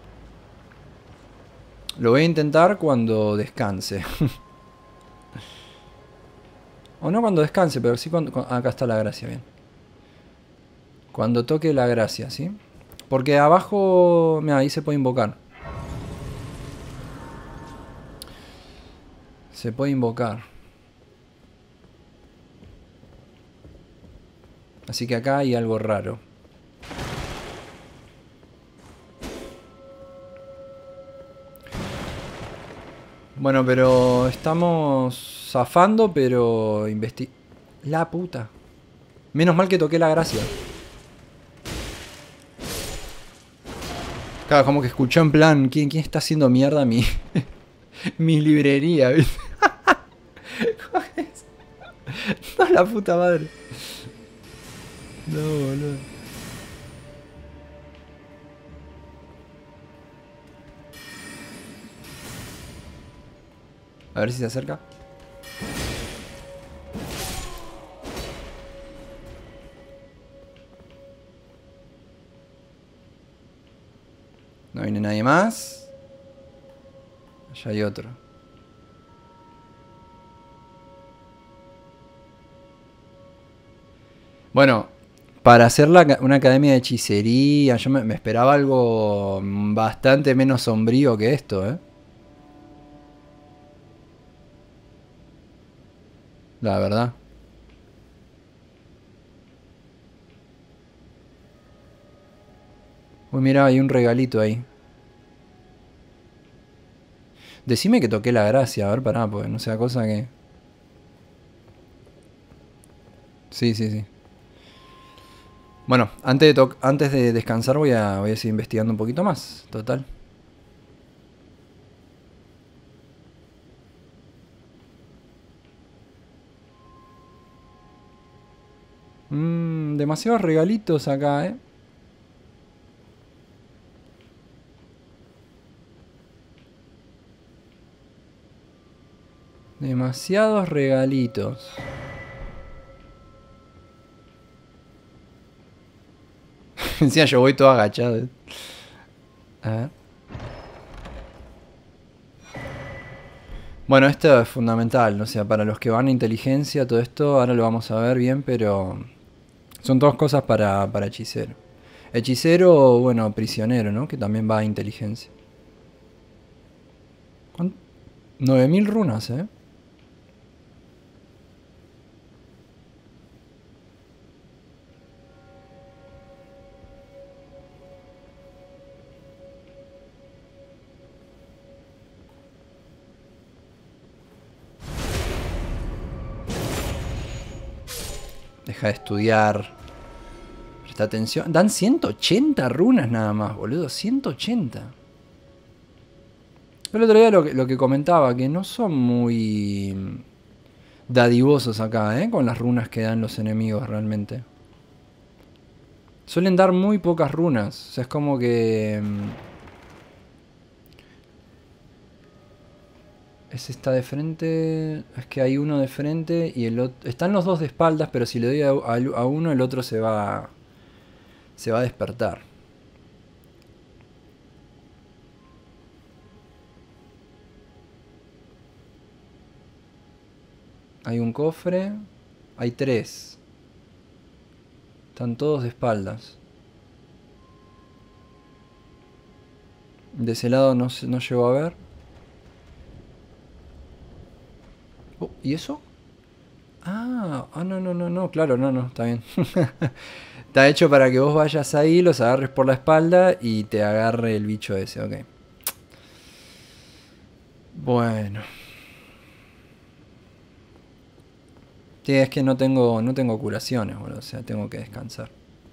Lo voy a intentar cuando descanse. O no cuando descanse, pero sí cuando... Acá está la gracia, bien. Cuando toque la gracia, ¿sí? Porque abajo... Mira, ahí se puede invocar. Se puede invocar. Así que acá hay algo raro. Bueno, pero estamos zafando, pero La puta. Menos mal que toqué la gracia. Claro, como que escuchó en plan, ¿quién está haciendo mierda mi, mi librería? ¿Viste? No, la puta madre. No, boludo. A ver si se acerca. No viene nadie más. Allá hay otro. Bueno, para hacer una academia de hechicería, yo me esperaba algo bastante menos sombrío que esto, ¿eh? La verdad. Uy, mira, hay un regalito ahí. Decime que toqué la gracia, a ver, pará, porque no sea cosa que... Sí, sí, sí. Bueno, antes de descansar voy a seguir investigando un poquito más, total. Demasiados regalitos acá, ¿eh? Demasiados regalitos. Encima yo voy todo agachado. A ver. Bueno, esto es fundamental, o sea, para los que van a inteligencia, todo esto, ahora lo vamos a ver bien, pero son todas cosas para hechicero. Hechicero o, bueno, prisionero, ¿no? Que también va a inteligencia. 9000 runas, ¿eh? Deja de estudiar. Presta atención. Dan 180 runas nada más, boludo. 180. El otro día lo que comentaba, que no son muy dadivosos acá, con las runas que dan los enemigos realmente. Suelen dar muy pocas runas. O sea, es como que... Ese está de frente. Es que hay uno de frente y el otro. Están los dos de espaldas, pero si le doy a uno, el otro se va. Se va a despertar. Hay un cofre. Hay 3. Están todos de espaldas. De ese lado no llego a ver. Oh, ¿y eso? No, claro, no, está bien. Está hecho para que vos vayas ahí, los agarres por la espalda y te agarre el bicho ese, ok. Bueno. Sí, es que no tengo curaciones, boludo. O sea, tengo que descansar.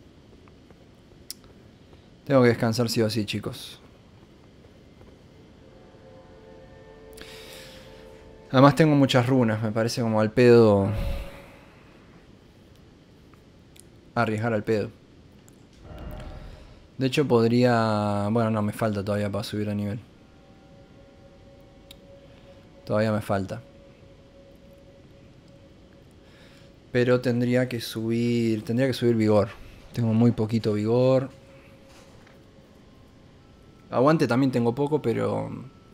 Tengo que descansar sí o sí, chicos. Además tengo muchas runas, me parece como al pedo. Arriesgar al pedo. De hecho podría... Bueno, no, me falta todavía para subir a nivel. Todavía me falta. Pero tendría que subir vigor. Tengo muy poquito vigor. Aguante también tengo poco, pero...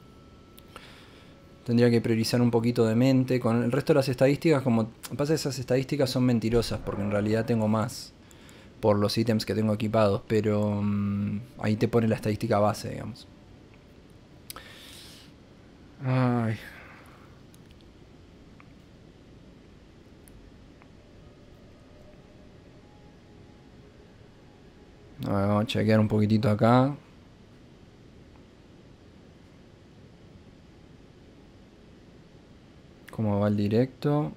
Tendría que priorizar un poquito de mente. Con el resto de las estadísticas, como pasa, esas estadísticas son mentirosas, porque en realidad tengo más por los ítems que tengo equipados, pero ahí te pone la estadística base, digamos. Ay. A ver, vamos a chequear un poquitito acá. ¿Cómo va el directo?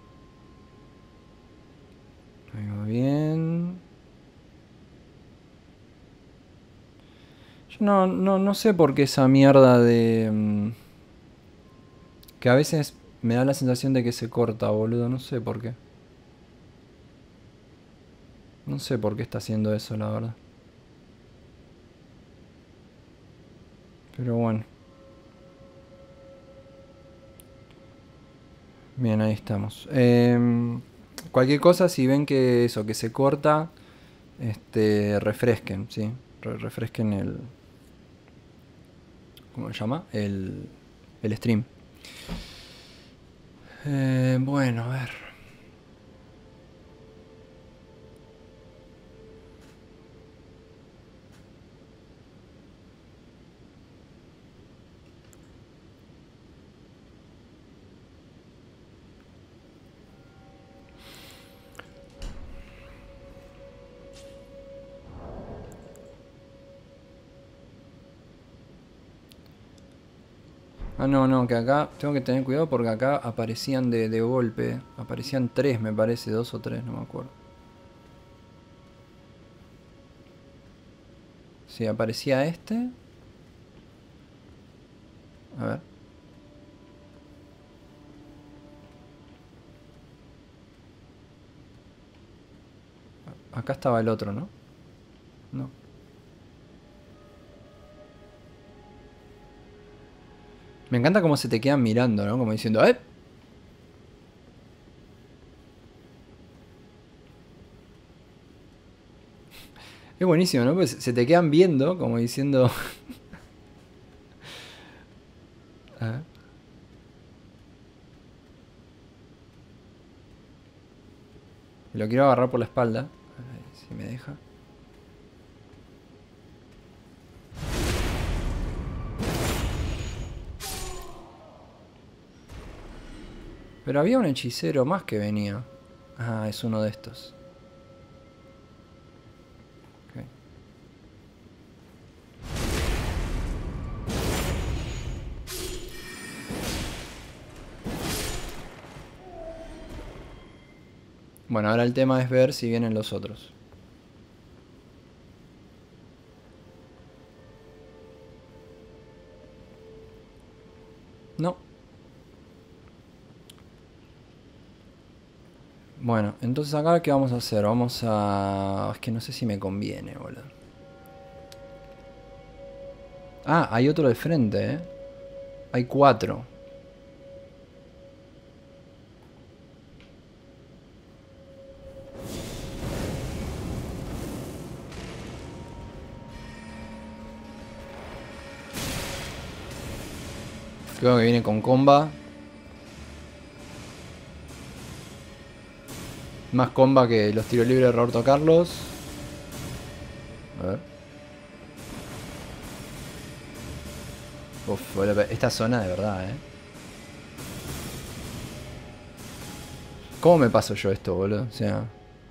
Ahí va bien. Yo no sé por qué esa mierda de... que a veces me da la sensación de que se corta, boludo. No sé por qué. No sé por qué está haciendo eso, la verdad. Pero bueno. Bien, ahí estamos. Cualquier cosa, si ven que eso, que se corta, refresquen, ¿sí? Refresquen el... ¿Cómo se llama? El stream. Bueno, a ver. Ah, no, que acá tengo que tener cuidado porque acá aparecían de golpe. Aparecían 3, me parece, 2 o 3, no me acuerdo. Sí, aparecía este. A ver. Acá estaba el otro, ¿no? No. Me encanta cómo se te quedan mirando, ¿no? Como diciendo, ¡eh! Es buenísimo, ¿no? Pues se te quedan viendo, como diciendo... A ver. Lo quiero agarrar por la espalda. A ver si me deja. Pero había un hechicero más que venía. Ah, es uno de estos. Okay. Bueno, ahora el tema es ver si vienen los otros. No. Bueno, entonces acá ¿qué vamos a hacer? Vamos a... Es que no sé si me conviene, boludo. Ah, hay otro de frente, ¿eh? Hay 4. Creo que viene con comba. Más comba que los tiros libres de Roberto Carlos. A ver. Uf, boludo, esta zona de verdad, ¿Cómo me paso yo esto, boludo? O sea...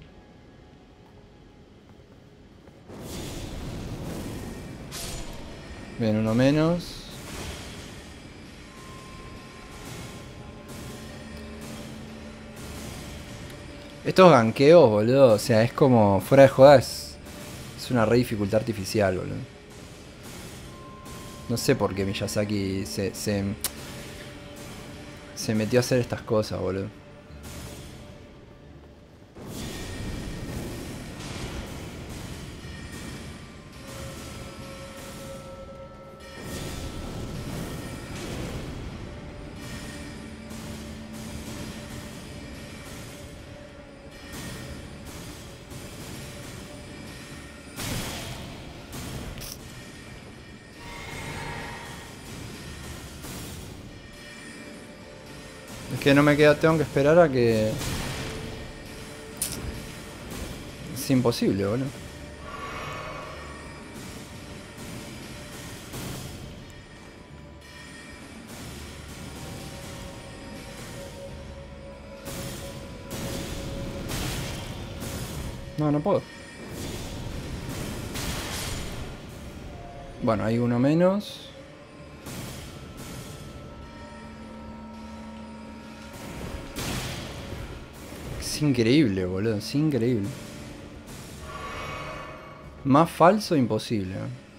Bien, uno menos. Estos ganqueos, boludo, o sea, es como... Fuera de joda, es una re dificultad artificial, boludo. No sé por qué Miyazaki se metió a hacer estas cosas, boludo. Es que no me queda, tengo que esperar a que... Es imposible, boludo. No, no puedo. Bueno, hay uno menos. Es increíble, boludo. Es increíble. Más falso imposible.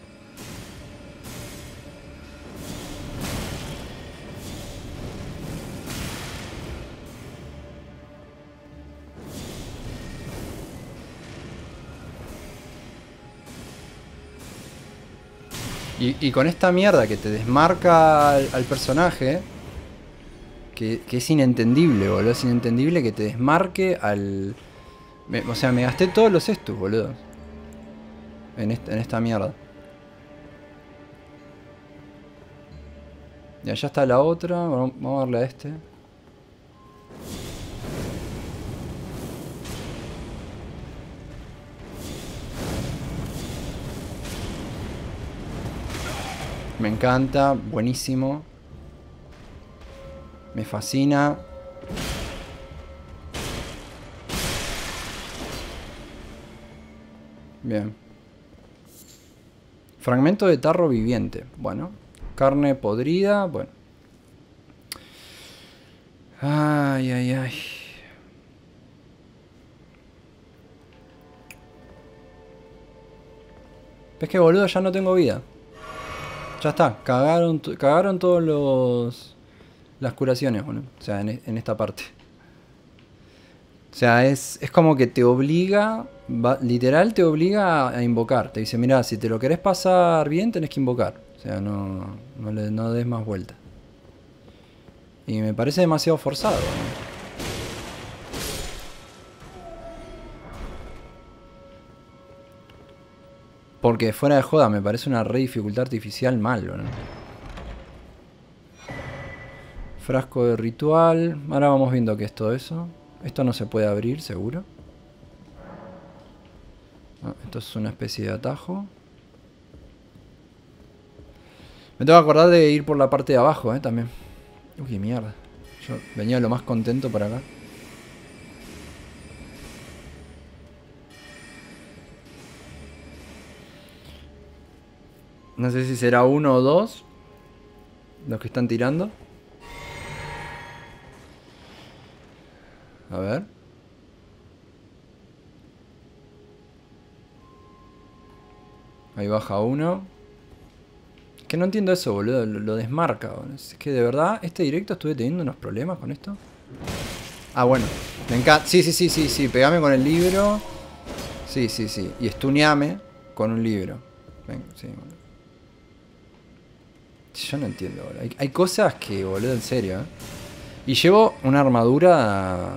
Y con esta mierda que te desmarca al personaje, que es inentendible, boludo. Es inentendible que te desmarque al... o sea, me gasté todos los estus, boludo. En esta mierda. Y allá está la otra. Vamos a darle a este. Me encanta, buenísimo. Me fascina. Bien. Fragmento de tarro viviente. Bueno. Carne podrida. Bueno. Ay, ay, ay. Es que, boludo, ya no tengo vida. Ya está. Cagaron todos las curaciones, bueno. O sea, en esta parte. O sea, es como que te obliga... literal te obliga a invocar. Te dice, mira, si te lo querés pasar bien, tenés que invocar. O sea, no des más vuelta. Y me parece demasiado forzado, ¿no? Porque fuera de joda me parece una re dificultad artificial malo, ¿no? Frasco de ritual. Ahora vamos viendo qué es todo eso. Esto no se puede abrir, seguro. Ah, esto es una especie de atajo. Me tengo que acordar de ir por la parte de abajo, también. Uy, qué mierda. Yo venía lo más contento para acá. No sé si será uno o dos los que están tirando. A ver. Ahí baja uno. Es que no entiendo eso, boludo. Lo desmarca, boludo. Es que de verdad, este directo estuve teniendo unos problemas con esto. Ah, bueno. Me encanta. Sí. Pegame con el libro. Sí. Y stuneame con un libro. Venga, sí, boludo. Yo no entiendo, boludo. Hay cosas que, boludo, en serio, Y llevo una armadura...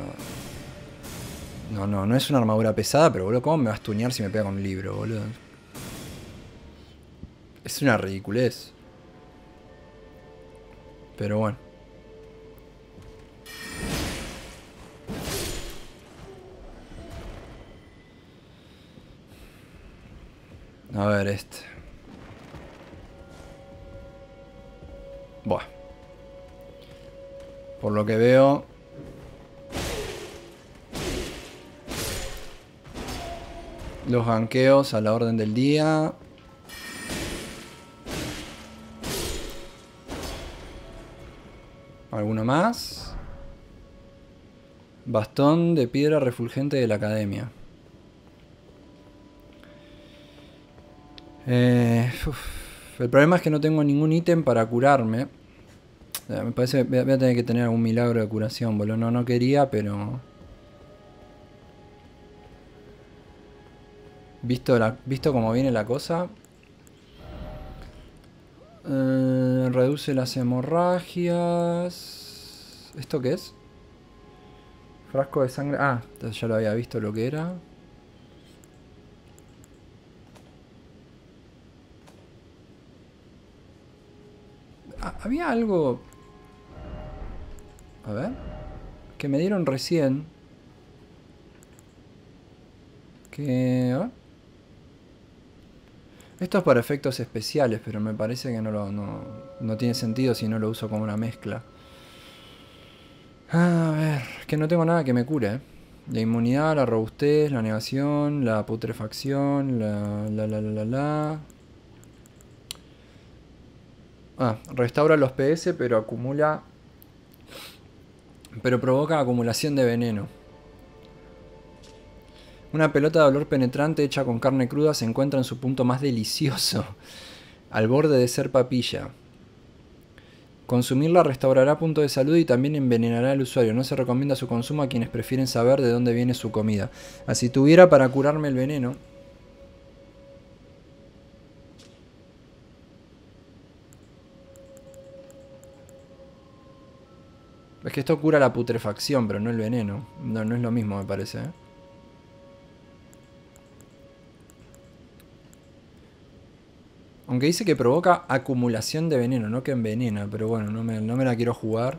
No es una armadura pesada, pero, boludo, ¿cómo me va a stunear si me pega con un libro, boludo? Es una ridiculez. Pero bueno. A ver este. Buah. Por lo que veo... Los ganqueos a la orden del día. ¿Alguno más? Bastón de piedra refulgente de la academia. El problema es que no tengo ningún ítem para curarme. Me parece que voy a tener que tener algún milagro de curación, boludo. No quería, pero... Visto cómo viene la cosa. Reduce las hemorragias. ¿Esto qué es? Frasco de sangre. Ah, ya lo había visto lo que era. Había algo... A ver. Que me dieron recién. Que... A ver. Esto es para efectos especiales, pero me parece que no tiene sentido si no lo uso como una mezcla. A ver, que no tengo nada que me cure, ¿eh? La inmunidad, la robustez, la negación, la putrefacción, restaura los PS, pero acumula... Pero provoca acumulación de veneno. Una pelota de dolor penetrante hecha con carne cruda se encuentra en su punto más delicioso, al borde de ser papilla. Consumirla restaurará punto de salud y también envenenará al usuario. No se recomienda su consumo a quienes prefieren saber de dónde viene su comida. Así tuviera para curarme el veneno. Es que esto cura la putrefacción, pero no el veneno. No es lo mismo, me parece, ¿eh? Aunque dice que provoca acumulación de veneno, no que envenena. Pero bueno, no me la quiero jugar.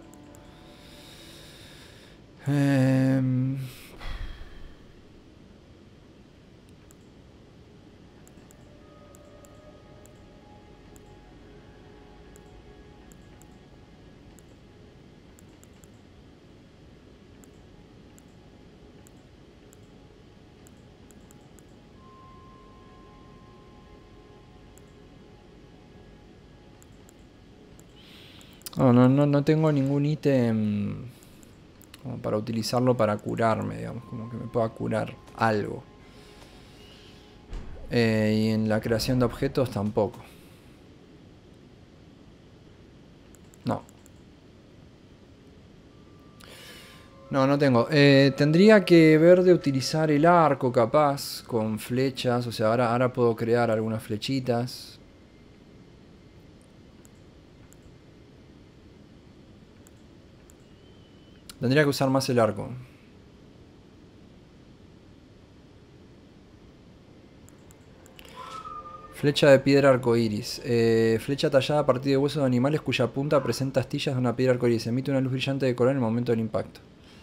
No tengo ningún ítem como para utilizarlo para curarme, digamos, como que me pueda curar algo. Y en la creación de objetos tampoco. No tengo. Tendría que ver de utilizar el arco capaz con flechas. O sea, ahora puedo crear algunas flechitas. Tendría que usar más el arco. Flecha de piedra arcoiris. Flecha tallada a partir de huesos de animales cuya punta presenta astillas de una piedra arcoiris. Emite una luz brillante de color en el momento del impacto.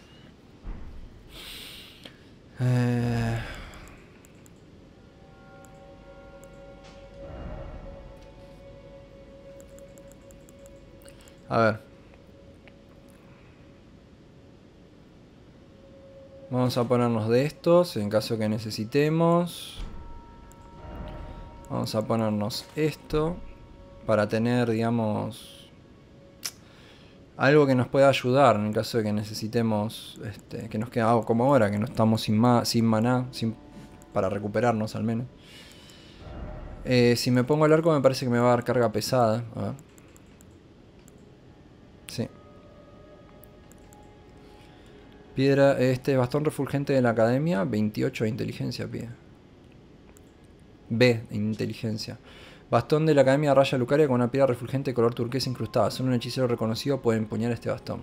A ver. Vamos a ponernos de estos en caso que necesitemos. Vamos a ponernos esto para tener, digamos, algo que nos pueda ayudar en caso de que necesitemos, que nos quede como ahora, que no estamos sin maná, para recuperarnos al menos. Si me pongo el arco me parece que me va a dar carga pesada. A ver. Sí. Piedra, bastón refulgente de la academia, 28 de inteligencia pide. B, inteligencia. Bastón de la academia Raya Lucaria con una piedra refulgente de color turquesa incrustada. Solo un hechicero reconocido puede empuñar este bastón.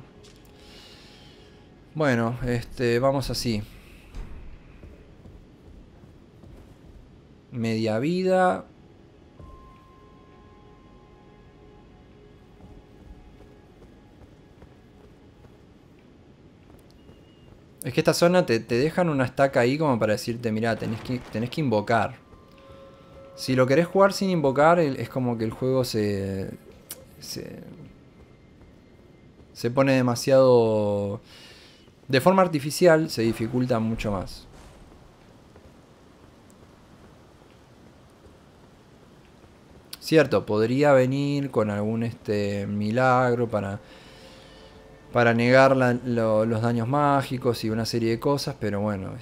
Bueno, vamos así. Media vida. Es que esta zona te dejan una estaca ahí como para decirte, mirá, tenés que invocar. Si lo querés jugar sin invocar, es como que el juego se pone demasiado... De forma artificial se dificulta mucho más. Cierto, podría venir con algún milagro para negar los daños mágicos y una serie de cosas, pero bueno,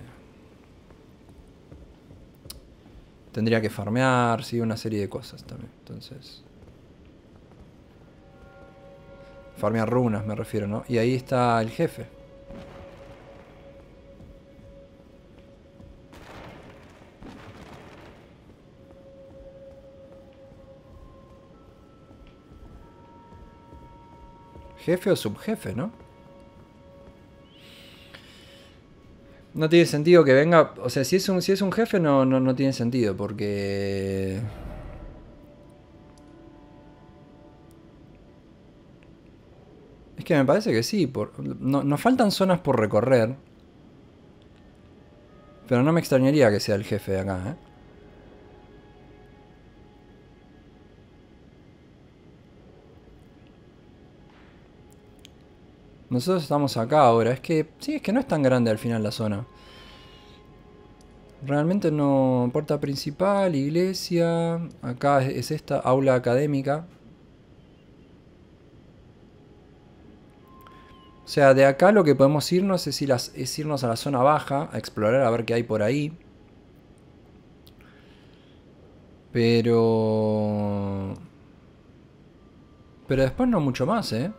tendría que farmear, sí, una serie de cosas también. Entonces, farmear runas me refiero, ¿no? Y ahí está el jefe. Jefe o subjefe, ¿no? No tiene sentido que venga... O sea, si es un jefe no tiene sentido, porque... Es que me parece que sí. Nos faltan zonas por recorrer. Pero no me extrañaría que sea el jefe de acá, ¿eh? Nosotros estamos acá ahora. Es que... Sí, es que no es tan grande al final la zona. Realmente no... Puerta principal, iglesia... Acá es esta, aula académica. O sea, de acá lo que podemos irnos es irnos a la zona baja, a explorar, a ver qué hay por ahí. Pero después no mucho más, ¿eh?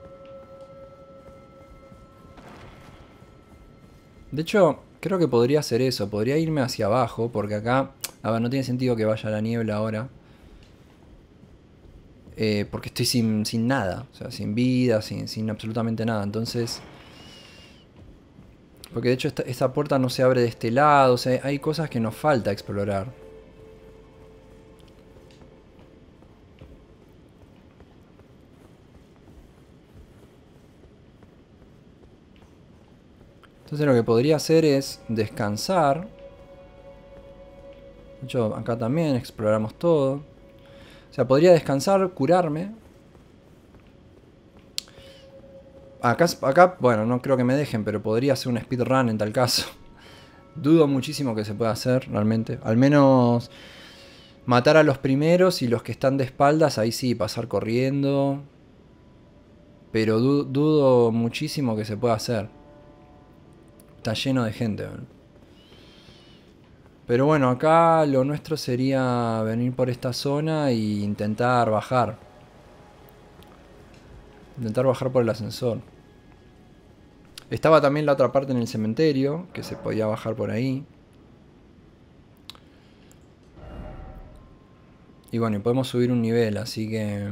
De hecho, creo que podría hacer eso. Podría irme hacia abajo, porque acá... A ver, no tiene sentido que vaya a la niebla ahora. Porque estoy sin nada. O sea, sin vida, sin absolutamente nada. Entonces... Porque de hecho esta puerta no se abre de este lado. O sea, hay cosas que nos falta explorar. Entonces lo que podría hacer es descansar. De hecho, acá también exploramos todo. O sea, podría descansar, curarme. Acá, bueno, no creo que me dejen, pero podría hacer un speedrun en tal caso. Dudo muchísimo que se pueda hacer, realmente. Al menos matar a los primeros y los que están de espaldas, ahí sí, pasar corriendo. Pero dudo muchísimo que se pueda hacer. Está lleno de gente, ¿no? Pero bueno, acá lo nuestro sería venir por esta zona e intentar bajar. Intentar bajar por el ascensor. Estaba también la otra parte en el cementerio, que se podía bajar por ahí. Y bueno, y podemos subir un nivel, así que...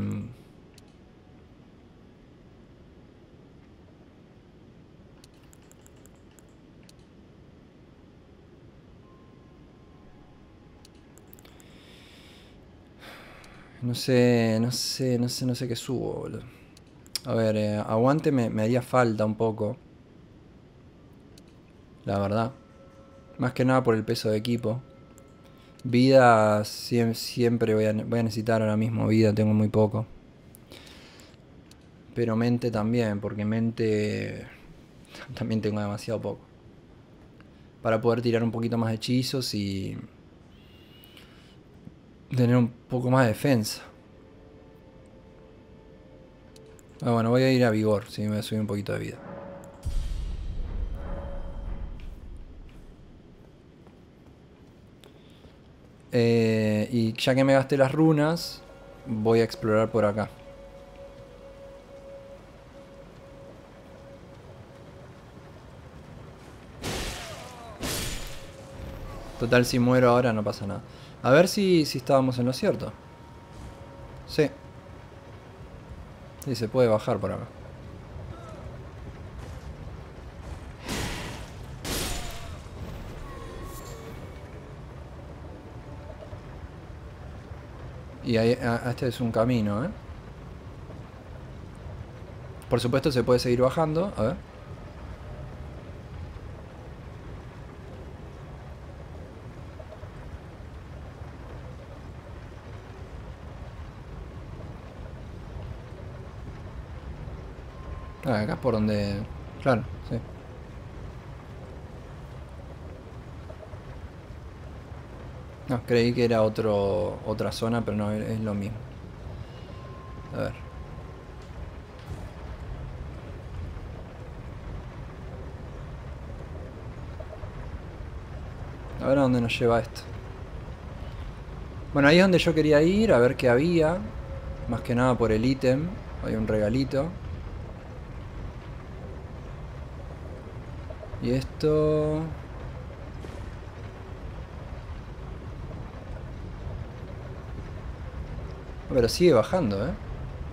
No sé qué subo, boludo. A ver, aguante me haría falta un poco. La verdad. Más que nada por el peso de equipo. Vida, siempre voy a necesitar ahora mismo vida, tengo muy poco. Pero mente también, porque mente también tengo demasiado poco. Para poder tirar un poquito más de hechizos y tener un poco más de defensa. Ah, bueno, voy a ir a vigor, sí, me voy a subir un poquito de vida. Y ya que me gasté las runas, voy a explorar por acá. Total, si muero ahora no pasa nada. A ver si estábamos en lo cierto. Sí. Sí, se puede bajar por acá. Y ahí, este es un camino, ¿eh? Por supuesto se puede seguir bajando. A ver. Ah, acá es por donde... Claro, sí. No, creí que era otra zona, pero no, es lo mismo. A ver. A ver a dónde nos lleva esto. Bueno, ahí es donde yo quería ir, a ver qué había. Más que nada por el ítem. Hay un regalito. Y esto... Pero sigue bajando, ¿eh?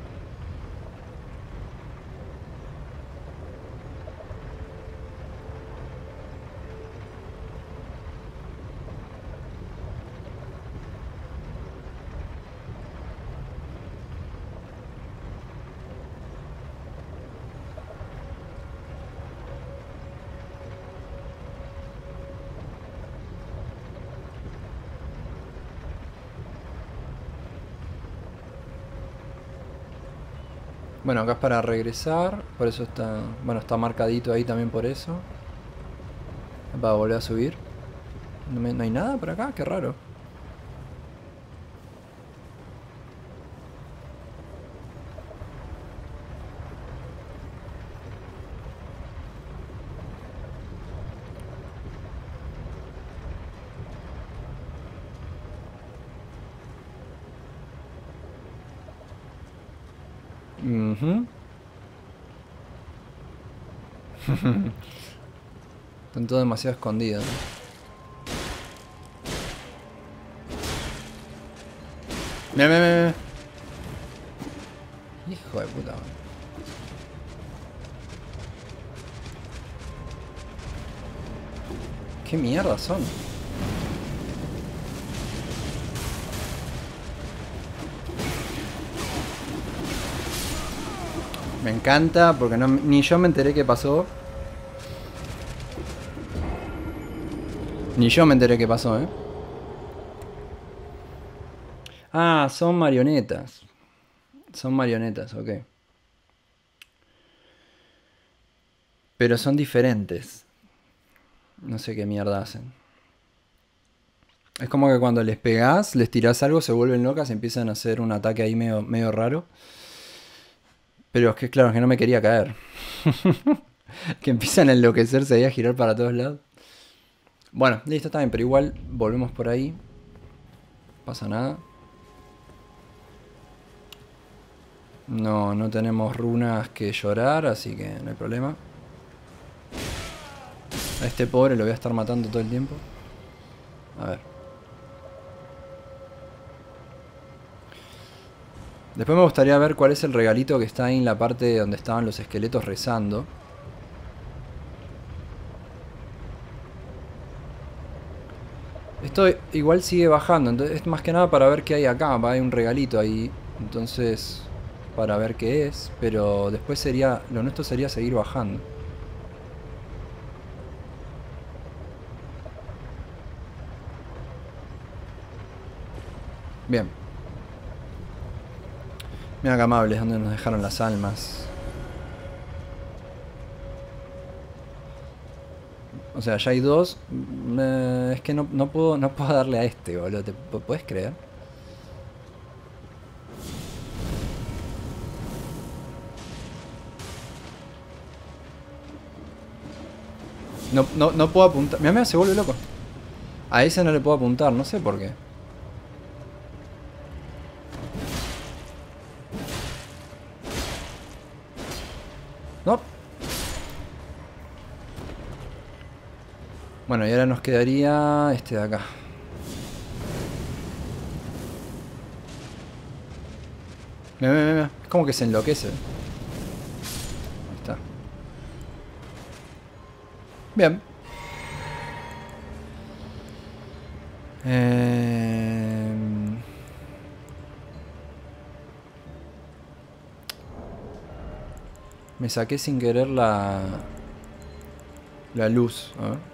Bueno, acá es para regresar. Por eso está... Bueno, está marcadito ahí también por eso. Para volver a subir. No hay nada por acá, qué raro. Ujú. Están todos demasiado escondidos. Mira, mira, mira, mira. Hijo de puta. ¿Qué mierda son? Me encanta porque no, ni yo me enteré qué pasó. Ni yo me enteré qué pasó, ¿eh? Ah, son marionetas. Son marionetas, ok. Pero son diferentes. No sé qué mierda hacen. Es como que cuando les pegás, les tirás algo, se vuelven locas y empiezan a hacer un ataque ahí medio raro. Pero es que claro, es que no me quería caer. Que empiezan a enloquecerse y a girar para todos lados. Bueno, listo, está bien, pero igual volvemos por ahí. Pasa nada. No tenemos runas que llorar, así que no hay problema. A este pobre lo voy a estar matando todo el tiempo. A ver. Después me gustaría ver cuál es el regalito que está ahí en la parte donde estaban los esqueletos rezando. Esto igual sigue bajando, entonces es más que nada para ver qué hay acá. Hay un regalito ahí, entonces para ver qué es, pero después sería, lo nuestro sería seguir bajando. Bien. Mira qué amables, donde nos dejaron las almas. O sea, ya hay dos. Es que no puedo darle a este, boludo. ¿Te puedes creer? No puedo apuntar. Mira, se vuelve loco. A ese no le puedo apuntar, no sé por qué. No. Bueno, y ahora nos quedaría este de acá. Mira. Es como que se enloquece. Ahí está. Bien. Me saqué sin querer la luz. A ver.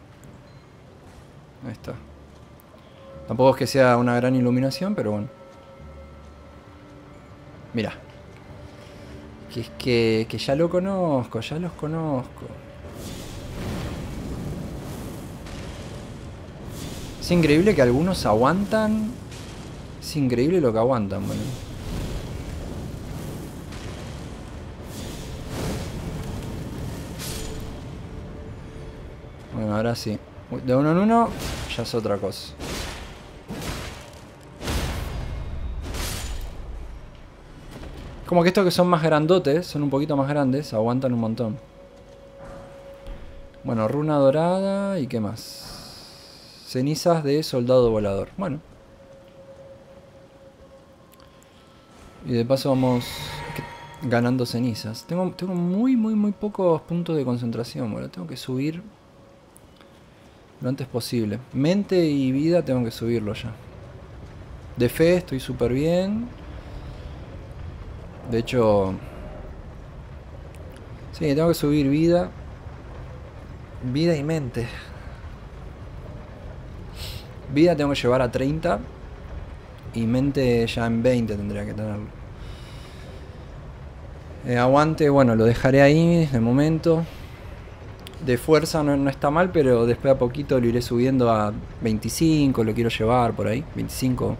Ahí está. Tampoco es que sea una gran iluminación, pero bueno. Mira. Que ya lo conozco, ya los conozco. Es increíble que algunos aguantan. Es increíble lo que aguantan, bueno. Bueno, ahora sí. De uno en uno ya es otra cosa. Como que estos que son más grandotes, son un poquito más grandes, aguantan un montón. Bueno, runa dorada y qué más. Cenizas de soldado volador. Bueno. Y de paso vamos ganando cenizas. Tengo muy pocos puntos de concentración. Bueno, tengo que subir lo antes posible. Mente y vida tengo que subirlo ya. De fe estoy súper bien. De hecho... sí, tengo que subir vida. Vida y mente. Vida tengo que llevar a 30. Y mente ya en 20 tendría que tenerlo. Aguante, bueno, lo dejaré ahí de momento. De fuerza no está mal, pero después a poquito lo iré subiendo a 25. Lo quiero llevar por ahí, 25.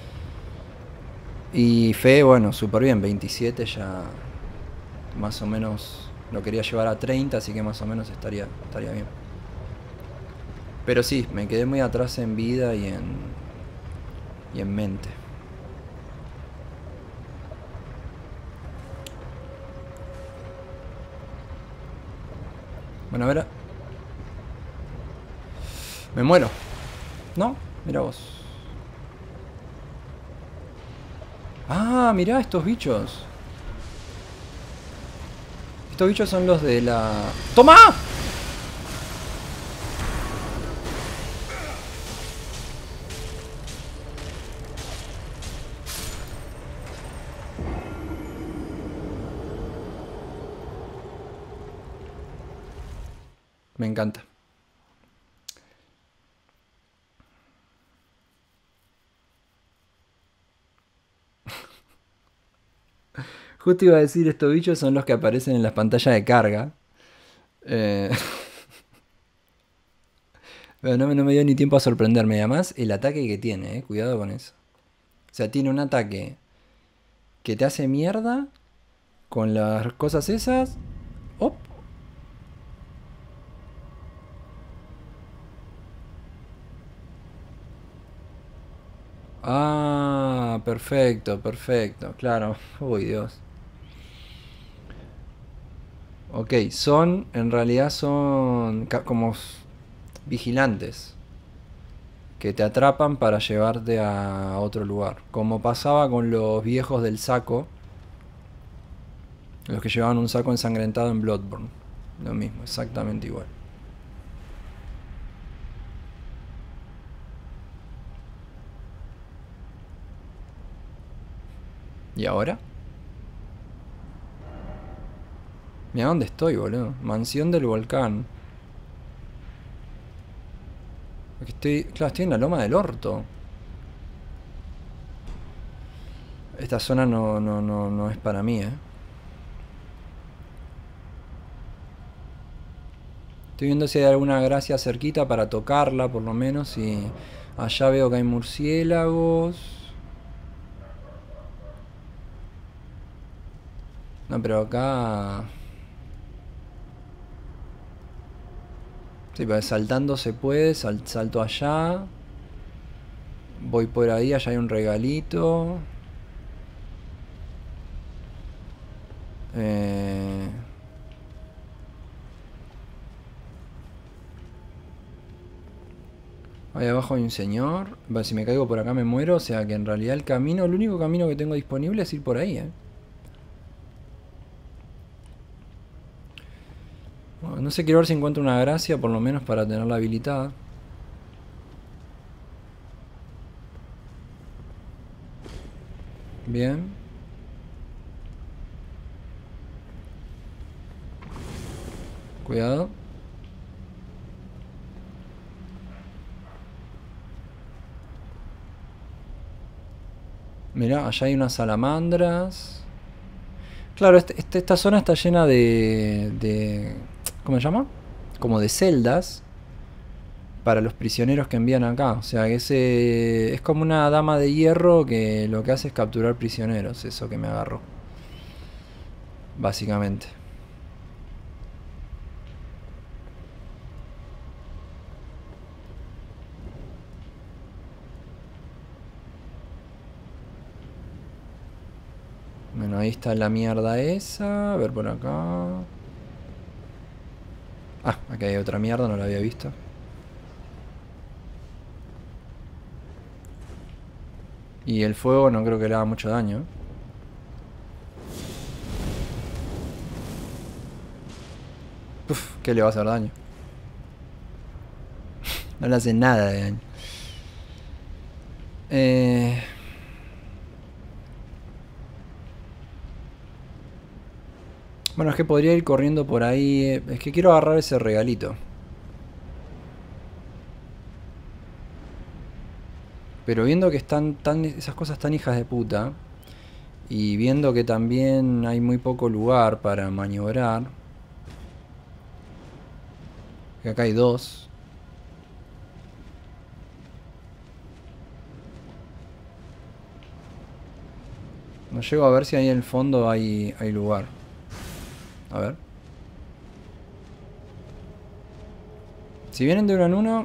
Y fe, bueno, súper bien, 27 ya más o menos lo quería llevar a 30, así que más o menos estaría bien. Pero sí, me quedé muy atrás en vida y en mente. Bueno, a ver. Me muero. ¿No? Mira vos. Ah, mirá estos bichos. Estos bichos son los de la... ¡Toma! Me encanta. Justo iba a decir, estos bichos son los que aparecen en las pantallas de carga. Pero no me dio ni tiempo a sorprenderme. Además, el ataque que tiene, cuidado con eso. O sea, tiene un ataque que te hace mierda con las cosas esas. ¡Op! Ah, perfecto, perfecto. Claro. Uy, Dios. Ok, en realidad son como vigilantes que te atrapan para llevarte a otro lugar. Como pasaba con los viejos del saco, los que llevaban un saco ensangrentado en Bloodborne. Lo mismo, exactamente igual. ¿Y ahora? Mira dónde estoy, boludo. Mansión del volcán. Claro, estoy en la loma del orto. Esta zona no es para mí, Estoy viendo si hay alguna gracia cerquita para tocarla, por lo menos. Y allá veo que hay murciélagos. No, pero acá... sí, pero saltando se puede, salto allá. Voy por ahí, allá hay un regalito. Ahí abajo hay un señor. Si me caigo por acá me muero. O sea que en realidad el único camino que tengo disponible es ir por ahí, Bueno, no sé, quiero ver si encuentro una gracia, por lo menos para tenerla habilitada. Bien. Cuidado. Mirá, allá hay unas salamandras. Claro, esta zona está llena de... ¿Cómo se llama? Como de celdas para los prisioneros que envían acá. O sea, que es como una dama de hierro que lo que hace es capturar prisioneros. Eso que me agarró. Básicamente. Bueno, ahí está la mierda esa. A ver por acá. Ah, acá hay otra mierda, no la había visto. Y el fuego no creo que le haga mucho daño. Uf, ¿qué le va a hacer daño? No le hace nada de daño. Bueno, es que podría ir corriendo por ahí. Es que quiero agarrar ese regalito. Pero viendo que están esas cosas tan hijas de puta. Y viendo que también hay muy poco lugar para maniobrar. Que acá hay dos. No llego a ver si ahí en el fondo hay lugar. A ver. Si vienen de uno en uno.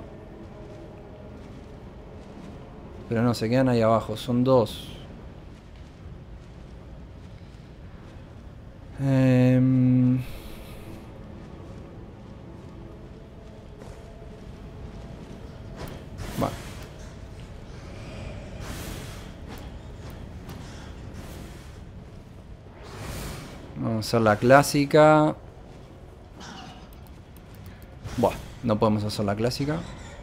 Pero no, se quedan ahí abajo. Son dos. Bueno. Vamos a hacer la clásica. Buah, no podemos hacer la clásica.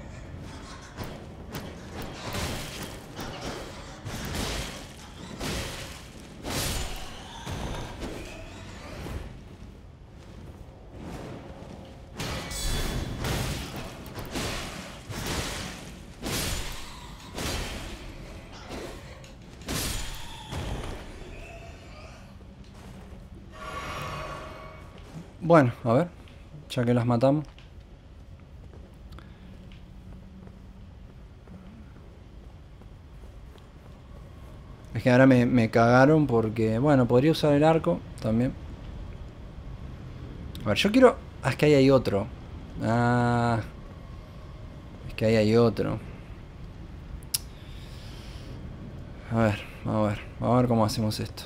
Bueno, a ver, ya que las matamos. Es que ahora me cagaron porque, bueno, podría usar el arco también. A ver, yo quiero... Ah, es que ahí hay otro. Ah, es que ahí hay otro. A ver, vamos a ver cómo hacemos esto.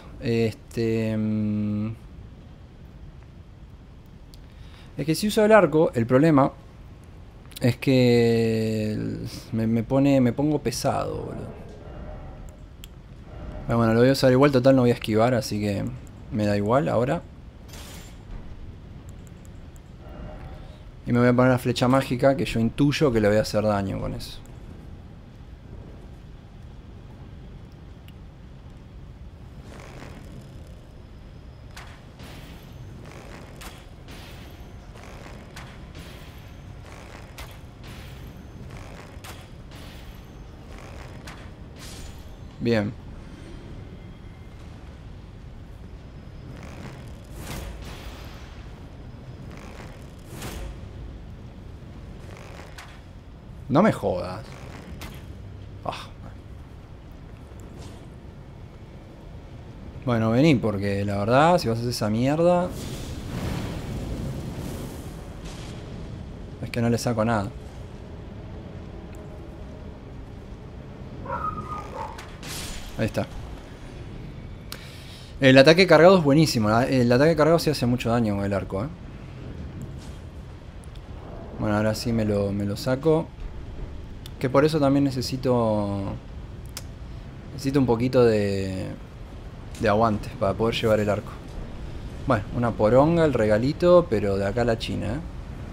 Es que si uso el arco, el problema es que me pongo pesado, boludo. Pero bueno, lo voy a usar igual, total no voy a esquivar, así que me da igual ahora. Y me voy a poner la flecha mágica, que yo intuyo que le voy a hacer daño con eso. Bien. No me jodas. Ah. Bueno, vení, porque la verdad, si vas a hacer esa mierda... Es que no le saco nada. Ahí está. El ataque cargado es buenísimo. El ataque cargado sí hace mucho daño con el arco, ¿eh? Bueno, ahora sí me lo saco. Que por eso también necesito... Necesito un poquito de aguante para poder llevar el arco. Bueno, una poronga, el regalito, pero de acá a la China, ¿eh?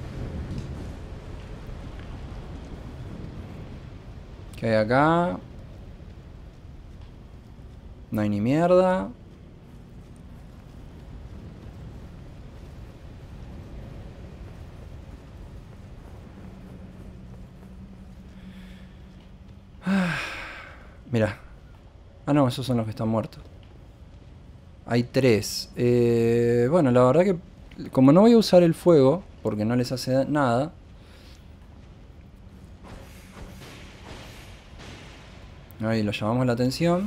¿Qué hay acá? No hay ni mierda. Mira. Ah, no, esos son los que están muertos. Hay 3. Bueno, la verdad que como no voy a usar el fuego, porque no les hace nada. Ahí lo llamamos la atención.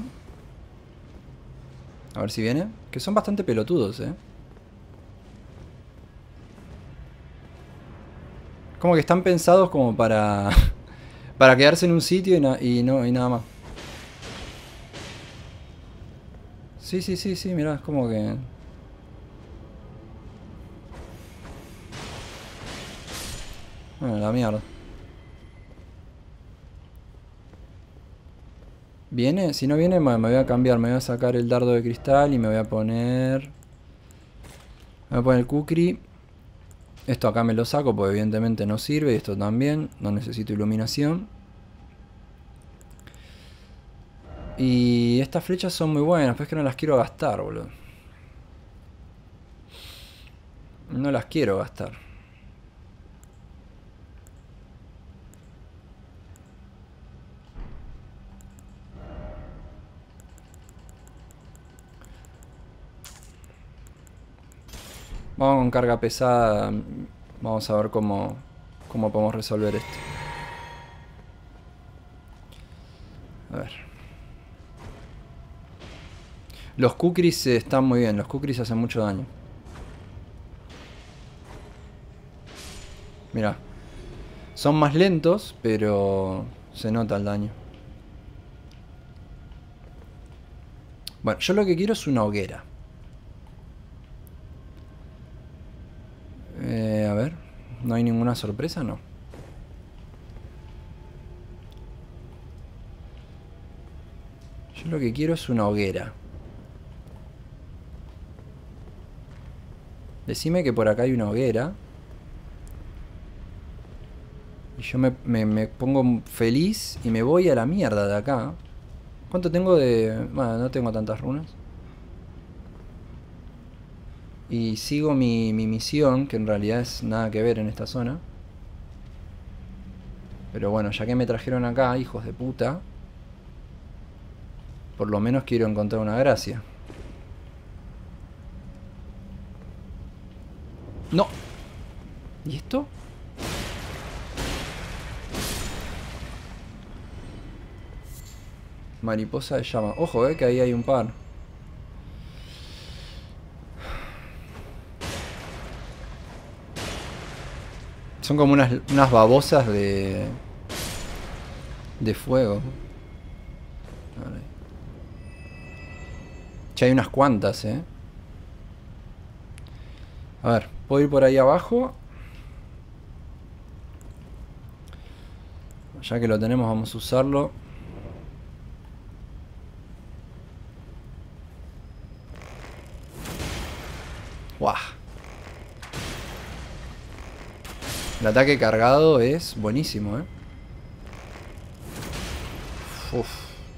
A ver si viene. Que son bastante pelotudos, Como que están pensados como para... para quedarse en un sitio y nada más. Sí, sí, sí, sí, mirá, es como que... Bueno, la mierda. ¿Viene? Si no viene, me voy a cambiar. Me voy a sacar el dardo de cristal y me voy a poner... Me voy a poner el kukri. Esto acá me lo saco porque evidentemente no sirve. Y esto también. No necesito iluminación. Y estas flechas son muy buenas. Pero es que no las quiero gastar, boludo. No las quiero gastar. Vamos con carga pesada. Vamos a ver cómo podemos resolver esto. A ver. Los kukris están muy bien. Los kukris hacen mucho daño. Mirá. Son más lentos, pero se nota el daño. Bueno, yo lo que quiero es una hoguera. A ver. ¿No hay ninguna sorpresa? No. Yo lo que quiero es una hoguera. Decime que por acá hay una hoguera. Y yo me pongo feliz y me voy a la mierda de acá. ¿Cuánto tengo de...? Bueno, no tengo tantas runas. Y sigo mi misión, que en realidad es nada que ver en esta zona. Pero bueno, ya que me trajeron acá, hijos de puta, por lo menos quiero encontrar una gracia. ¡No! ¿Y esto? Mariposa de llama. Ojo, que ahí hay un par. Son como unas babosas de fuego. Che, hay unas cuantas, A ver, puedo ir por ahí abajo. Ya que lo tenemos, vamos a usarlo. ¡Guau! El ataque cargado es buenísimo, Uf.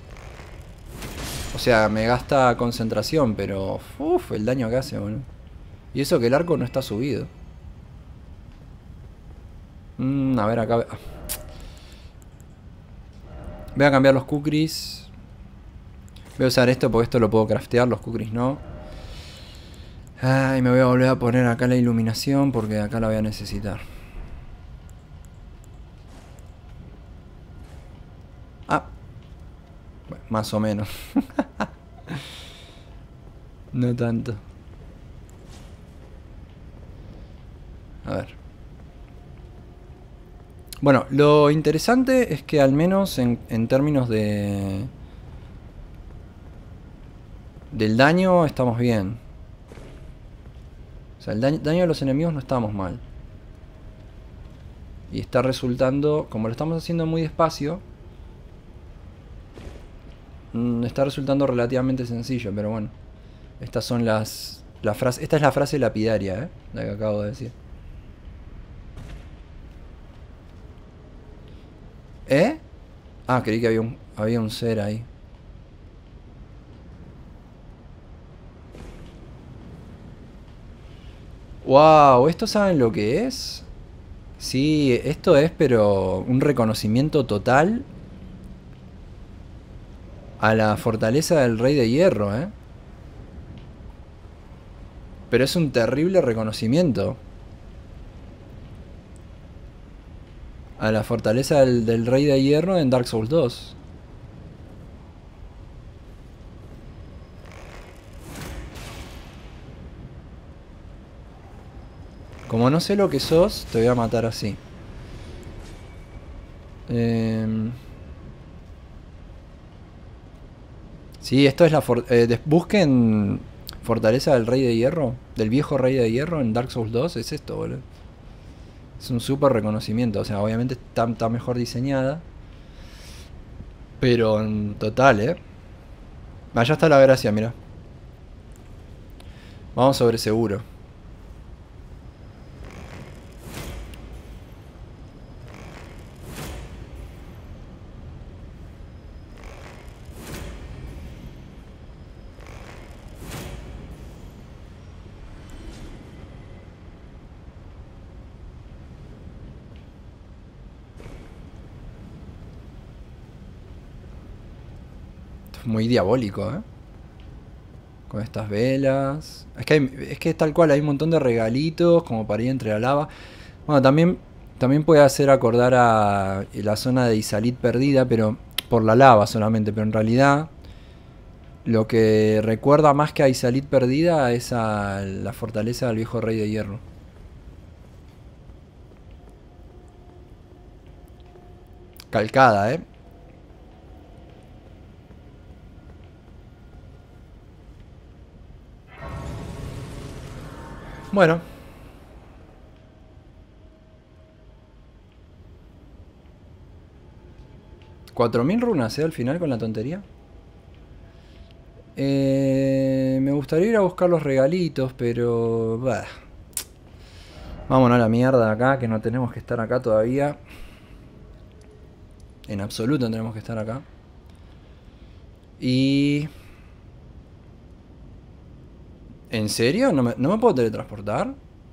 O sea, me gasta concentración, pero... Uf, el daño que hace, boludo. Y eso que el arco no está subido. A ver, acá... Voy a cambiar los kukris. Voy a usar esto porque esto lo puedo craftear, los kukris no. Ay, me voy a volver a poner acá la iluminación porque acá la voy a necesitar. Ah. Bueno, más o menos. No tanto. A ver. Bueno, lo interesante es que al menos en términos de... del daño estamos bien. O sea, el daño de los enemigos no estamos mal. Y está resultando, como lo estamos haciendo muy despacio, está resultando relativamente sencillo, pero bueno. Estas son las frases. Esta es la frase lapidaria, la que acabo de decir. Ah, creí que había un ser ahí. Wow, ¿esto saben lo que es? Sí, esto es pero un reconocimiento total a la fortaleza del Rey de Hierro, Pero es un terrible reconocimiento a la fortaleza del Rey de Hierro en Dark Souls 2. Como no sé lo que sos, te voy a matar así. Sí, esto es la... busquen Fortaleza del Rey de Hierro, del viejo Rey de Hierro en Dark Souls 2, es esto, boludo. Es un súper reconocimiento, o sea, obviamente está mejor diseñada. Pero en total, allá está la gracia, mira. Vamos sobre seguro. Muy diabólico, ¿eh? Con estas velas. Es que tal cual, hay un montón de regalitos como para ir entre la lava. Bueno, también puede hacer acordar a la zona de Izalith perdida, pero por la lava solamente. Pero en realidad, lo que recuerda más que a Izalith perdida es a la fortaleza del viejo Rey de Hierro. Calcada, ¿eh? Bueno. 4000 runas, al final con la tontería. Me gustaría ir a buscar los regalitos, pero... bah. Vámonos a la mierda de acá, que no tenemos que estar acá todavía. En absoluto no tenemos que estar acá. Y... ¿En serio? ¿No me puedo teletransportar?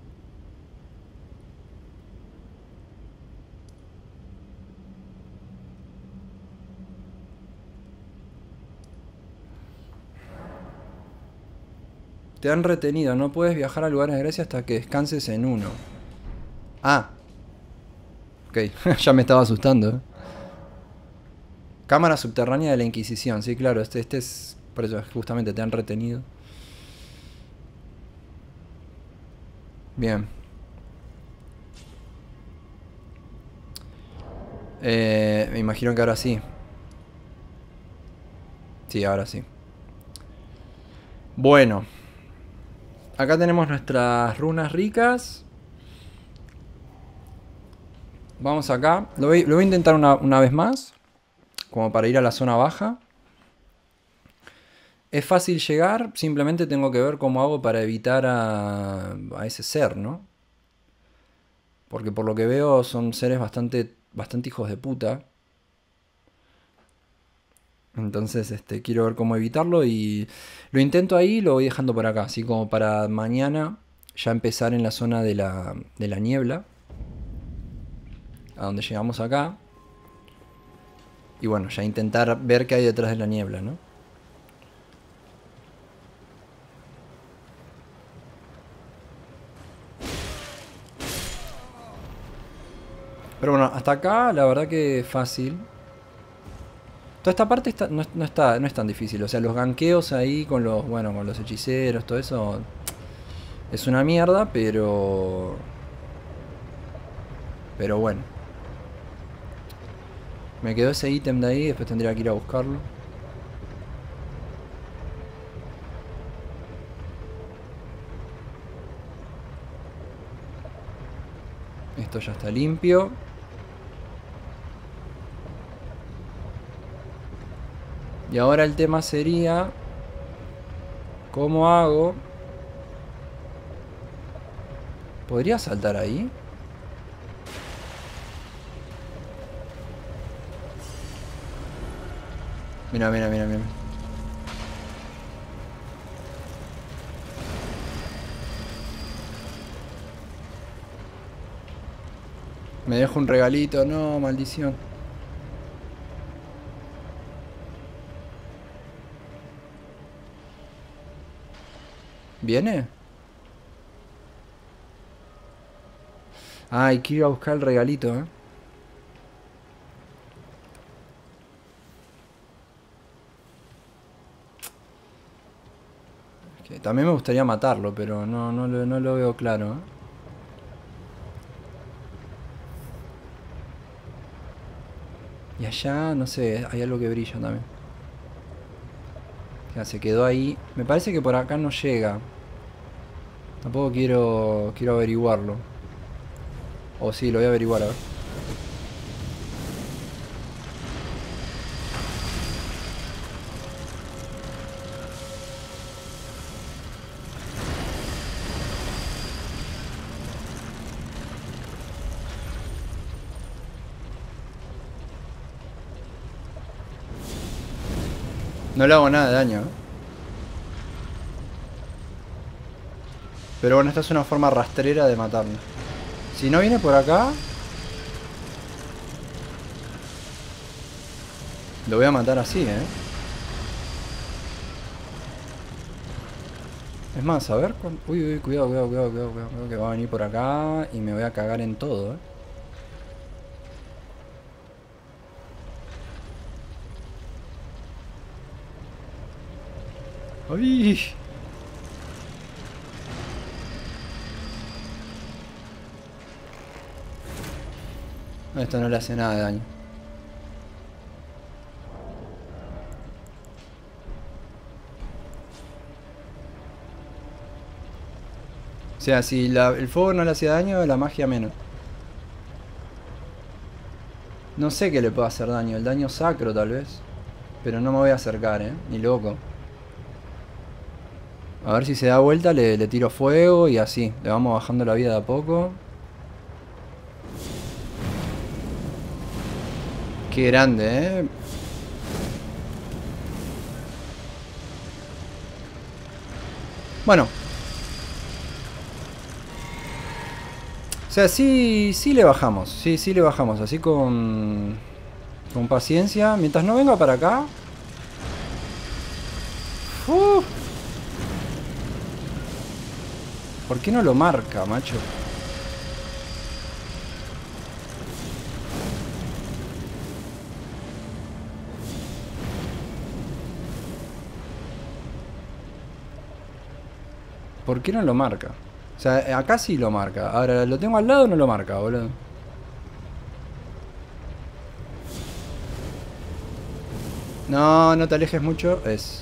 Te han retenido, no puedes viajar a lugares de Grecia hasta que descanses en uno. Ah. Ok, ya me estaba asustando. Cámara subterránea de la Inquisición, sí, claro, este es... Por eso justamente te han retenido. Bien. Me imagino que ahora sí. Sí, ahora sí. Bueno. Acá tenemos nuestras runas ricas. Vamos acá. Lo voy a intentar una vez más. Como para ir a la zona baja. Es fácil llegar. Simplemente tengo que ver cómo hago para evitar a ese ser, ¿no? Porque por lo que veo son seres bastante hijos de puta. Entonces quiero ver cómo evitarlo y lo intento ahí y lo voy dejando por acá. Así como para mañana ya empezar en la zona de la niebla. A donde llegamos acá. Y bueno, ya intentar ver qué hay detrás de la niebla, ¿no? Pero bueno, hasta acá la verdad que es fácil. Toda esta parte no es tan difícil. O sea, los ganqueos ahí con los hechiceros, todo eso es una mierda, pero bueno. Me quedó ese ítem de ahí, después tendría que ir a buscarlo. Esto ya está limpio. Y ahora el tema sería... ¿Cómo hago? ¿Podría saltar ahí? Mira. Me dejo un regalito, no, maldición. ¿Viene? Ah, hay que ir a buscar el regalito, ¿eh? Que también me gustaría matarlo, pero no lo veo claro, ¿eh? Y allá, no sé, hay algo que brilla también. Ya, se quedó ahí. Me parece que por acá no llega. Tampoco quiero averiguarlo. O sí, lo voy a averiguar, a ver. No le hago nada de daño, ¿eh? Pero bueno, esta es una forma rastrera de matarlo. Si no viene por acá, lo voy a matar así, ¿eh? Es más, a ver... Uy, uy, cuidado, cuidado, que va a venir por acá y me voy a cagar en todo, ¿eh? ¡Ay! No, esto no le hace nada de daño. O sea, si el fuego no le hacía daño, la magia menos. No sé qué le puede hacer daño. El daño sacro, tal vez. Pero no me voy a acercar, ni loco. A ver si se da vuelta, le tiro fuego y así. Le vamos bajando la vida de a poco. Qué grande, ¿eh? Bueno. O sea, sí le bajamos. Sí le bajamos. Así con paciencia. Mientras no venga para acá. ¿Por qué no lo marca, macho? ¿Por qué no lo marca? O sea, acá sí lo marca. Ahora, lo tengo al lado, no lo marca, boludo. No te alejes mucho.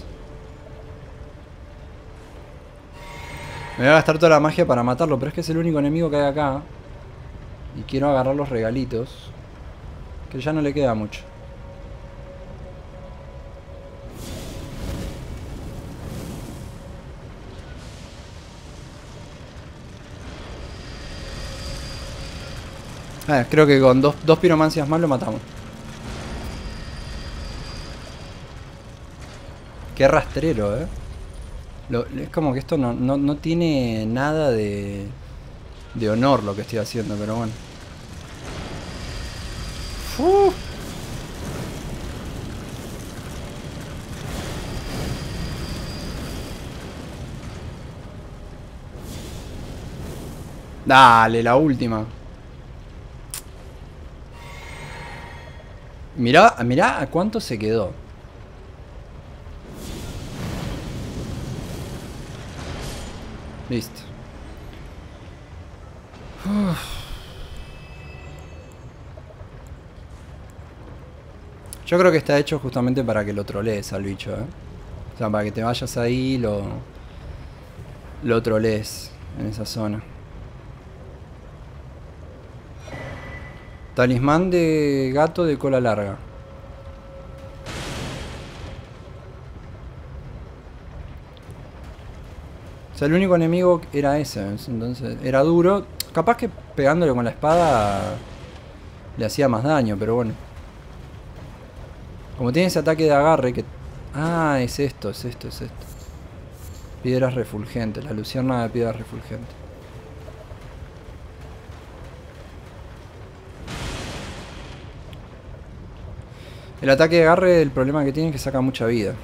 Me voy a gastar toda la magia para matarlo, pero es que es el único enemigo que hay acá. Y quiero agarrar los regalitos. Que ya no le queda mucho. Creo que con dos piromancias más lo matamos. Qué rastrero, es como que esto no tiene nada de honor lo que estoy haciendo, pero bueno. Dale, la última. Mirá a cuánto se quedó. Listo. Yo creo que está hecho justamente para que lo trolees al bicho, O sea, para que te vayas ahí y lo trolees en esa zona. Talismán de gato de cola larga. O sea, el único enemigo era ese, entonces era duro. Capaz que pegándole con la espada le hacía más daño, pero bueno. Como tiene ese ataque de agarre que... Ah, es esto. Piedras refulgentes, la luciérnaga de piedras refulgentes. El ataque de agarre, el problema que tiene es que saca mucha vida.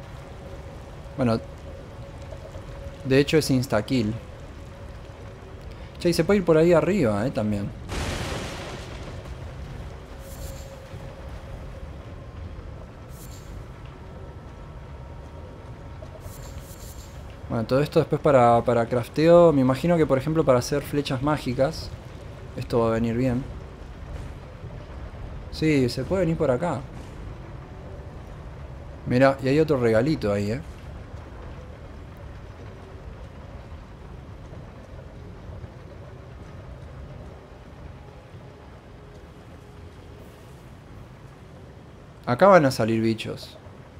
Bueno, de hecho es insta-kill. Che, y se puede ir por ahí arriba, también. Bueno, todo esto después para crafteo. Me imagino que, por ejemplo, para hacer flechas mágicas, esto va a venir bien. Sí, se puede venir por acá. Mira, y hay otro regalito ahí, Acá van a salir bichos.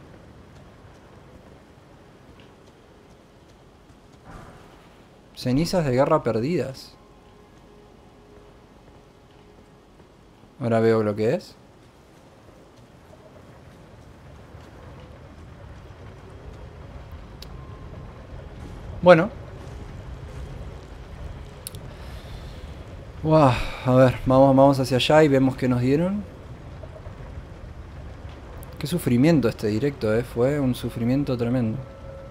Cenizas de guerra perdidas. Ahora veo lo que es. Bueno. Wow, a ver, vamos hacia allá y vemos qué nos dieron. Qué sufrimiento este directo, fue un sufrimiento tremendo.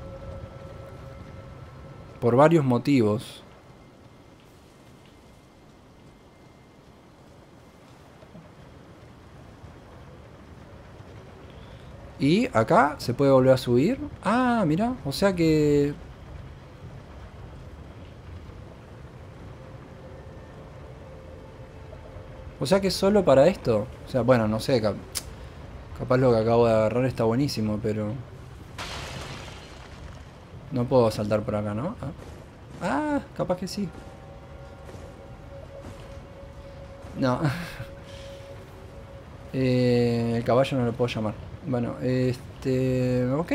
Por varios motivos. Y acá se puede volver a subir. Ah, mira, o sea que... O sea que solo para esto. O sea, bueno, no sé, capaz lo que acabo de agarrar está buenísimo, pero... No puedo saltar por acá, ¿no? Ah, capaz que sí. No. El caballo no lo puedo llamar. Bueno, ok.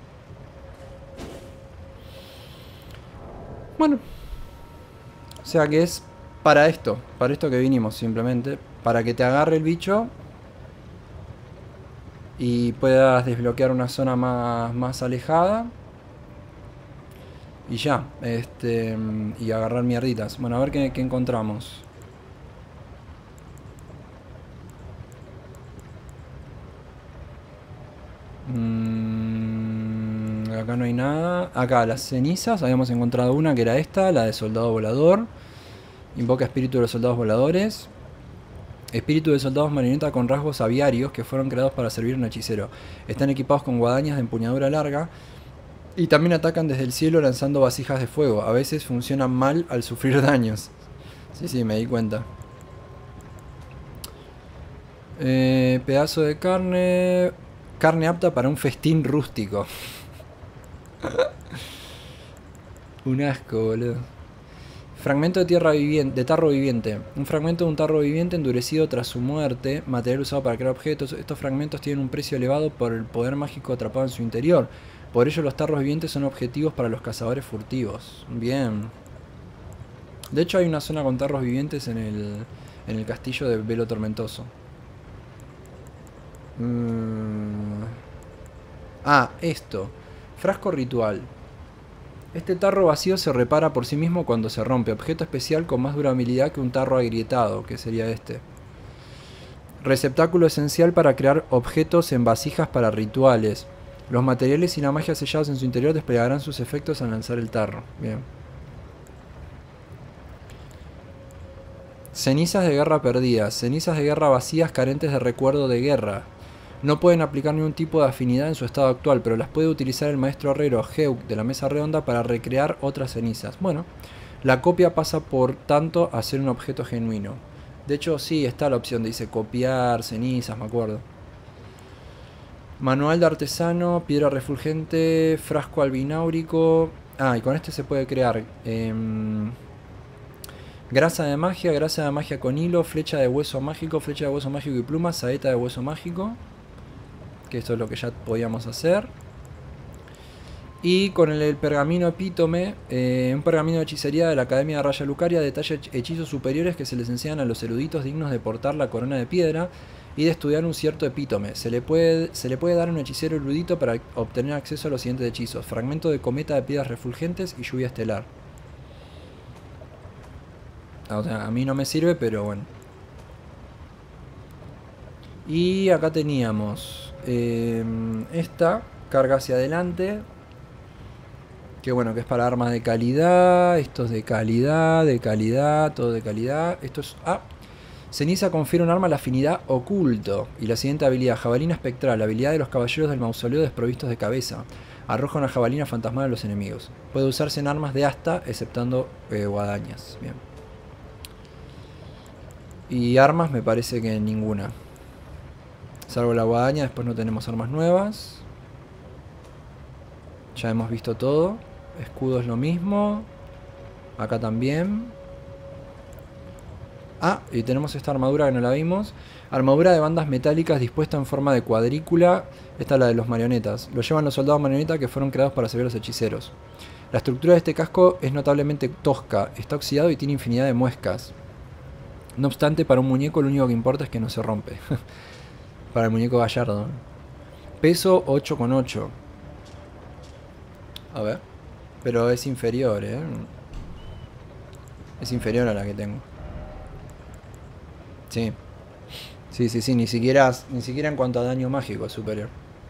Bueno. O sea que es para esto que vinimos simplemente. Para que te agarre el bicho y puedas desbloquear una zona más alejada. Y ya, y agarrar mierditas. Bueno, a ver qué encontramos. Acá no hay nada. Acá, las cenizas. Habíamos encontrado una que era esta, la de soldado volador. Invoca espíritu de los soldados voladores. Espíritu de soldados marioneta con rasgos aviarios que fueron creados para servir a un hechicero. Están equipados con guadañas de empuñadura larga. Y también atacan desde el cielo lanzando vasijas de fuego. A veces funcionan mal al sufrir daños. Sí, me di cuenta. Pedazo de carne. Carne apta para un festín rústico. Un asco, boludo. Fragmento de tierra viviente, de tarro viviente. Un fragmento de un tarro viviente endurecido tras su muerte. Material usado para crear objetos. Estos fragmentos tienen un precio elevado por el poder mágico atrapado en su interior. Por ello los tarros vivientes son objetivos para los cazadores furtivos. Bien. De hecho hay una zona con tarros vivientes en el castillo de Velo Tormentoso. Ah, esto. Frasco ritual. Este tarro vacío se repara por sí mismo cuando se rompe. Objeto especial con más durabilidad que un tarro agrietado, que sería este. Receptáculo esencial para crear objetos en vasijas para rituales. Los materiales y la magia sellados en su interior desplegarán sus efectos al lanzar el tarro. Bien. Cenizas de guerra perdidas. Cenizas de guerra vacías carentes de recuerdo de guerra. No pueden aplicar ningún tipo de afinidad en su estado actual, pero las puede utilizar el maestro herrero Heuk de la mesa redonda para recrear otras cenizas. Bueno, la copia pasa por tanto a ser un objeto genuino. De hecho, sí, está la opción, dice copiar cenizas, me acuerdo. Manual de artesano, piedra refulgente, frasco albináurico. Ah, y con este se puede crear grasa de magia con hilo, flecha de hueso mágico y pluma, saeta de hueso mágico. Que esto es lo que ya podíamos hacer. Y con el pergamino epítome, un pergamino de hechicería de la Academia de Raya Lucaria, detalla hechizos superiores que se les enseñan a los eruditos dignos de portar la corona de piedra y de estudiar un cierto epítome. Se le puede dar a un hechicero erudito para obtener acceso a los siguientes hechizos: fragmento de cometa de piedras refulgentes y lluvia estelar. O sea, a mí no me sirve, pero bueno. Y acá teníamos esta, carga hacia adelante. Que bueno, que es para armas de calidad. Esto es de calidad, todo de calidad. Esto es... Ah, ceniza confiere un arma la afinidad oculto. Y la siguiente habilidad, jabalina espectral. Habilidad de los caballeros del mausoleo desprovistos de cabeza. Arroja una jabalina fantasmal a los enemigos. Puede usarse en armas de asta, exceptando guadañas. Bien. Y armas me parece que ninguna. Salvo la guadaña, después no tenemos armas nuevas. Ya hemos visto todo. Escudo es lo mismo. Acá también. Ah, y tenemos esta armadura que no la vimos. Armadura de bandas metálicas dispuesta en forma de cuadrícula. Esta es la de los marionetas. Lo llevan los soldados marionetas que fueron creados para servir a los hechiceros. La estructura de este casco es notablemente tosca. Está oxidado y tiene infinidad de muescas. No obstante, para un muñeco lo único que importa es que no se rompe. Para el muñeco gallardo. Peso 8,8. A ver. Pero es inferior, ¿eh? Es inferior a la que tengo. Sí. Sí. Ni siquiera en cuanto a daño mágico es superior.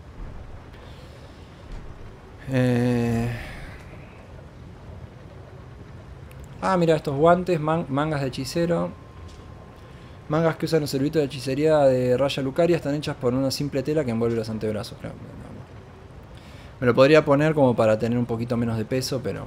Ah, mira, estos guantes, mangas de hechicero. Mangas que usan los servicios de hechicería de Raya Lucaria están hechas por una simple tela que envuelve los antebrazos. Claro, me lo podría poner como para tener un poquito menos de peso, pero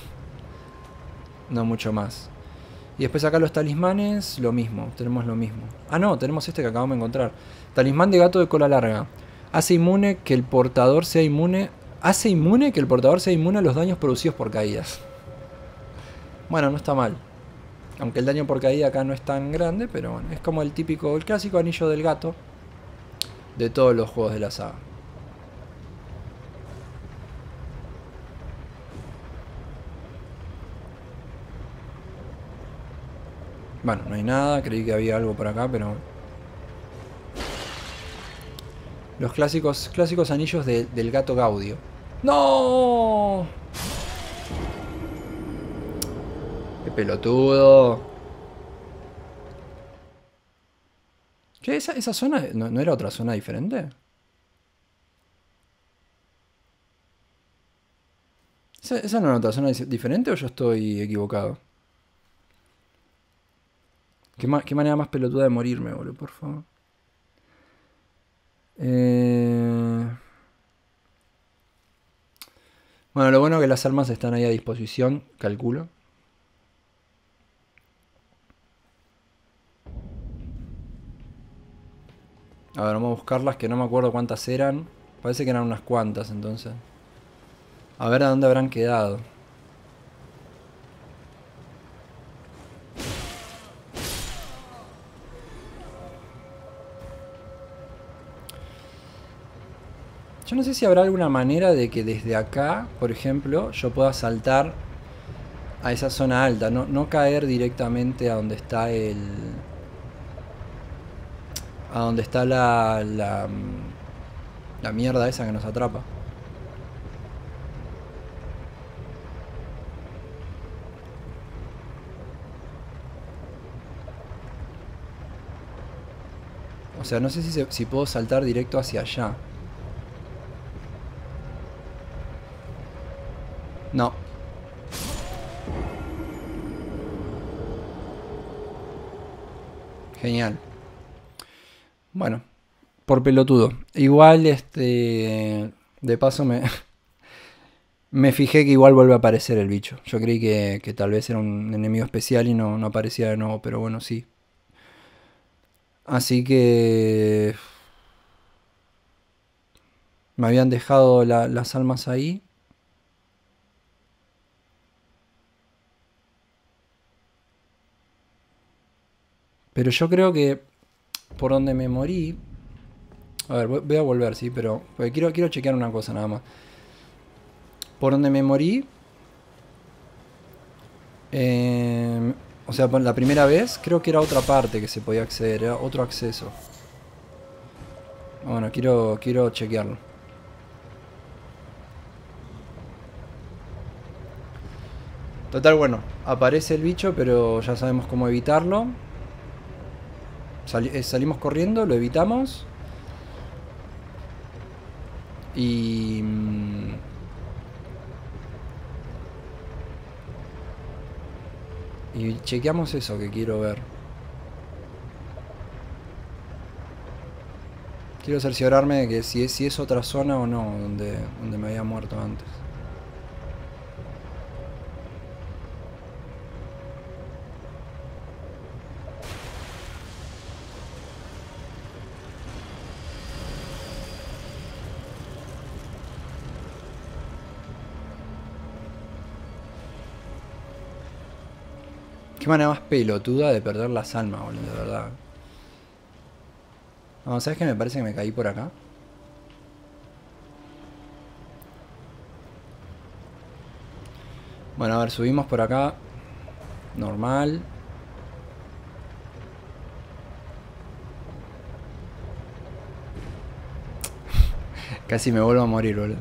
no mucho más. Y después acá los talismanes, lo mismo, tenemos lo mismo. Ah, no, tenemos este que acabamos de encontrar. Talismán de gato de cola larga. Hace inmune que el portador sea inmune. Hace inmune que el portador sea inmune a los daños producidos por caídas. Bueno, no está mal. Aunque el daño por caída acá no es tan grande, pero bueno, es como el típico, el clásico anillo del gato de todos los juegos de la saga. Bueno, no hay nada, creí que había algo por acá, pero... Los clásicos anillos del gato Gaudio. ¡No! ¡Qué pelotudo! ¿Qué? ¿Esa zona no era otra zona diferente? ¿Esa no era otra zona diferente o yo estoy equivocado? ¿Qué manera más pelotuda de morirme, boludo? Por favor. Bueno, lo bueno es que las armas están ahí a disposición, calculo. A ver, vamos a buscarlas, que no me acuerdo cuántas eran. Parece que eran unas cuantas, entonces. A ver a dónde habrán quedado. Yo no sé si habrá alguna manera de que desde acá, por ejemplo, yo pueda saltar a esa zona alta. No caer directamente a donde está el... A donde está la mierda esa que nos atrapa. O sea, no sé si puedo saltar directo hacia allá. No. Genial. Bueno, por pelotudo. Igual, de paso me fijé que igual vuelve a aparecer el bicho. Yo creí que tal vez era un enemigo especial y no aparecía de nuevo, pero bueno, sí. Así que... Me habían dejado las almas ahí. Pero yo creo que por donde me morí... A ver, voy a volver, sí, pero... Porque quiero chequear una cosa nada más. Por donde me morí... o sea, por la primera vez creo que era otra parte que se podía acceder. Era otro acceso. Bueno, quiero chequearlo. Total, bueno, aparece el bicho, pero ya sabemos cómo evitarlo. Salimos corriendo, lo evitamos. Y chequeamos eso que quiero ver. Quiero cerciorarme de que si es otra zona o no, donde me había muerto antes. Qué manera más pelotuda de perder las almas, boludo, de verdad. No, ¿sabes qué? Me parece que me caí por acá. Bueno, a ver, subimos por acá. Normal. Casi me vuelvo a morir, boludo.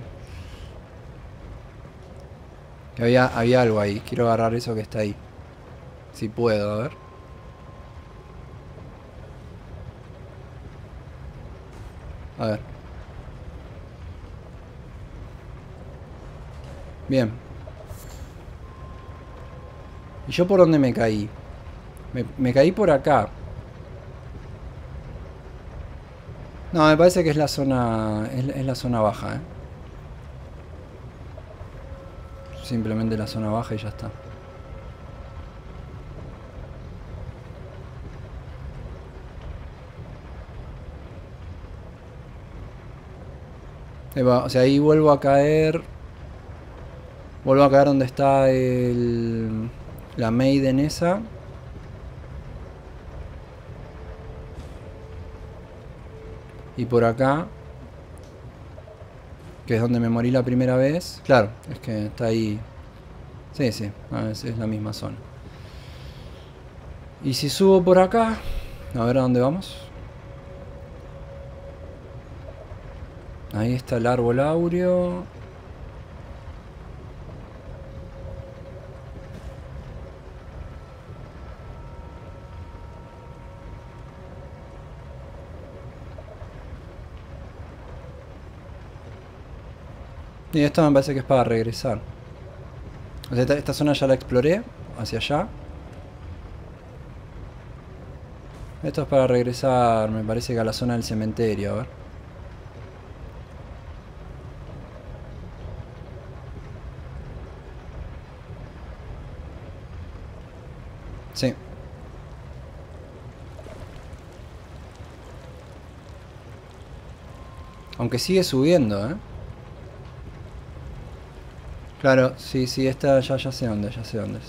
Había algo ahí. Quiero agarrar eso que está ahí. Si puedo, a ver. A ver. Bien. ¿Y yo por dónde me caí? Me caí por acá. No, me parece que es la zona. Es la zona baja, Simplemente la zona baja y ya está. O sea, ahí vuelvo a caer. Vuelvo a caer donde está la Maiden esa. Y por acá, que es donde me morí la primera vez. Claro, es que está ahí. Sí, sí, es la misma zona. Y si subo por acá, a ver a dónde vamos. Ahí está el árbol áureo. Y esto me parece que es para regresar. O sea, esta zona ya la exploré. Hacia allá. Esto es para regresar, me parece que a la zona del cementerio, a ver. Sí. Aunque sigue subiendo, Claro, sí, sí, esta ya sé dónde, ya sé dónde es.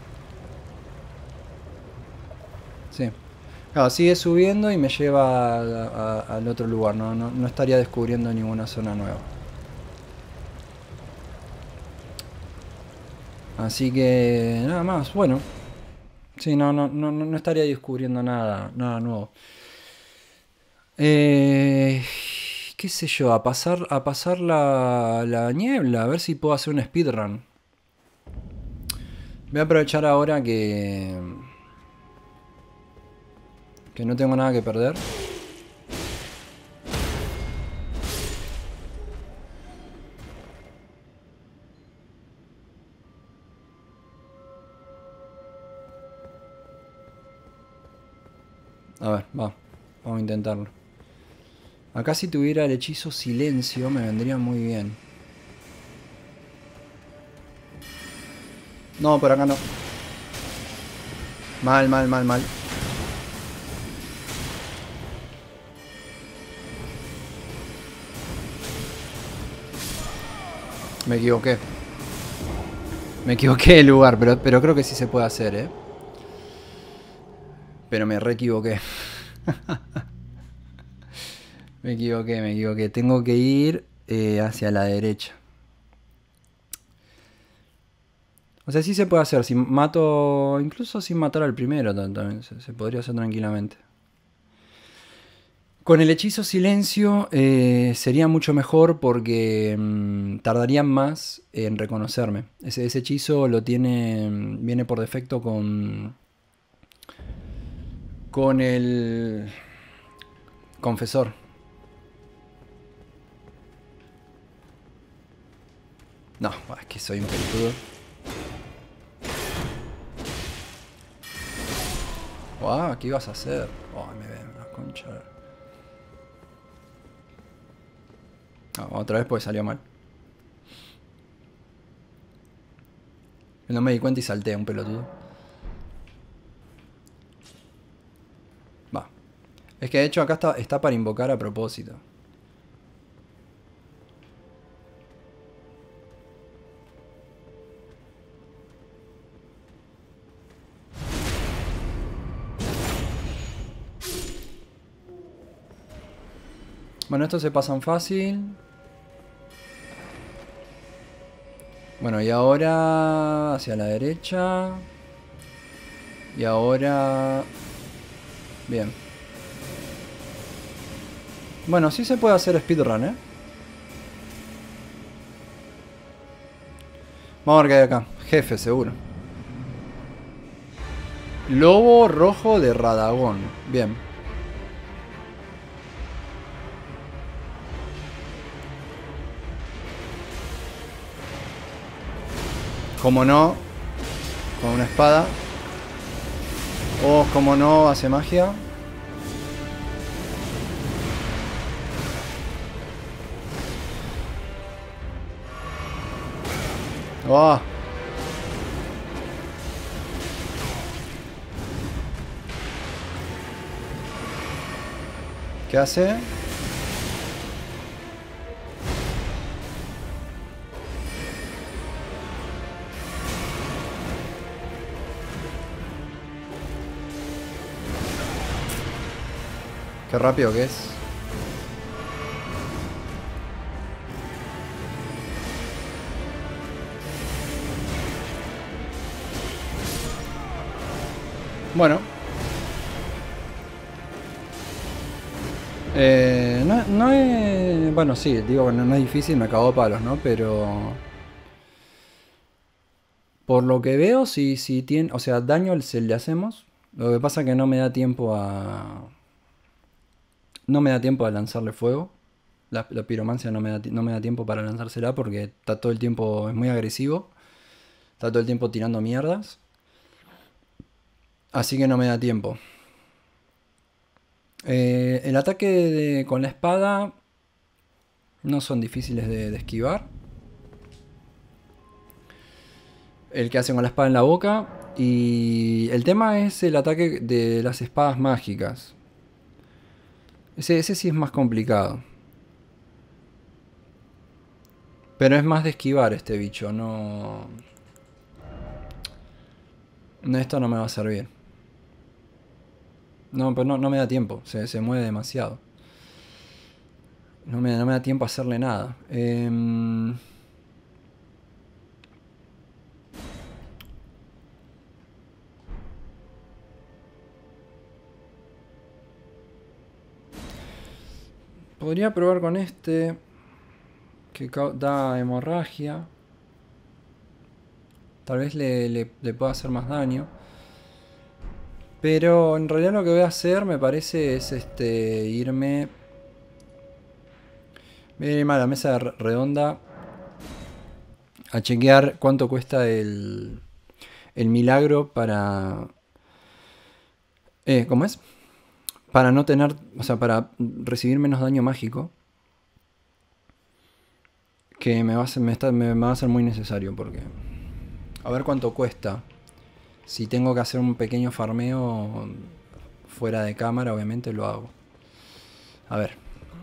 Sí. Claro, sigue subiendo y me lleva al otro lugar, no estaría descubriendo ninguna zona nueva. Así que nada más, bueno. Sí, no estaría descubriendo nada nuevo. Qué sé yo, a pasar la niebla, a ver si puedo hacer un speedrun. Voy a aprovechar ahora que no tengo nada que perder. A ver, vamos a intentarlo. Acá si tuviera el hechizo silencio me vendría muy bien. No, por acá no. Mal. Me equivoqué. Me equivoqué de lugar, pero creo que sí se puede hacer, Pero me re equivoqué. Me equivoqué. Tengo que ir hacia la derecha. O sea, sí se puede hacer. Si mato... Incluso sin matar al primero también. Se podría hacer tranquilamente. Con el hechizo silencio sería mucho mejor porque tardarían más en reconocerme. Ese hechizo lo tiene... Viene por defecto con el confesor. No, es que soy un pelotudo. ¿Qué ibas a hacer? Me ven una concha. Otra vez pues salió mal. No me di cuenta y salté a un pelotudo. Va. Es que de hecho acá está para invocar a propósito. Bueno, estos se pasan fácil. Bueno, y ahora hacia la derecha. Y ahora... Bien. Bueno, sí se puede hacer speedrun, ¿eh? Vamos a ver qué hay acá. Jefe, seguro. Lobo rojo de Radagón. Bien. Como no, con una espada. Como no, hace magia. Oh. ¿Qué hace? Qué rápido que es. Bueno. No es... Bueno, sí, digo, no es difícil, me acabó a palos, ¿no? Pero... Por lo que veo, si tiene... O sea, daño se le hacemos. Lo que pasa es que no me da tiempo a... No me da tiempo a lanzarle fuego. La piromancia no me da tiempo para lanzársela porque está todo el tiempo... Es muy agresivo. Está todo el tiempo tirando mierdas. Así que no me da tiempo. El ataque con la espada no son difíciles de esquivar. El que hacen con la espada en la boca. Y el tema es el ataque de las espadas mágicas. Ese sí es más complicado. Pero es más de esquivar este bicho, no... Esto no me va a servir. No, pero no me da tiempo. Se mueve demasiado. No me da tiempo a hacerle nada. Podría probar con este. Que da hemorragia. Tal vez le pueda hacer más daño. Pero en realidad lo que voy a hacer me parece es irme... Voy a irme a la mesa redonda a chequear cuánto cuesta el milagro para... ¿Cómo es? Para no tener... O sea, para recibir menos daño mágico. Que me va a ser muy necesario porque... A ver cuánto cuesta. Si tengo que hacer un pequeño farmeo fuera de cámara, obviamente lo hago. A ver.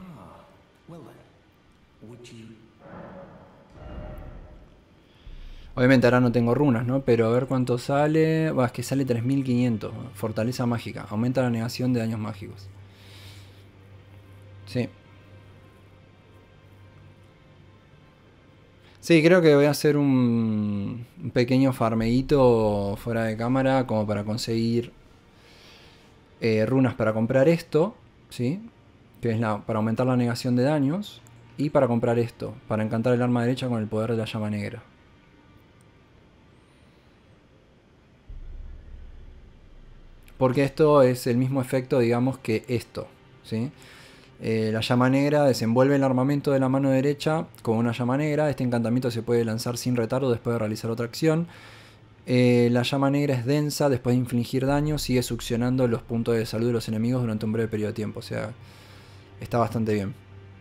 Obviamente ahora no tengo runas, ¿no? Pero a ver cuánto sale... es que sale 3500. Fortaleza mágica. Aumenta la negación de daños mágicos. Sí. Sí, creo que voy a hacer un pequeño farmeíto fuera de cámara como para conseguir runas para comprar esto, ¿sí? Que es para aumentar la negación de daños. Y para comprar esto, para encantar el arma derecha con el poder de la llama negra. Porque esto es el mismo efecto, digamos, que esto, ¿sí? La llama negra desenvuelve el armamento de la mano derecha con una llama negra. Este encantamiento se puede lanzar sin retardo después de realizar otra acción. La llama negra es densa, después de infligir daño, sigue succionando los puntos de salud de los enemigos durante un breve periodo de tiempo. O sea, está bastante bien.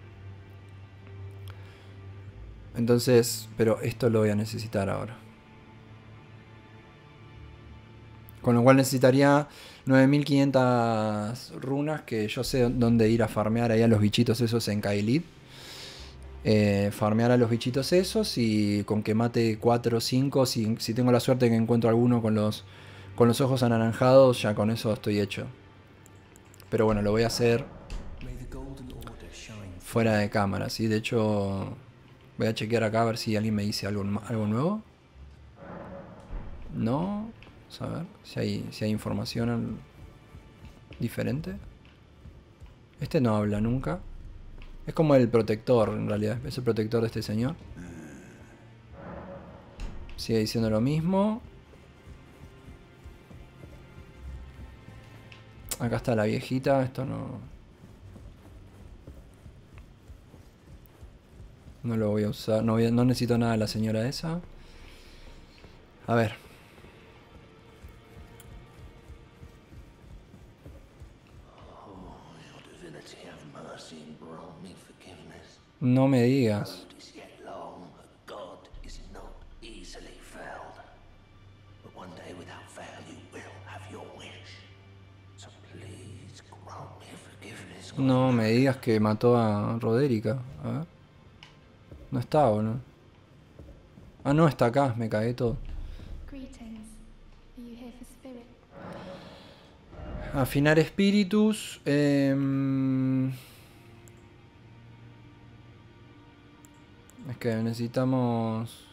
Entonces, pero esto lo voy a necesitar ahora. Con lo cual necesitaría 9500 runas, que yo sé dónde ir a farmear ahí a los bichitos esos en Kaelid. Farmear a los bichitos esos y con que mate 4 o 5, si tengo la suerte que encuentro alguno con los ojos anaranjados, ya con eso estoy hecho. Pero bueno, lo voy a hacer fuera de cámara, ¿sí? De hecho, voy a chequear acá a ver si alguien me dice algo nuevo. No, vamos a ver si hay información diferente. Este no habla nunca. Es como el protector, en realidad. Es el protector de este señor. Sigue diciendo lo mismo. Acá está la viejita. Esto no... No lo voy a usar. No necesito nada de la señora esa. A ver. No me digas. No me digas que mató a Roderica. A ver. No está, ¿o no? Ah, no, está acá. Me cagué todo. Afinar espíritus. Es que necesitamos...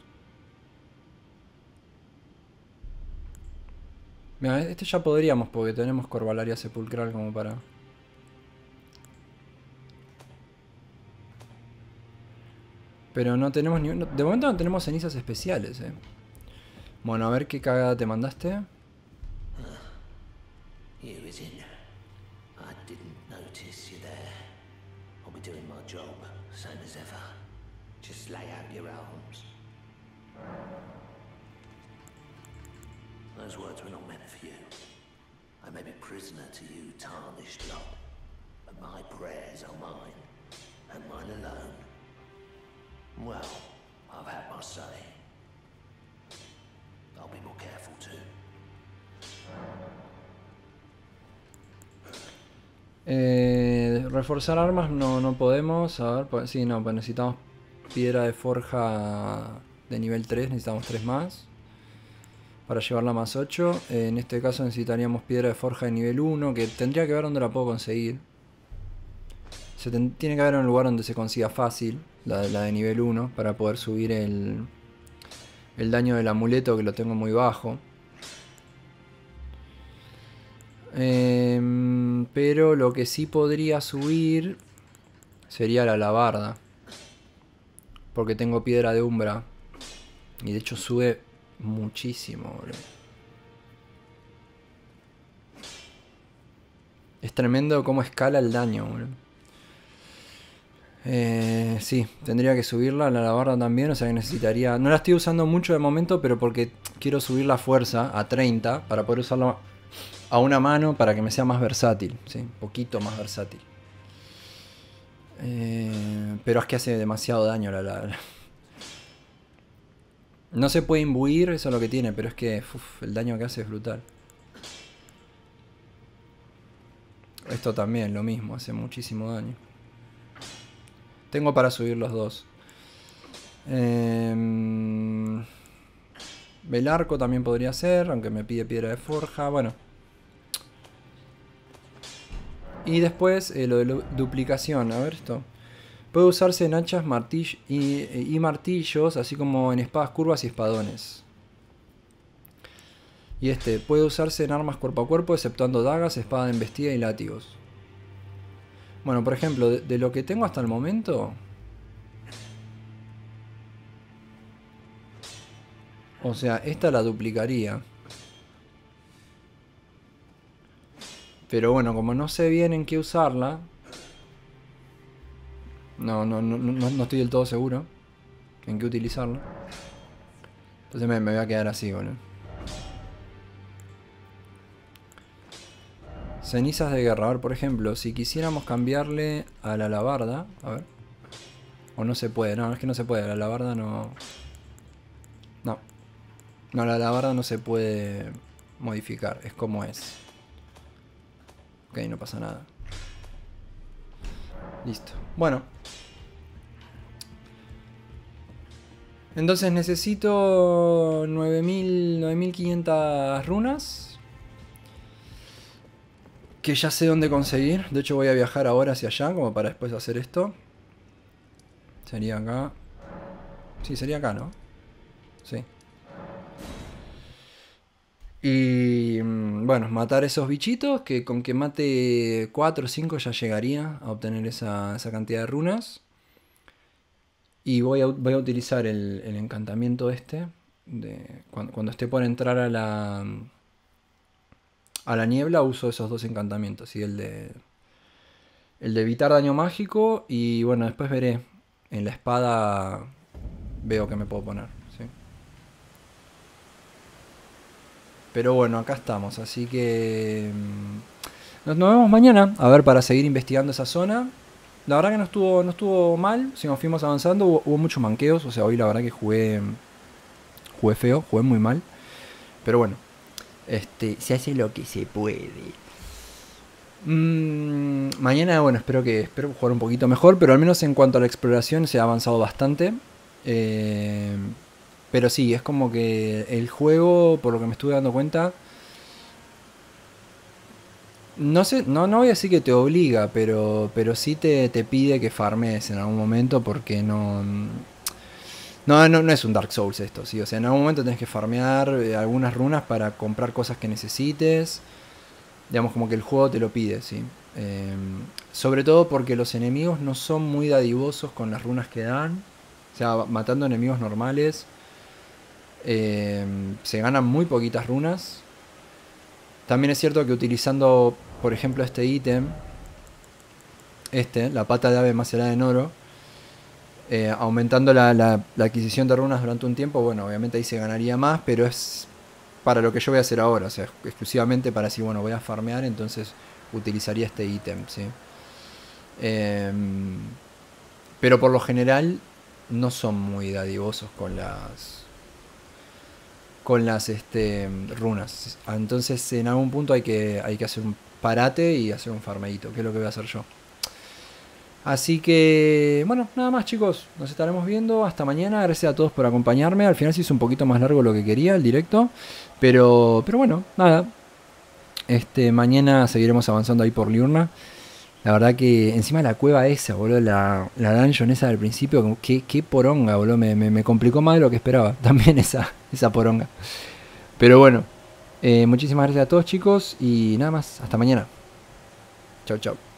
Mira, este ya podríamos porque tenemos Corvalaria Sepulcral como para... Pero no tenemos ni... De momento no tenemos cenizas especiales, Bueno, a ver qué cagada te mandaste. Those words were not meant for you. I may be prisoner to you, tarnished lot, but my prayers are mine, and mine alone. Well, I've had my say. I'll be more careful too. Reforzar armas no podemos. A ver, pues, sí, no, pues necesitamos piedra de forja de nivel 3, necesitamos 3 más. Para llevarla más 8. En este caso necesitaríamos piedra de forja de nivel 1, que tendría que ver dónde la puedo conseguir. Tiene que haber un lugar donde se consiga fácil, la de nivel 1, para poder subir el daño del amuleto, que lo tengo muy bajo. Pero lo que sí podría subir sería la alabarda, porque tengo piedra de umbra. Y de hecho sube muchísimo, bro. Es tremendo cómo escala el daño, bro. Sí, tendría que subirla, la alabarda también, o sea que necesitaría... No la estoy usando mucho de momento, pero porque quiero subir la fuerza a 30 para poder usarla a una mano para que me sea más versátil, ¿sí? Un poquito más versátil. Pero es que hace demasiado daño la... No se puede imbuir, eso es lo que tiene, pero es que el daño que hace es brutal. Esto también, lo mismo, hace muchísimo daño. Tengo para subir los dos. El arco también podría ser, aunque me pide piedra de forja, bueno. Y después lo de duplicación, a ver esto. Puede usarse en hachas y martillos, así como en espadas curvas y espadones. Y puede usarse en armas cuerpo a cuerpo, exceptuando dagas, espada de embestida y látigos. Bueno, por ejemplo, de lo que tengo hasta el momento... O sea, esta la duplicaría. Pero bueno, como no sé bien en qué usarla... No estoy del todo seguro en qué utilizarla. Entonces me voy a quedar así, boludo. Cenizas de guerra. A ver, por ejemplo, si quisiéramos cambiarle a la alabarda. A ver. O no se puede. No, es que no se puede. La alabarda no... No. No, la alabarda no se puede modificar. Es como es. Ok, no pasa nada. Listo. Bueno. Entonces necesito 9500 runas. Que ya sé dónde conseguir. De hecho voy a viajar ahora hacia allá como para después hacer esto. Sería acá. Sí, sería acá, ¿no? Sí. Y bueno, matar esos bichitos. Que con que mate 4 o 5 ya llegaría a obtener esa cantidad de runas. Y voy a utilizar el encantamiento este. Cuando esté por entrar a la niebla, uso esos dos encantamientos. ¿Sí? El de evitar daño mágico. Y bueno, después veré. En la espada veo que me puedo poner. ¿Sí? Pero bueno, acá estamos. Así que nos vemos mañana. A ver, para seguir investigando esa zona. La verdad que no estuvo mal. Si nos fuimos avanzando, hubo muchos manqueos. O sea, hoy la verdad que jugué feo, jugué muy mal. Pero bueno, se hace lo que se puede. Mañana, bueno, espero jugar un poquito mejor. Pero al menos en cuanto a la exploración se ha avanzado bastante. Pero sí, es como que el juego, por lo que me estuve dando cuenta... No sé, no voy a decir que te obliga, pero sí te pide que farmes en algún momento porque no es un Dark Souls esto, ¿sí? O sea, en algún momento tenés que farmear algunas runas para comprar cosas que necesites. Digamos, como que el juego te lo pide, ¿sí? Sobre todo porque los enemigos no son muy dadivosos con las runas que dan. O sea, matando enemigos normales se ganan muy poquitas runas. También es cierto que utilizando, por ejemplo, este ítem, la pata de ave macerada en oro, aumentando la adquisición de runas durante un tiempo, bueno, obviamente ahí se ganaría más, pero es para lo que yo voy a hacer ahora, o sea, exclusivamente para si, bueno, voy a farmear, entonces utilizaría este ítem, ¿sí? Pero por lo general no son muy dadivosos con las runas. Entonces en algún punto hay que hacer un parate y hacer un farmeito, que es lo que voy a hacer yo. Así que, bueno, nada más, chicos. Nos estaremos viendo hasta mañana. Gracias a todos por acompañarme. Al final se hizo un poquito más largo lo que quería el directo. Pero bueno, nada. Mañana seguiremos avanzando ahí por Liurna. La verdad que encima la cueva esa, boludo, la dungeon esa del principio, qué poronga, boludo, me complicó más de lo que esperaba. También esa poronga. Pero bueno, muchísimas gracias a todos, chicos. Y nada más, hasta mañana. Chau, chau.